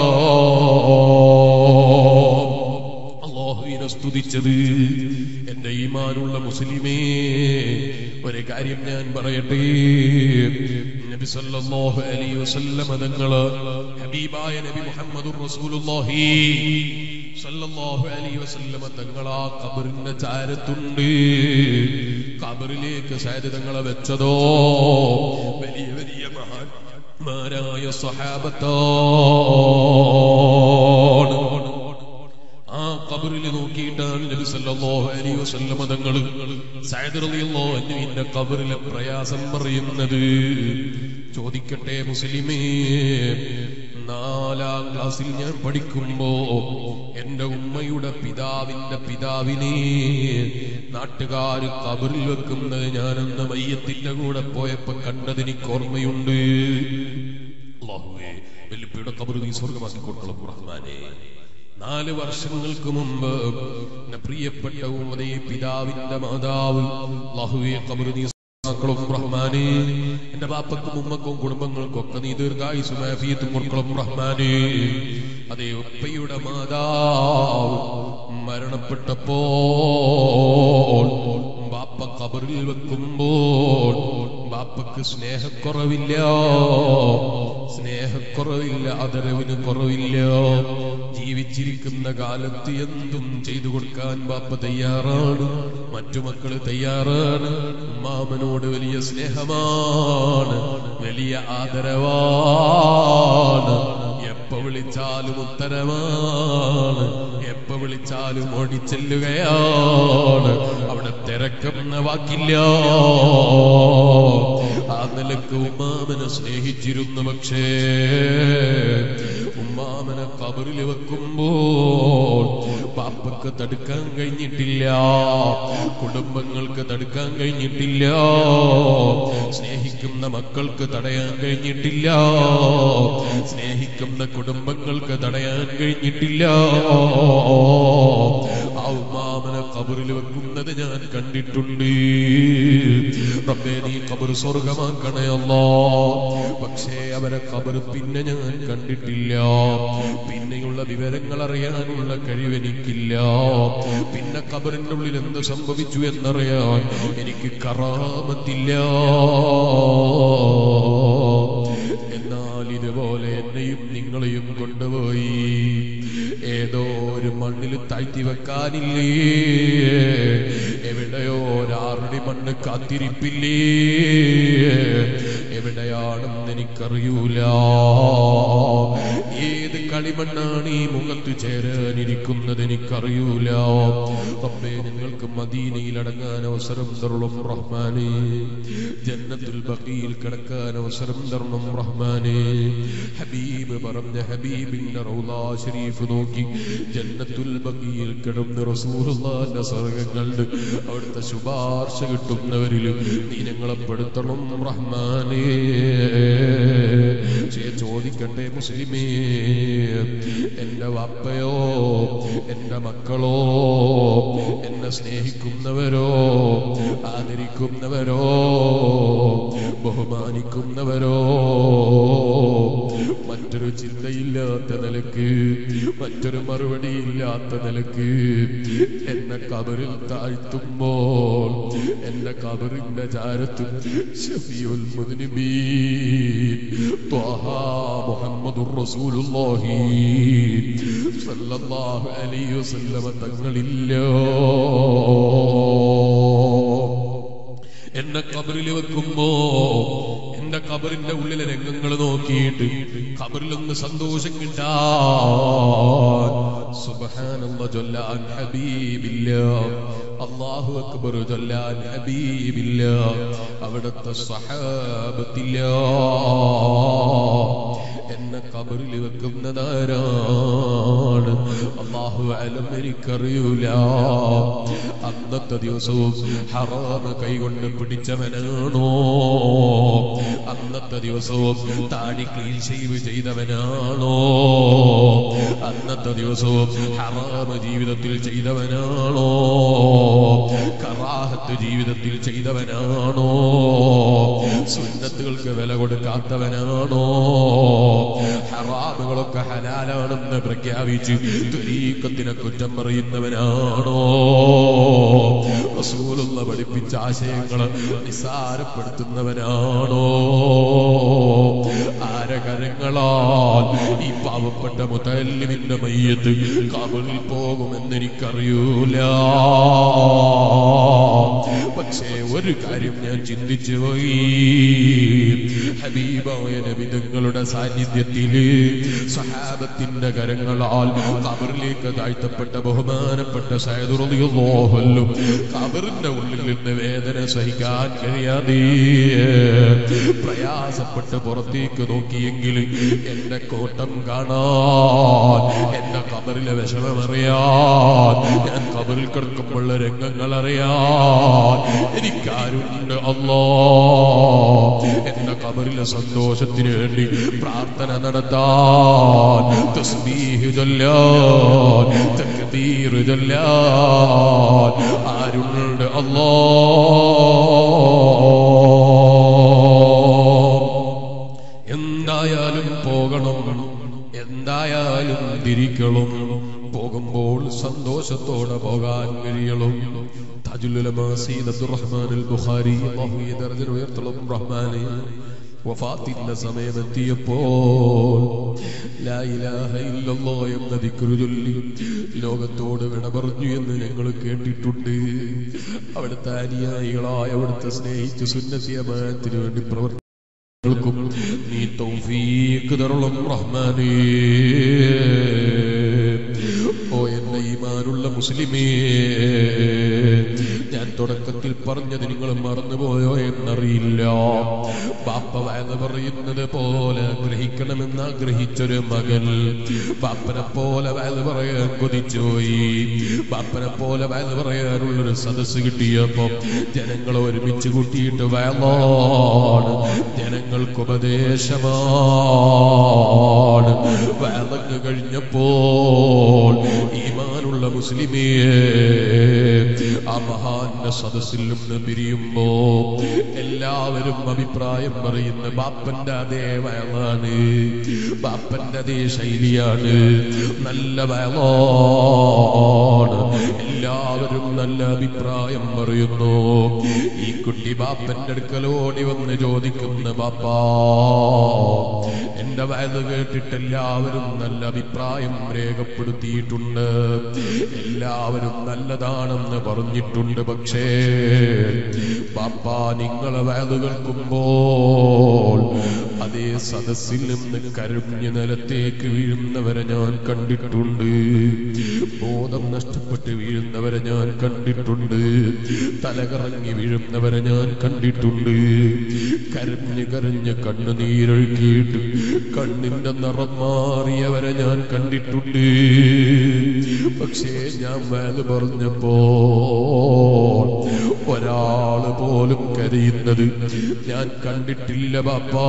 അല്ലാഹുവിനെ സ്തുതിച്ചത്. എന്റെ ഈമാനുള്ള മുസ്ലിമേ, ഒരു കാര്യം ഞാൻ പറയട്ടെ. നബി സല്ലല്ലാഹു അലൈഹി വസല്ലം തങ്ങള് ഹബീബായ നബി മുഹമ്മദുർ റസൂലുള്ളാഹി സല്ലല്ലാഹു അലൈഹി വസല്ലം തങ്ങളാ ഖബറിന്റെ ചാരത്തുണ്ട്. ഖബറിലേക്ക് സഅദ് തങ്ങളെ വെച്ചതോ വലിയ വലിയ മഹാന്മാരായ സ്വഹാബത്താണ്. ആ ഖബറിൽ നോക്കിയിട്ടാണ് നബി സല്ലല്ലാഹു അലൈഹി വസല്ലം തങ്ങൾ സഅദ് റളിയല്ലാഹു അൻഹുവിന്റെ ഖബറിലെ പ്രയാസം പറയുന്നത്. ചോദിക്കട്ടെ മുസ്ലിമേ, നാലാം ക്ലാസ്സിൽ ഞാൻ പഠിക്കുമ്പോ എന്റെ ഉമ്മയുടെ പിതാവിന്റെ പിതാവിനെ നാട്ടുകാര് ഖബറിൽ വെക്കുന്നത് ഞാനെന്ന മയ്യത്തിന്റെ കൂടെ പോയപ്പോ കണ്ടതെനിക്ക് ഓർമ്മയുണ്ട്. അല്ലാഹുവേ, വെല്ലുപ്പിയുടെ ഖബർ നീ സ്വർഗ്ഗമാക്കി കൊടുക്കണം റഹ്മാനേ. നാല് വർഷങ്ങൾക്ക് മുമ്പ് എന്റെ പ്രിയപ്പെട്ട ഉമ്മയുടെ പിതാവിന്റെ മാതാവ് അല്ലാഹുവേ ഖബർ നീ മക്കളും റഹ്മാനേ. എന്റെ ബാപ്പക്കും ഉമ്മക്കും കുടുംബങ്ങൾക്കും ഒക്കെ നീ ദീർഘായുസ്സും ആഫിയത്തും കൊടുക്കണം റഹ്മാനേ. അതേ ഉപ്പയുടെ മാതാവ് മരണപ്പെട്ടപ്പോൾ ബാപ്പ ഖബറിൽ വെക്കുമ്പോൾ ബാപ്പക്ക് സ്നേഹക്കുറവില്ല, സ്നേഹക്കുറവില്ല, ആദരവിന് കുറവില്ല. ജീവിച്ചിരിക്കുന്ന കാലത്ത് എന്തും ചെയ്തു കൊടുക്കാൻ ബാപ്പ തയ്യാറാണ്, മറ്റു മക്കള് തയ്യാറാണ്. ഉമ്മാമനോട് വലിയ സ്നേഹമാണ്, വലിയ ആദരവാണ്. എപ്പ വിളിച്ചാലും ഉത്തരമാണ്, എപ്പ വിളിച്ചാലും ഓടിച്ചെല്ലുകയാണ്. അവിടെ തിരക്കുന്ന വാക്കില്ല. ആ നിലക്ക് ഉമ്മാമനെ സ്നേഹിച്ചിരുന്നു. പക്ഷേ ഉമ്മാമനെ ഖബറിൽ വെക്കുമ്പോൾ ബാപ്പക്ക് തടുക്കാൻ കഴിഞ്ഞിട്ടില്ല, കുടുംബങ്ങൾക്ക് തടുക്കാൻ കഴിഞ്ഞിട്ടില്ല, സ്നേഹിക്കുന്ന മക്കൾക്ക് തടയാൻ കഴിഞ്ഞിട്ടില്ല, സ്നേഹിക്കുന്ന കുടുംബങ്ങൾക്ക് തടയാൻ കഴിഞ്ഞിട്ടില്ല. ആ ഉമ്മാമനെ ഖബറിൽ വെക്കുന്നത് ഞാൻ കണ്ടിട്ടുണ്ട്. റബ്ബേ നീ ഖബർ സ്വർഗ്ഗമാക്കണേ അല്ലാഹ്. പക്ഷേ അവരെ ഖബർ പിന്നെ ഞാൻ കണ്ടിട്ടില്ല. പിന്നെയുള്ള വിവരങ്ങൾ അറിയാനുള്ള കഴിവെനിക്കില്ല. പിന്നെ ഖബറിന്റെ ഉള്ളിൽ എന്ത് സംഭവിച്ചു എന്നറിയാൻ എനിക്ക് കറാമത്തില്ല. എന്നാൽ ഇതുപോലെ എന്നെയും നിങ്ങളെയും കൊണ്ടുപോയി ഏതോ ഒരു മണ്ണിൽ താഴ്ത്തി വെക്കാനില്ലേ? എവിടെയോ ഒരാറുടി മണ്ണ് കാത്തിരിപ്പില്ലേ? എവിടെയാണെന്ന് എനിക്കറിയൂല. ഏത് കളിമണ്ണാണ് ഈ മുഖത്ത് ചേരാനിരിക്കുന്നത് എനിക്കറിയൂല. റബ്ബേ, നിങ്ങൾക്ക് മദീനയിൽ അടങ്ങാൻ അവസരം തരണം റഹ്മാനേ. ജന്നത്തുൽ ബഖീൽ കിടക്കാൻ അവസരം തരണം റഹ്മാനേ. ഹബീബ് പറഞ്ഞ ഹബീബിന്റെ റൗളാ ശരീഫ് നോക്കി ജന്നത്തുൽ ബഖീൽ കിടന്ന് റസൂലുള്ളാഹിന്റെ സ്വർഗ്ഗങ്ങളുണ്ട്. അവിടുത്തെ ശുപാർശ കിട്ടുന്നവരിൽ നീ ഞങ്ങളെ പെടുത്തണം റഹ്മാനേ. ചോദിക്കട്ടെ മുസ്ലിമേ, എന്റെ വാപ്പയോ എന്റെ മക്കളോ എന്നെ സ്നേഹിക്കുന്നവരോ ആദരിക്കുന്നവരോ ബഹുമാനിക്കുന്നവരോ മറ്റൊരു ചിന്തയില്ലാത്ത നിലക്ക്, മറ്റൊരു മറുപടി ഇല്ലാത്ത നിലക്ക് എന്നെ ഖബറിൽ താഴ്ത്തുമ്പോൾ എന്റെ ഖബറിന്റെ ചാരത്ത് ശഫീഉൽ മുദ്നിബീൻ ത്വാഹ മുഹമ്മദുർ റസൂലുള്ളാഹി സ്വല്ലല്ലാഹു അലൈഹി വസല്ലം തങ്ങളില്ല. എന്നെ ഖബറിൽ വെക്കുമ്പോ എന്റെ ഖബറിന്റെ ഉള്ളിലെ രംഗങ്ങൾ നോക്കിയിട്ട് ഖബറിലൊന്ന് സന്തോഷം കിട്ടാൻ സുബ്ഹാനല്ലാഹ് ചൊല്ലാൻ ഹബീബില്ലാഹ്, അല്ലാഹു അക്ബർ ചൊല്ലാൻ ഹബീബില്ലാഹ്, അവിടുത്തെ സ്വഹാബത്തില്ലാഹ്. എന്നെ ഖബറിൽ വെക്കുന്നതാരാണ്? അല്ലാഹു അലം, എനിക്കറിയൂല. അന്നത്തെ ദിവസവും ഹറാമ് കൈകൊണ്ട് പിടിച്ചവനാണോ? അന്നത്തെ ദിവസവും താടി ക്ലീൻ ഷേവ് ചെയ്തവനാണോ? അന്നത്തെ ദിവസവും ഹറാമ് ജീവിതത്തിൽ ചെയ്തവനാണോ? കറാഹത്ത് ജീവിതത്തിൽ ചെയ്തവനാണോ? സുന്നത്തുകൾക്ക് വില കൊടുക്കാത്തവനാണോ? ഹറാമുകളൊക്കെ ഹലാലാണെന്ന് പ്രഖ്യാപിച്ച് ത്വരീഖത്തിനെ കുറ്റം പറയുന്നവനാണോ? റസൂലുള്ള പഠിപ്പിച്ച ആശയങ്ങളെ നിസ്സാരപ്പെടുത്തുന്നവനാണോ? ആരകരങ്ങളാൽ ഈ പാവപ്പെട്ട മുതല്ലിമിന്റെ മയ്യത്ത് ഖബറിൽ പോകുമെന്നെനിക്കറിയൂല. പക്ഷേ ഒരു കാര്യം ഞാൻ ചിന്തിച്ചു പോയി. ഹബീബായ നബി തങ്ങളുടെ സാന്നിധ്യത്തില് സഹാബത്തിന്റെ കരങ്ങളാൽ ഖബറിലേക്ക് താഴ്ത്തപ്പെട്ട ബഹുമാനപ്പെട്ട സയ്യിദ് റളിയല്ലാഹു അൻഹു ഖബറിന്റെ ഉള്ളിൽ നിന്ന് വേദന സഹിക്കാൻ കഴിയാതെ പ്രയാസപ്പെട്ട് പുറത്തേക്ക് നോക്കിയെങ്കിൽ എന്റെ കോട്ടം കാണാൻ, എന്റെ ഖബറിലെ വിഷമം അറിയാൻ, ഞാൻ ഖബറിൽ കിടക്കുമ്പോഴുള്ള രംഗങ്ങൾ അറിയാൻ എനിക്കാരുണ്ട് അല്ലാഹ്. എന്റെ ഖബറിലെ സന്തോഷത്തിന് വേണ്ടി പ്രാർത്ഥന നടത്താൻ, തസ്ബീഹ് ചൊല്ലാൻ, തക്ബീർ ചൊല്ലാൻ ആരുണ്ട് അല്ലാഹ്. എന്തായാലും പോകണം, എന്തായാലും തിരിക്കണം. പോകുമ്പോൾ സന്തോഷത്തോടെ പോകാൻ കഴിയണം. താജുൽ ഉലമാ സയ്യിദ് അബ്ദുറഹ്മാൻ അൽ ബുഖാരി അല്ലാഹു ഈ ദർജ ഉയർത്തണം റഹ്മാനെ വഫാത്തിന്റെ സമയമെത്തിയപ്പോൾ ലാ ഇലാഹ ഇല്ലല്ലാഹ് എന്ന ദിക്റ് ചൊല്ലി ലോകത്തോട് വിട പറഞ്ഞു എന്ന് ഞങ്ങൾ കേട്ടിട്ടുണ്ട്. അവിടുത്തെ അനുയായികളായ അവിടുത്തെ സ്നേഹിച്ച് സുന്നത്തി ജമാഅത്തിന് വേണ്ടി പ്രവർത്തിക്കും നീ തൗഫീഖ് തരണം റഹ്മാനേ. ഓ എന്റെ ഈമാനുള്ള മുസ്ലിമേ, ഞാൻ തുടക്കത്തിൽ പറഞ്ഞത് നിങ്ങൾ മറന്നുപോയോ എന്നറിയില്ല. ബാപ്പ വയന പറയുന്നത് പോലെ ഗ്രഹിക്കണമെന്ന് ആഗ്രഹിച്ചൊരു മകൻ ബാപ്പനെ പോലെ വയന പറയാൻ കൊതിച്ചുപോയി. ബാപ്പനെ പോലെ വയന പറയാനുള്ളൊരു സദസ്സ് കിട്ടിയപ്പോ ജനങ്ങളെ ഒരുമിച്ച് കൂട്ടിയിട്ട് വയലാണ്, ജനങ്ങൾക്ക് ഉപദേശമാണ്. വയലങ്ങ് കഴിഞ്ഞപ്പോൾ ഈമാനുള്ള മുസ്ലിമേ, ആ മഹാന്റെ സദസ്സിൽ നിന്ന് പിരിയുമ്പോ എല്ലാവരും അഭിപ്രായം പറയുന്ന ബാപ്പന്റെ അതേ വയലാണ്, ബാപ്പന്റെ അതേ ശൈലിയാണ്, നല്ല വയലാണ്. എല്ലാവരും നല്ല അഭിപ്രായം പറയുന്നു. ഈ കുട്ടി ബാപ്പന്റെ അടുക്കലോടി വന്ന് ചോദിക്കുന്ന ബാപ്പാ, എന്റെ വയത് കേട്ടിട്ട് എല്ലാവരും നല്ല അഭിപ്രായം രേഖപ്പെടുത്തിയിട്ടുണ്ട്, എല്ലാവരും നല്ലതാണെന്ന് പറഞ്ഞിട്ടുണ്ട്. പക്ഷേ ബാപ്പാ, നിങ്ങളെ വയത് കേൾക്കുമ്പോൾ അതേ സദസ്സിൽ നിന്ന് കരഞ്ഞ് നിലത്തേക്ക് വീഴുന്നവരെ ഞാൻ കണ്ടിട്ടുണ്ട്, ബോധം നഷ്ടപ്പെട്ട് വീഴുന്നവരെ ഞാൻ കണ്ടിട്ടുണ്ട്, തലകറങ്ങി വീഴുന്നവരെ ഞാൻ കണ്ടിട്ടുണ്ട്, കരഞ്ഞ് കരഞ്ഞ് കണ്ണുനീരൊഴുക്കിയിട്ട് കണ്ണിന്റെ നിറം മാറിയവരെ ഞാൻ കണ്ടിട്ടുണ്ട്. പക്ഷേ ഞാൻ വേല പറഞ്ഞപ്പോ ഒരാള് പോലും കരയുന്നത് ഞാൻ കണ്ടിട്ടില്ല ബാപ്പാ.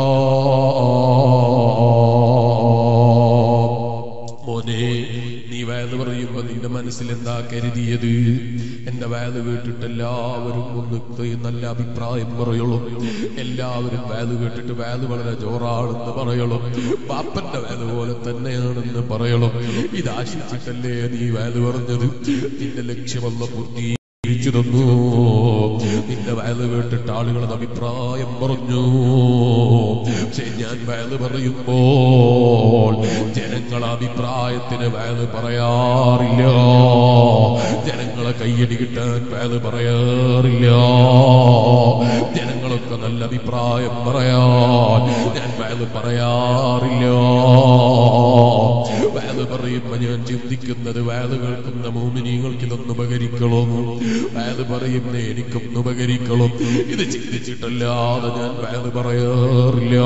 മോനെ, നീ വയത് പറയുമ്പോ നിന്റെ മനസ്സിൽ എന്താ കരുതിയത്? എന്റെ വയത് കേട്ടിട്ട് എല്ലാവരും ഒന്ന് നല്ല അഭിപ്രായം പറയുള്ളൂ, എല്ലാവരും വയത് കേട്ടിട്ട് വയത് വളരെ ജോറാണെന്ന് പറയുള്ളൂ, ബാപ്പന്റെ വയത് പോലെ തന്നെയാണെന്ന് പറയുള്ളൂ. ഇതാശിച്ചിട്ടല്ലേ നീ വയത് പറഞ്ഞത്? നിന്റെ ലക്ഷ്യമല്ല പൂർത്തി തന്നു. നിന്റെ വയത് കേട്ടിട്ട് ആളുകളുടെ അഭിപ്രായം പറഞ്ഞു. പക്ഷെ ഞാൻ വയത് പറയുമ്പോൾ ജനങ്ങളെ അഭിപ്രായത്തിന് വയത് പറയാറില്ല, ജനങ്ങളെ കയ്യടി കിട്ടാൻ വയത് പറയാറില്ല. ജനങ്ങളൊക്കെ നല്ല അഭിപ്രായം പറയാൻ ഞാൻ വയത് പറയാറില്ല. വയത് പറയുമ്പോ ഞാൻ ചിന്തിക്കുന്നത് വയത് കേൾക്കുന്ന മോമിനികൾക്ക് ഇതൊന്ന് ഉപകരിക്കണം, വയത് പറയുന്ന എനിക്കൊന്ന് ഉപകരിക്കണം. ഇത് ചിന്തിച്ചിട്ടല്ലാതെ ഞാൻ വയത് പറയാറില്ല.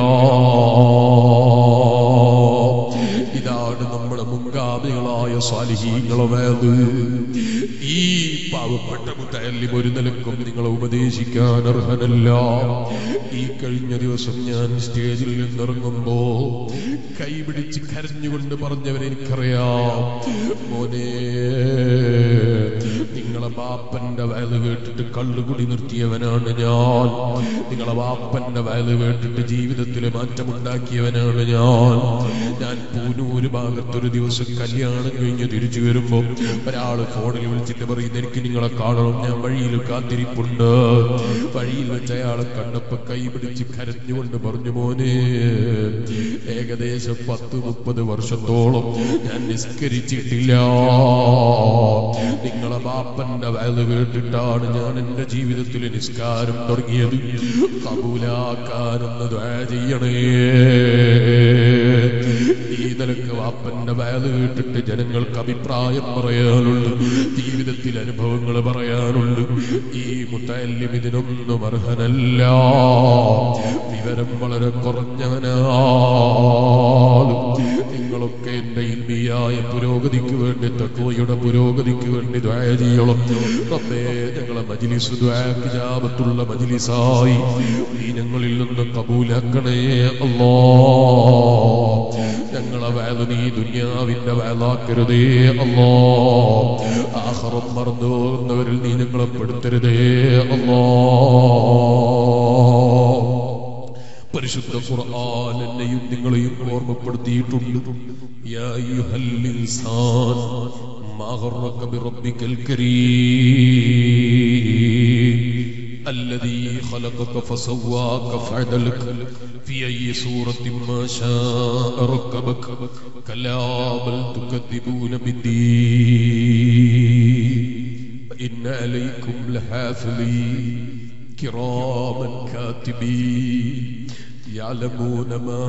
ഇതാണ് നമ്മുടെ മുൻഗാമികളായ സ്വാലിഹീങ്ങളെ വയത്. ഈ പാവപ്പെട്ട മുത്തഅല്ലിം ഒരു നിലക്കും നിങ്ങളെ ഉപദേശിക്കാൻ അർഹനല്ല. ഈ കഴിഞ്ഞ ദിവസം ഞാൻ സ്റ്റേജിൽ നിന്നിറങ്ങുമ്പോ കൈപിടിച്ച് കരഞ്ഞുകൊണ്ട് പറഞ്ഞവരെ എനിക്കറിയാം. മോനെ, നിങ്ങളെ ബാപ്പന്റെ വയത് കേട്ടിട്ട് കള്ളുകുടി നിർത്തിയവനാണ് ഞാൻ, നിങ്ങളെ ബാപ്പന്റെ വയത് കേട്ടിട്ട് ജീവിതത്തിൽ മാറ്റമുണ്ടാക്കിയവനാണ് ഞാൻ. ഞാൻ പൂനൂര് ഭാഗത്തൊരു ദിവസം കല്യാണം കഴിഞ്ഞ് തിരിച്ചു വരുമ്പോ ഒരാള് ഫോണിൽ വിളിച്ചിട്ട് പറയുന്നത് എനിക്ക് നിങ്ങളെ കാണണം, ഞാൻ വഴിയിൽ കാത്തിരിപ്പുണ്ട്. വഴിയിൽ വെച്ച് അയാളെ കണ്ടപ്പോ കൈ പിടിച്ച് കരഞ്ഞുകൊണ്ട് പറഞ്ഞു, മോനെ, ഏകദേശം പത്ത് മുപ്പത് വർഷത്തോളം ഞാൻ നിസ്കരിച്ചിട്ടില്ല, നിങ്ങളെ ബാപ്പന്റെ വഅദ് കേട്ടിട്ടാണ് ഞാൻ എന്റെ ജീവിതത്തിൽ നിസ്കാരം തുടങ്ങിയത്. ഖബൂലാക്കാനൊന്ന് ദുആ ചെയ്യണേ. ഈ നിലക്ക് വാപ്പന്റെ വഅദ് കേട്ടിട്ട് ജനങ്ങൾക്ക് അഭിപ്രായം പറയാനുണ്ട്, ജീവിതത്തിൽ അനുഭവങ്ങൾ പറയാനുണ്ട്. ഈ മുതഅല്ലിം ഇതിനൊന്നും അർഹനല്ല, വിവരം വളരെ കുറഞ്ഞവനാണ്. നിങ്ങളൊക്കെ എന്റെ ഇൽമിയായ പുരോഗതിക്ക് വേണ്ടി, തഖ്വയുടെ പുരോഗതിക്ക് വേണ്ടി ദുആ ചെയ്യണം. റബ്ബേ, ഞങ്ങളെ മജ്ലിസ് ദുആക്ക് ഇജാബത്തുള്ള മജ്ലിസായി നീ ഞങ്ങളിൽ നിന്ന് കബൂലാക്കണേ അല്ലാഹ്. ഞങ്ങളെ വഅദ് നീ ദുനിയാവിന്റെ വഅദാക്കരുതേ അല്ലാഹ്. ആഖിറം മറന്നു പോകുന്നവരിൽ നീ ഞങ്ങളെ പെടുത്തരുതേ അല്ലാഹ്. പരിശുദ്ധ ഖുർആൻ എന്നെയും നിങ്ങളെയും ഓർമ്മപ്പെടുത്തിയിട്ടുണ്ട്. യാ അയ്യുഹൽ ഇൻസാൻ മാ ഗർറക ബിറബ്ബികൽ കരീം അല്ലദീ ഖലഖക ഫസവ്വാക ഫഅദലക ഫീ അയ്യി സൂറത്തിൻ മാ ശാഅ റക്കബക കലാ ബൽ തുകദ്ദിബൂന ബിദ്ദീൻ ഇന്ന അലൈക്കും ലഹാഫിളീൻ കിറാമൻ കാതിബീൻ യഅലമൂന മാ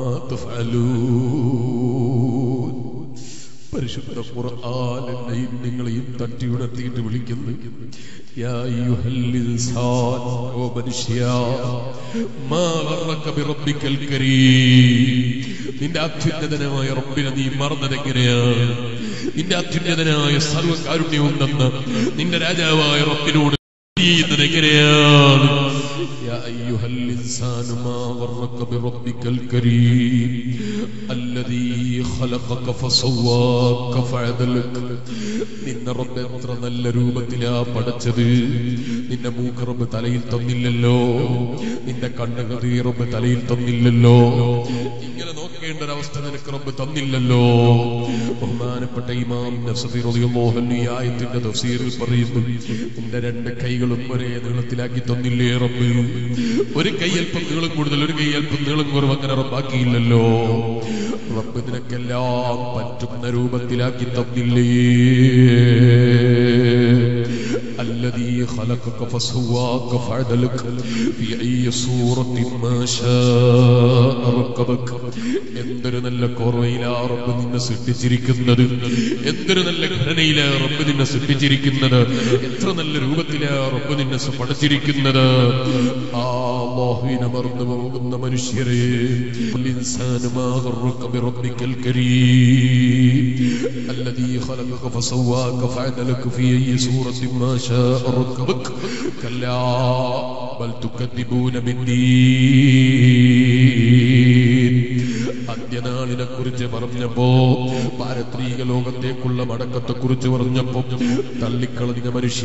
തഫഅലൂൻ. പരിശുദ്ധ ഖുർആൻ എന്നെയും നിങ്ങളെയും തട്ടിയുണർത്തിയിട്ട് വിളിക്കുന്നു. യാ അയ്യുഹൽ ഇൻസാൻ, ഓ മനുഷ്യാ, മാ ഗർറക ബിറബ്ബികൽ കരീം, നിന്റെ അത്യുന്നതനായ റബ്ബിനെ നീ മറന്നതെങ്ങനെയാണ്? നിന്റെ അത്യുന്നതനായ സർവ്വകാരുണ്യവും തന്ന നിന്റെ രാജാവായ റബ്ബിനോട് എങ്ങനെയാണ്? യാ അയ്യുഹൽ ഇൻസാനു മാ ഗർറക ബിറബ്ബികൽ കരീം അല്ലദീ ഖലഖക ഫസവ്വാക ഫഅദലക. നിന്നെ റബ്ബ് എത്ര നല്ല രൂപത്തിലാ പടച്ചത്. നിന്റെ മൂക്ക് റബ്ബ് തലയിൽ തന്നില്ലല്ലോ, നിന്റെ കണ്ണുകൾ റബ്ബ് തലയിൽ തന്നില്ലല്ലോ, ഇങ്ങനെ നോക്കേണ്ട ഒരവസ്ഥ നിനക്ക് റബ്ബ് തന്നില്ലല്ലോ. ബഹുമാനപ്പെട്ട ഇമാം നസ്വി റളിയല്ലാഹു അൻഹു ഈ ആയത്തിന്റെ തഫ്സീറിൽ പറയുന്നു, നിന്റെ രണ്ട് കൈകളും ഒരേ നീളത്തിലാക്കി തന്നില്ലേ റബ്ബ്? ഒരു കൈ അല്പം നീളം കൂടുതൽ, ഒരു കൈ അല്പം നീളം കുറവ്, അങ്ങനെ റബ്ബാക്കിയില്ലല്ലോ. റബ്ബ് നിനക്കെല്ലാം പറ്റുന്ന രൂപത്തിലാക്കി തന്നില്ലേ? الذي خلقك فسواك فعدلك في أي صورة ما شاء ركبك. എന്തൊരു നല്ല കോർവയിലാ റബ്ബ് നിന്നെ സൃഷ്ടിച്ചിരിക്കുന്നത്, എന്തൊരു നല്ല ഘടനയിലാ റബ്ബ് നിന്നെ സൃഷ്ടിച്ചിരിക്കുന്നത്, എത്ര നല്ല രൂപത്തിലാ റബ്ബ് നിന്നെ പഠിച്ചിരിക്കുന്നത്. ആ അല്ലാഹുവിനെ മറന്നു പോകുന്ന മനുഷ്യരെ, الإنسان ما غرك بربك الكريم الذي خلقك فسواك فعدلك في أي صورة ما شاء ركبك كلا بل تكذبون بالدين. അന്ത്യനാളിനെ കുറിച്ച് പറഞ്ഞപ്പോ, പാരത്രിക ലോകത്തേക്കുള്ള മടക്കത്തെ കുറിച്ച് പറഞ്ഞപ്പോ തള്ളിക്കളഞ്ഞ മനുഷ്യ,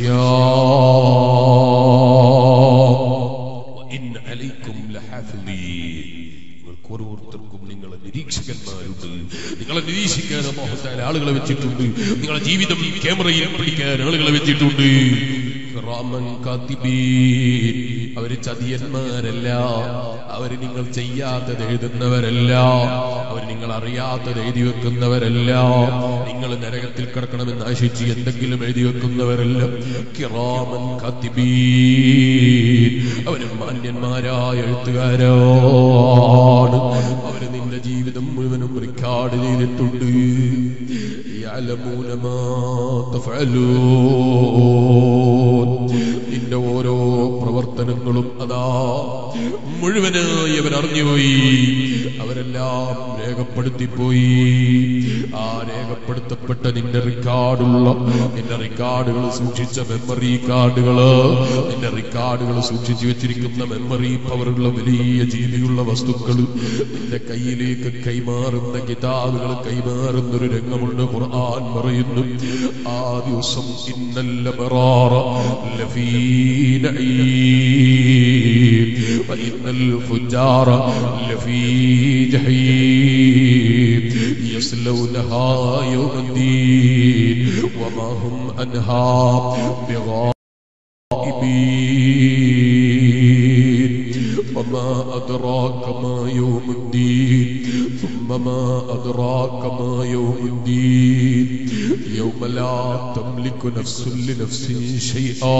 ഇന്ന അലൈക്കും ലഹാഫിളീൻ, നിങ്ങൾക്ക് ഓരോരുത്തർക്കും നിങ്ങളെ നിരീക്ഷകന്മാരുണ്ട്. നിങ്ങളെ നിരീക്ഷിക്കാൻ അല്ലാഹു തആല ആളുകളെ വെച്ചിട്ടുണ്ട്. നിങ്ങളെ ജീവിതം ക്യാമറയിൽ പിടിക്കാൻ ആളുകളെ വെച്ചിട്ടുണ്ട്. കിറാമൻ കാതിബീൻ, അവര് ചതിയന്മാരല്ല, അവര് നിങ്ങൾ ചെയ്യാത്തത് എഴുതുന്നവരല്ല, അവർ നിങ്ങൾ അറിയാത്തത് എഴുതി വെക്കുന്നവരല്ല, നിങ്ങൾ നരകത്തിൽ കിടക്കണമെന്ന് ആശിച്ച് എന്തെങ്കിലും എഴുതി വെക്കുന്നവരല്ല. കിറാമൻ കാതിബീൻ, അവര് മാന്യന്മാരായ എഴുത്തുകാരാണ്. അവര് നിന്റെ ജീവിതം മുഴുവനും റെക്കോർഡ് ചെയ്തിട്ടുണ്ട്. യഅലമൂന മാ തഫഅലൂൻ, നിന്റെ ഓരോ പ്രവർത്തനങ്ങളും അതാ മുഴുവനായി അവരറിഞ്ഞുപോയി, അവരെല്ലാം രേഖപ്പെടുത്തിപ്പോയി. ആ രേഖപ്പെടുത്തപ്പെട്ട നിന്റെ റെക്കോർഡുള്ള, നിന്റെ റെക്കോർഡുകൾ സൂക്ഷിച്ച മെമ്മറി കാർഡുകള്, നിന്റെ റെക്കോർഡുകൾ സൂക്ഷിച്ചു വെച്ചിരിക്കുന്ന മെമ്മറി പവറുള്ള വലിയ ജീവിയുള്ള വസ്തുക്കൾ നിന്റെ കയ്യിലേക്ക് കൈമാറുന്ന കിതാബുകൾ കൈമാറുന്നൊരു രംഗമുണ്ട്. ഖുർആൻ പറയുന്നു, ആ ദിവസം ഇന്നൽ അബ്റാറ ലഫീ നഈം വഇന്നൽ ഫുജാറ ലഫീ ജഹീം യസ്ലൗനഹാ യൗമദ്ദീൻ വമാ ഹും അൻഹാ ബിഗായിബീൻ വമാ അദ്റാക മാ യൗമുദ്ദീൻ ثم ما أدراك ما يوم الدين يوم لا تملك نفس لنفس شيئا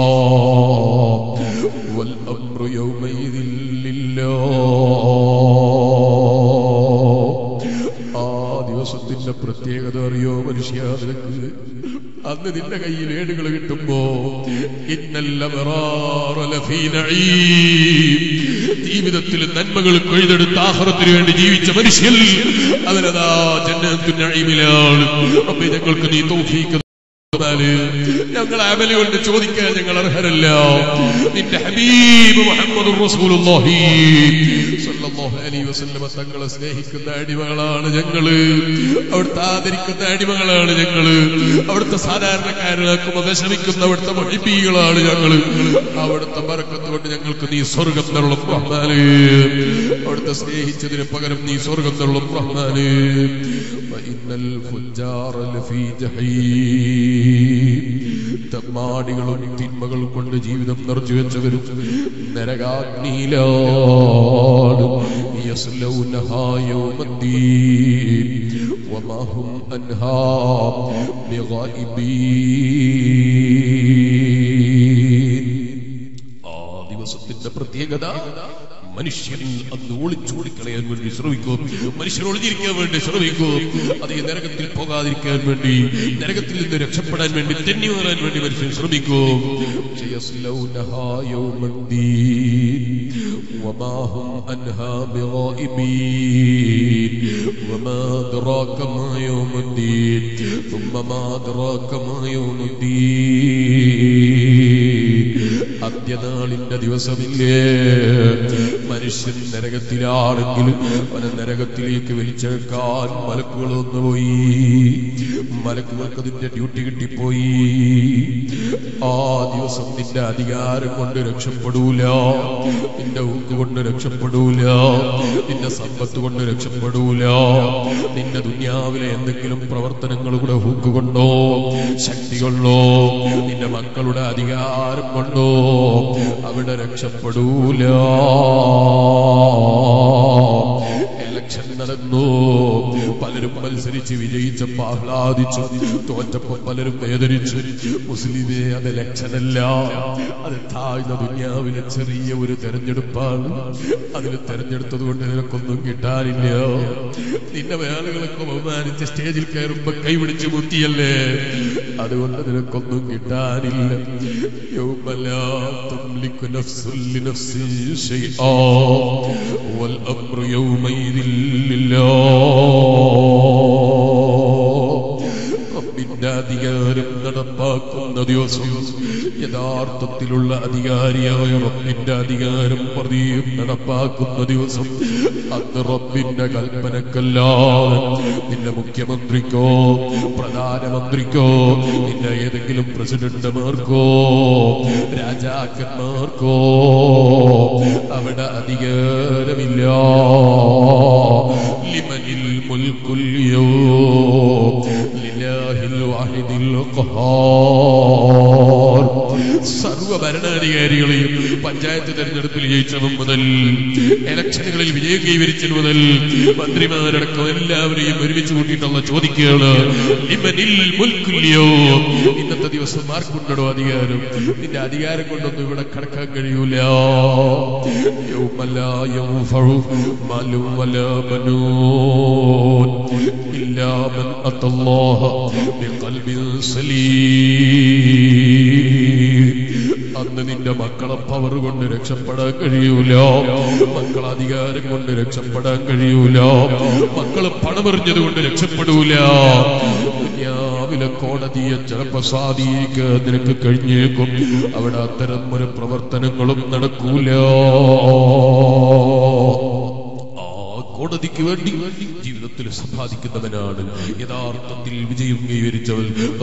والأمر يومئذ لله. ആ ദിവസത്തിന്റെ പ്രത്യേകത അറിയോ മനുഷ്യ? അന്ന് നിന്റെ കയ്യിൽ ഏടുകൾ കിട്ടുമ്പോ ജീവിതത്തിൽ നന്മകൾ കൊയ്തെടുത്ത് ആഖിറത്തിന് വേണ്ടി ജീവിച്ച മനുഷ്യൻ അവരതാ ജന്നത്തുൻ നഈമിലാണ്. റബ്ബേ ഞങ്ങൾക്ക് നീ തൗഫീഖ്. ഞങ്ങൾ അമല് കൊണ്ട് ചോദിക്കാൻ ഞങ്ങൾ അർഹരല്ല. നിന്റെ ഹബീബ് മുഹമ്മദുർ റസൂലുള്ളാഹി സ്വല്ലല്ലാഹു അലൈഹി വസല്ലം തങ്ങളെ സ്നേഹിക്കുന്ന അടിമകളാണ് ഞങ്ങള്. അവിടുത്തെ ആദരിക്കുന്ന അടിമകളാണ് ഞങ്ങള്. അവിടുത്തെ സാധാരണക്കാരനാക്കുമ്പോൾ വിഷമിക്കുന്ന അവിടുത്തെ മുഹിബ്ബീകളാണ് ഞങ്ങള്. അവിടുത്തെ ബറക്കത്ത് കൊണ്ട് ഞങ്ങൾക്ക് നീ സ്വർഗം തരുളും റഹ്മാനേ. അവിടുത്തെ സ്നേഹിച്ചതിന് പകരം നീ സ്വർഗം തരുളും റഹ്മാനേ. വഇന്നൽ ഫുജ്ജാറ ലഫീ ജഹീം. തമ്മാടികളും തിന്മകൾ കൊണ്ട് ജീവിതം നിറച്ചു വെച്ചവരും നരകാഗ്നിയിലാണ്. യസ്ലൗനഹാ യൗമദ്ദീൻ വമാ ഹും അൻഹാ ബിഗായിബീൻ. ആ ദിവസത്തിന്റെ പ്രത്യേകത മനുഷ്യൻ അന്ന് ഒളിച്ചോടിക്കളയാൻ വേണ്ടി ശ്രമിക്കും. മനുഷ്യൻ ഒളിഞ്ഞിരിക്കാൻ വേണ്ടി ശ്രമിക്കും. അത് ഈ നരകത്തിൽ പോകാതിരിക്കാൻ വേണ്ടി, നരകത്തിൽ നിന്ന് രക്ഷപ്പെടാൻ വേണ്ടി, തെന്നി മാറാൻ വേണ്ടി മനുഷ്യൻ ശ്രമിക്കും. അന്ത്യനാളിന്റെ ദിവസമില്ലേ? മനുഷ്യൻ നരകത്തിലാണെങ്കിൽ അവനെ നരകത്തിലേക്ക് വലിച്ചെടുക്കാൻ മലക്കുകൾ വന്നുപോയി. മലക്കുകൾക്ക് അതിന്റെ ഡ്യൂട്ടി കിട്ടിപ്പോയി. ആ ദിവസം നിന്റെ അധികാരം കൊണ്ട് രക്ഷപ്പെടൂല, നിന്റെ ഊക്ക് കൊണ്ട് രക്ഷപ്പെടൂല, നിന്റെ സമ്പത്ത് കൊണ്ട് രക്ഷപ്പെടൂല, നിന്റെ ദുനിയാവിലെ എന്തെങ്കിലും പ്രവർത്തനങ്ങൾ കൂടെ ഹൂക്ക് കൊണ്ടോ ശക്തി കൊണ്ടോ നിന്റെ മക്കളുടെ അധികാരം കൊണ്ടോ അവിടെ രക്ഷപ്പെടൂല. ഇലക്ഷൻ നടന്നു. പലരും മത്സരിച്ച് വിജയിച്ചപ്പോ ആഹ്ലാദിച്ചു, തോറ്റപ്പോ പലരും വേദനിച്ചു. മുസ്ലിമേ, അത് ഇലക്ഷനല്ല, അത് താഴ്ന്ന ദുനിയാവിലെ ചെറിയ ഒരു തെരഞ്ഞെടുപ്പാണ്. അതിൽ തെരഞ്ഞെടുത്തത് കൊണ്ട് നിനക്കൊന്നും കിട്ടാനില്ല. നിന്റെ വേളകളൊക്കെ ബഹുമാനിച്ച് സ്റ്റേജിൽ കയറുമ്പോ കൈപിടിച്ച് മുത്തിയല്ലേ, അതുകൊണ്ട് നിനക്കൊന്നും കിട്ടാനില്ല. യൗമലാ തംലികു നഫ്സുൻ ലിനഫ്സിൻ ശൈആ വൽ അംറു യൗമൈദിൻ റബ്ബിന്റെ അധികാരം നടപ്പാക്കുന്ന ദിവസം, യഥാർത്ഥത്തിലുള്ള അധികാരിയായ റബ്ബിന്റെ അധികാരം പ്രതിയും നടപ്പാക്കുന്ന ദിവസം, അന്ന് റബ്ബിന്റെ കൽപ്പനക്കല്ലാതെ നിന്റെ മുഖ്യമന്ത്രിക്കോ പ്രധാനമന്ത്രിക്കോ നിന്റെ ഏതെങ്കിലും പ്രസിഡന്റുമാർക്കോ രാജാക്കന്മാർക്കോ അവിടെ അധികാരമില്ല. ലിമനിൽ മുൽക്കുൽ യൗം ലില്ലാഹിൽ വാഹിദിൽ ഖഹാർ. സർവ ഭരണാധികാരികളെയും പഞ്ചായത്ത് തെരഞ്ഞെടുപ്പിൽ ജയിച്ചവൻ മുതൽ ഇലക്ഷനുകളിൽ വിജയം കൈവരിച്ചത് മുതൽ മന്ത്രിമാരടക്കം എല്ലാവരെയും ഒരുമിച്ച് കൂട്ടിയിട്ടുള്ള ചോദിക്കുകയാണ്, ലിമനിൽ മുൽക്കുൽ യൗം. ഇന്നത്തെ ദിവസം ആർക്കുണ്ടോ അധികാരം? നിന്റെ അധികാരം കൊണ്ടൊന്നും ഇവിടെ കടക്കാൻ കഴിയൂല. യൗമലാ യൻഫഉ മാലും വലാ ബനൂൻ ഇല്ലാ മൻ അത്തല്ലാഹ ബിഖൽബിൻ സലീം. അന്ന് നിന്റെ മക്കളെ പവർ കൊണ്ട് രക്ഷപ്പെടാൻ കഴിയൂല, മക്കളെ അധികാരം കൊണ്ട് രക്ഷപ്പെടാൻ കഴിയൂല, മക്കള് പണമെറിഞ്ഞത് കൊണ്ട് രക്ഷപ്പെടൂല. ദുനിയാവിലെ കോടതിയെ ചിലപ്പോ സ്വാധീനിക്കാൻ നിനക്ക് കഴിഞ്ഞേക്കും. അവിടെ അത്തരം ഒരു പ്രവർത്തനങ്ങളും നടക്കൂല. കോടതിക്ക് വേണ്ടി ജീവിതത്തിൽ സമ്പാദിക്കുന്നവനാണ് യഥാർത്ഥത്തിൽ വിജയം കൈവരിച്ചവൻ.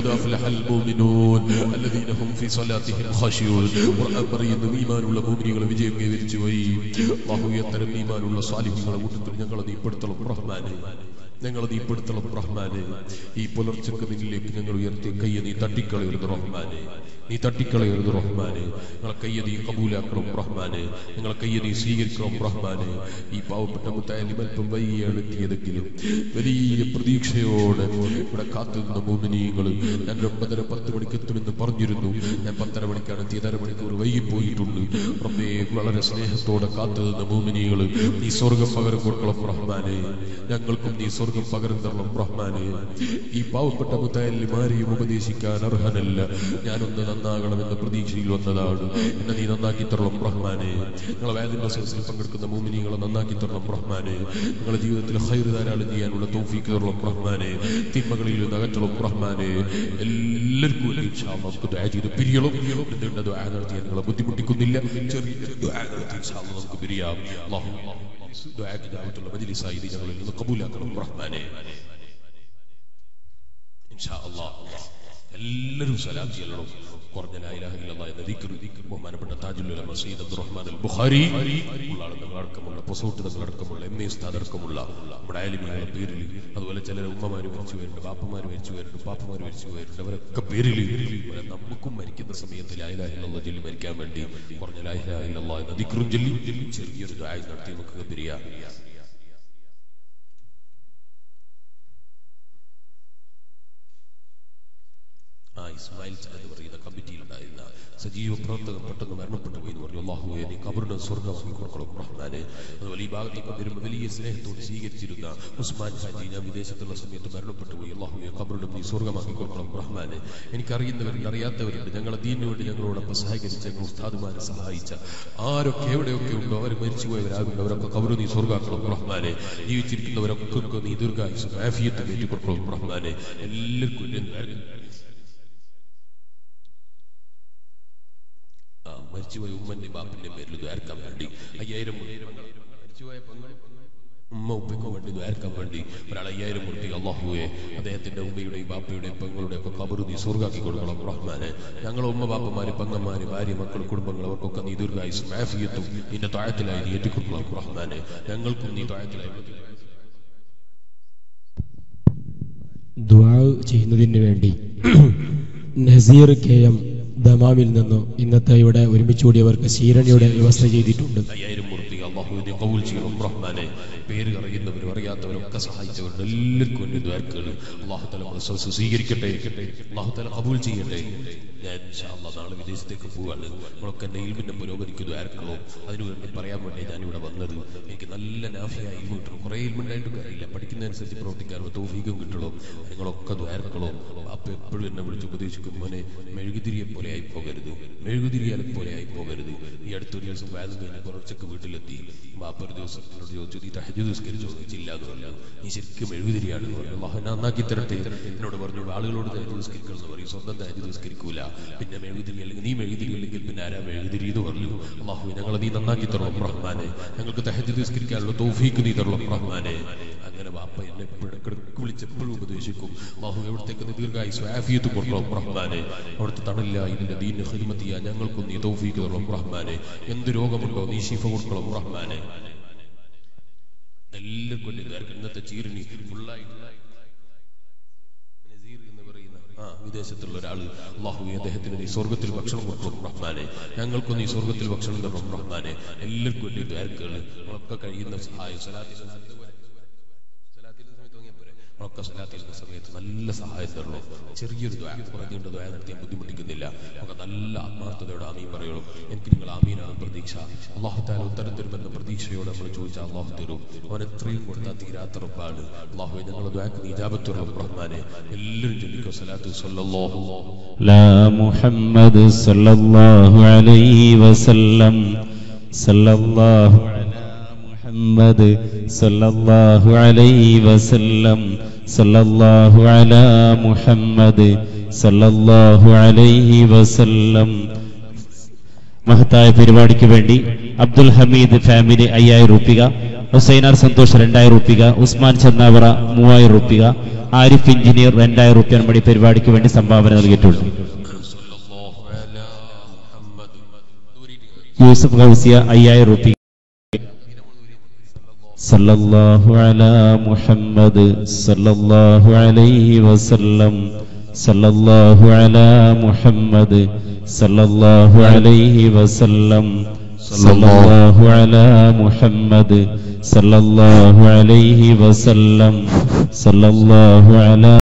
ഈമാനുള്ള മുഅ്മിനീകളെ വിജയം കൈവരിച്ചു പോയി. അല്ലാഹു അത്തരം ഈമാനുള്ള സാലിഹീങ്ങളെ കൂട്ടത്തിൽ ഞങ്ങളെ നീ പെടുത്തണം റഹ്മാനേ. ഞങ്ങൾ നീ പെടുത്തണം റഹ്മാനെ. ഈ പുലർച്ചക്ക് നിന്നിലേക്ക് ഞങ്ങൾ ഉയർത്തിയ കയ്യെ നീ തട്ടിക്കളയരുത് റഹ്മാനെ, നീ തട്ടിക്കളയരുത് റഹ്മാനെ. ഞങ്ങളെ കയ്യെ നീ കബൂലാക്കണം റഹ്മാനെ, ഞങ്ങളെ കയ്യെ നീ സ്വീകരിക്കണം റഹ്മാനെ. ഈ പാവപ്പെട്ട മുത്തായാലും അല്പം വൈകിയാണ് എത്തിയതെങ്കിലും വലിയ പ്രതീക്ഷയോടെ ഇവിടെ കാത്തുനിന്ന മോമിനിയങ്ങൾ ഞാൻ ഒമ്പതര പത്ത് മണിക്ക് എത്തുമെന്ന് പറഞ്ഞിരുന്നു. ഞാൻ പത്തര മണിക്കാണ് എത്തിയത്, അര മണിക്കൂർ വൈകിപ്പോയിട്ടുണ്ട്. റബ്ബേ, വളരെ സ്നേഹത്തോടെ കാത്തുനിന്ന മോമിനിയങ്ങൾ നീ സ്വർഗം പകരം കൊടുക്കണം റഹ്മാനെ, ഞങ്ങൾക്കും നീ സ്വർഗം പകരം തരണം റഹ്മാനെ. ഈ പാവപ്പെട്ട മുത്തായാലും ആരെയും ഉപദേശിക്കാൻ അർഹനല്ല, ഞാനൊന്ന് നന്നാകണമെന്ന പ്രതീക്ഷയിൽ വന്നതാണ്. എന്നെ നീ നന്നാക്കി തരണം റഹ്മാനെ. ഞങ്ങളെ വേദിന്റെ സദസ്സിൽ പങ്കെടുക്കുന്ന മോമിനിയങ്ങളെ നന്നാക്കി തരണം റഹ്മാനെ. ഞങ്ങളുടെ ജീവിതത്തിൽ ഖൈർ ധാരാളം ചെയ്യാനുള്ള തൗഫീഖ് തരണം റഹ്മാനെ, തിന്മകളിൽ നിന്ന് അകറ്റണം റഹ്മാനെ. എല്ലാവർക്കും വേണ്ടി ഇൻഷാ അല്ലാഹ് നമുക്ക് ദുആ ചെയ്ത് പിരിയണം. നീണ്ട ദുആ നടത്തി ഞങ്ങളെ ബുദ്ധിമുട്ടിക്കുന്നില്ല, ചെറിയ ദുആ നടത്തി ഇൻഷാ അല്ലാഹ് നമുക്ക് പിരിയാം. അല്ലാഹു ദുആക്ക് ദഅവത്തുള്ള മജ്ലിസായി ഇത് ഞങ്ങളിൽ നിന്ന് ഖബൂലാക്കണം റഹ്മാനെ. ഇൻഷാ അല്ലാഹ് എല്ലാവരും സ്വലാത്ത് ചൊല്ലണം. കുറഞ്ഞ ലാ ഇലാഹ ഇല്ലല്ലാഹ് എന്ന ദിക്ർ ബഹുമാനപ്പെട്ട താജുൽ ഉലമ സയ്യിദ് അബ്ദുർ റഹ്മാൻ അൽ ബുഖാരി അടക്കമുള്ള പൊസോട്ട് തങ്ങളടക്കമുള്ള എം എ ഉസ്താദ് അടക്കമുള്ള നമ്മുടെ ആലിമീങ്ങളുടെ പേരിൽ, അതുപോലെ ചിലർ ഉമ്മമാര് മരിച്ചു പോയിട്ടുണ്ട്, ബാപ്പമാര് മരിച്ചു പോയിട്ടുണ്ട്, പാപ്പമാര് മരിച്ചു പോയിട്ടുണ്ട്, അവരൊക്കെ പേരിൽ നമുക്കും മരിക്കുന്ന സമയത്ത് ലാ ഇലാഹ ഇല്ലല്ലാഹ് ചൊല്ലി മരിക്കാൻ വേണ്ടി കുറഞ്ഞ ലാ ഇലാഹ ഇല്ലല്ലാഹ് എന്ന ദിക്റും ചൊല്ലി ചെറിയൊരു ദുആ നടത്തി നമുക്ക് പിരിയാം. ആ ഇസ്മായിൽ എന്ന് പറയുന്ന കമ്മിറ്റിയിലുണ്ടായിരുന്ന സജീവ പ്രവർത്തകർ പെട്ടെന്ന് മരണപ്പെട്ടു പോയി എന്ന് പറഞ്ഞു. അല്ലാഹുവേ, നീ ഖബറിനെ സ്വർഗ്ഗമാക്കി കൊടുക്കണം റഹ്മാനെ. അതുപോലെ ഈ ഭാഗത്തേക്ക് വരുമ്പോൾ വലിയ സ്നേഹത്തോട് സ്വീകരിച്ചിരുന്ന ഉസ്മാൻ ഹാജി ഞാൻ വിദേശത്തുള്ള സമയത്ത് മരണപ്പെട്ടു പോയി. അല്ലാഹുവേ, ഖബറിനെ നീ സ്വർഗ്ഗമാക്കി കൊടുക്കണം റഹ്മാനെ. എനിക്കറിയുന്നവരുണ്ട്, അറിയാത്തവരുണ്ട്. ഞങ്ങളെ ദീനിനു വേണ്ടി ഞങ്ങളോടൊപ്പം സഹകരിച്ച ഞങ്ങൾ ഉസ്താദുമാരെ സഹായിച്ച ആരൊക്കെ എവിടെയൊക്കെ ഉണ്ടോ അവർ മരിച്ചുപോയവരാകുന്നു, അവരൊക്കെ ഖബറ് നീ സ്വർഗ്ഗാക്കണം റഹ്മാനെ. ജീവിച്ചിരിക്കുന്നവരൊക്കെ നീ ദീർഘായുസ്സും ആഫിയത്തും ഏറ്റിക്കൊടുക്കണം റഹ്മാനെ. എല്ലാവർക്കും മരിച്ചുപോയ ഉമ്മന്റെ ബാപ്പിന്റെ പേരിൽ ദ്വാരക്കാൻ വേണ്ടി അയ്യായിരം മരിച്ചുപോയ ഉമ്മ ഉപ്പയ്ക്കും വേണ്ടി ദ്വാരക്കാൻ വേണ്ടി ഒരാൾ അയ്യായിരം മുട്ടി. അല്ലാഹുവേ, അദ്ദേഹത്തിന്റെ ഉമ്മയുടെയും ബാപ്പയുടെയും പെങ്ങളുടെയും ഒക്കെ ഖബറ് നീ സ്വർഗ്ഗാക്കി കൊടുക്കണം റഹ്മാനെ. ഞങ്ങളെ ഉമ്മ ബാപ്പമാര് പെങ്ങന്മാര് ഭാര്യ മക്കൾ കുടുംബങ്ങൾ അവർക്കൊക്കെ നീ ദീർഘായുസ്സും ആഫിയത്തും നിന്റെ ത്വാഅത്തിലായി നീ ഏറ്റിക്കൊടുക്കണം റഹ്മാനെ. ഞങ്ങൾക്കും നീ ത്വാഅത്തിലായി. ദുആ ചെയ്യുന്നതിന് വേണ്ടി നസീർ കെ എം ദമാമിൽ നിന്നും ഇന്നത്തെ ഇവിടെ ഒരുമിച്ചുകൂടിയവർക്ക് ശീരണിയുടെ വ്യവസ്ഥ ചെയ്തിട്ടുണ്ട്. അയ്യായിരം മുർത്തി അല്ലാഹുവിനെ ഖബൂൽ ചെയ്യണം റഹ്മാനെ. പേര് അറിയുന്നവരും അറിയാത്തവരൊക്കെ സഹായിച്ചവരുടെ എല്ലാവർക്കും വേണ്ടി ദ്വാരക്കുകൾ അല്ലാഹു തആല പ്രശംസ സ്വീകരിക്കട്ടെ, അല്ലാഹു തആല ഖബൂൽ ചെയ്യട്ടെ. ഞാൻ ഇൻഷാ അല്ലാഹ് നാളെ വിദേശത്തേക്ക് പോവാണ്. നമ്മളൊക്കെ എൻ്റെ ഇൽമിന്റെ പുരോഗതിക്ക് ദ്വാരക്കളോ അതിനുവേണ്ടി പറയാൻ വേണ്ടി ഞാനിവിടെ വന്നത്. എനിക്ക് നല്ല നാഫിയായ ഇൽമ കിട്ടണം. കുറേ ഇൽമുണ്ടായിട്ടും കാര്യമില്ല, പഠിക്കുന്നതനുസരിച്ച് പ്രവർത്തിക്കാനുള്ള തൗഫീഖും കിട്ടണം. നിങ്ങളൊക്കെ ദ്വാരക്കളോ. അപ്പൊ എപ്പോഴും എന്നെ വിളിച്ച് ഉപദേശിക്കും, മോനെ മെഴുകുതിരിയെ പോലെ ആയി പോകരുത്, മെഴുകുതിരിയാലെ പോലെ ആയി പോകരുത്. ഈ അടുത്തൊരു ദിവസം വാദം കഴിഞ്ഞ് പുറച്ചക്ക് വീട്ടിലെത്തി. ബാപ്പ ഒരു ദിവസം എന്നോട് ചോദിച്ചു, നീ തഹജ്ജുദ് നിസ്കരിച്ചോ? ചോദിച്ചില്ല എന്ന് പറഞ്ഞു. നീ ശരിക്കും മെഴുകുതിരിയാണ് എന്ന് പറഞ്ഞു. അല്ലാഹു നന്നാക്കി തരട്ടെ. എന്നോട് പറഞ്ഞു, ആളുകളോട് തഹജ്ജുദ് നിസ്കരിക്കണം എന്ന് പറയും, സ്വന്തം തഹജ്ജുദ് നിസ്കരിക്കൂല. പിന്നെ മെഴുകുതിരി അല്ലെങ്കിൽ നീ മെഴുകുതിരി അല്ലെങ്കിൽ പിന്നെ ആരാ മെഴുകുതിരി എന്ന് പറഞ്ഞു. അല്ലാഹു ഞങ്ങളെ നീ നന്നാക്കി തരണം റഹ്മാനെ. ഞങ്ങൾക്ക് തഹജ്ജുദ് നിസ്കരിക്കാനുള്ള തൗഫീഖ് നീ തരണം റഹ്മാനെ. അങ്ങനെ ബാപ്പ എന്നെ ഇടയ്ക്കിടയ്ക്ക് വിളിച്ചെപ്പോഴും ഉപദേശിക്കും. അല്ലാഹു എവിടത്തേക്ക് ദീർഘായുസ്സും ആഫിയത്തും കൊടുക്കണം റഹ്മാനെ. അവിടുത്തെ തണലില്ല ഇതിന്റെ ദീനിനെ ഖിദ്മത്ത് ചെയ്യാൻ ഞങ്ങൾക്കും നീ തൗഫീഖ് തരണം റഹ്മാനെ. എന്ത് രോഗമുണ്ടോ നീ ശിഫ കൊടുക്കണം റഹ്മാനെ. എല്ലാവർക്കും ഇന്നത്തെ ചീരണി ഫുള്ളായിട്ട് ആ വിദേശത്തുള്ള ഒരാള് അല്ലാഹുവേ, അദ്ദേഹത്തിന് നീ സ്വർഗ്ഗത്തിൽ ഭക്ഷണം കൊടുക്കണം റഹ്മാനെ. ഞങ്ങൾക്കും നീ സ്വർഗ്ഗത്തിൽ ഭക്ഷണം തരണം റഹ്മാനെ. എല്ലാവർക്കും വേണ്ടി ദ്വാരക്കുകൾ നമ്മളൊക്കെ കഴിയുന്ന സഹായം സലാത്തിന്റെ സമയത്ത് ഒക്കെ സലാത്തിന്റെ സമയത്ത് നല്ല സഹായം തരണം. ചെറിയൊരു ദ്വാ പറഞ്ഞുകൊണ്ട് ദ്വാ നടത്തിയാൻ ബുദ്ധിമുട്ടിക്കുന്നില്ല. നമുക്ക് നല്ല ആത്മാർത്ഥതയോടെ ആമീൻ പറയുള്ളൂ. എനിക്ക് നിങ്ങൾ ആമീനാണ് പ്രതീക്ഷ. അല്ലാഹു തആല ഉത്തരം തരുമെന്ന പ്രതീക്ഷയോടെ നമ്മൾ ചോദിച്ചാൽ അല്ലാഹു തരും. അവൻ എത്രയും കൊടുത്താൽ തീരാത്ത റബ്ബാണ്. അല്ലാഹുവേ, ഞങ്ങളുടെ ദ്വാക്ക് നീ ഇജാബത്ത് തരണം റഹ്മാനെ. എല്ലാവരും ചൊല്ലിക്കോ സലാത്ത് സല്ലല്ലാഹു ലാ മുഹമ്മദ് സല്ലല്ലാഹു അലൈഹി വസല്ലം സല്ലല്ലാഹു മുഹമ്മദ് സല്ലല്ലാഹു അലൈഹി വസല്ലം സല്ലല്ലാഹു അലാ മുഹമ്മദ് സല്ലല്ലാഹു അലൈഹി വസല്ലം. മഹത്തായ പരിപാടിക്ക് വേണ്ടി അബ്ദുൽ ഹമീദ് ഫാമിലി അയ്യായിരം രൂപിക, ഹുസൈനാർ സന്തോഷ് രണ്ടായിരം രൂപിക, ഉസ്മാൻ ചന്നാവറ മൂവായിരം രൂപിക, ആരിഫ് എഞ്ചിനീയർ രണ്ടായിരം രൂപ മണി പരിപാടിക്ക് വേണ്ടി സംഭാവന നൽകിയിട്ടുണ്ട്. യൂസഫ് ഗൗസിയ അയ്യായിരം രൂപ صلى الله على محمد صلى الله عليه وسلم صلى الله على محمد صلى الله عليه وسلم صلى الله على محمد صلى الله عليه وسلم صلى الله على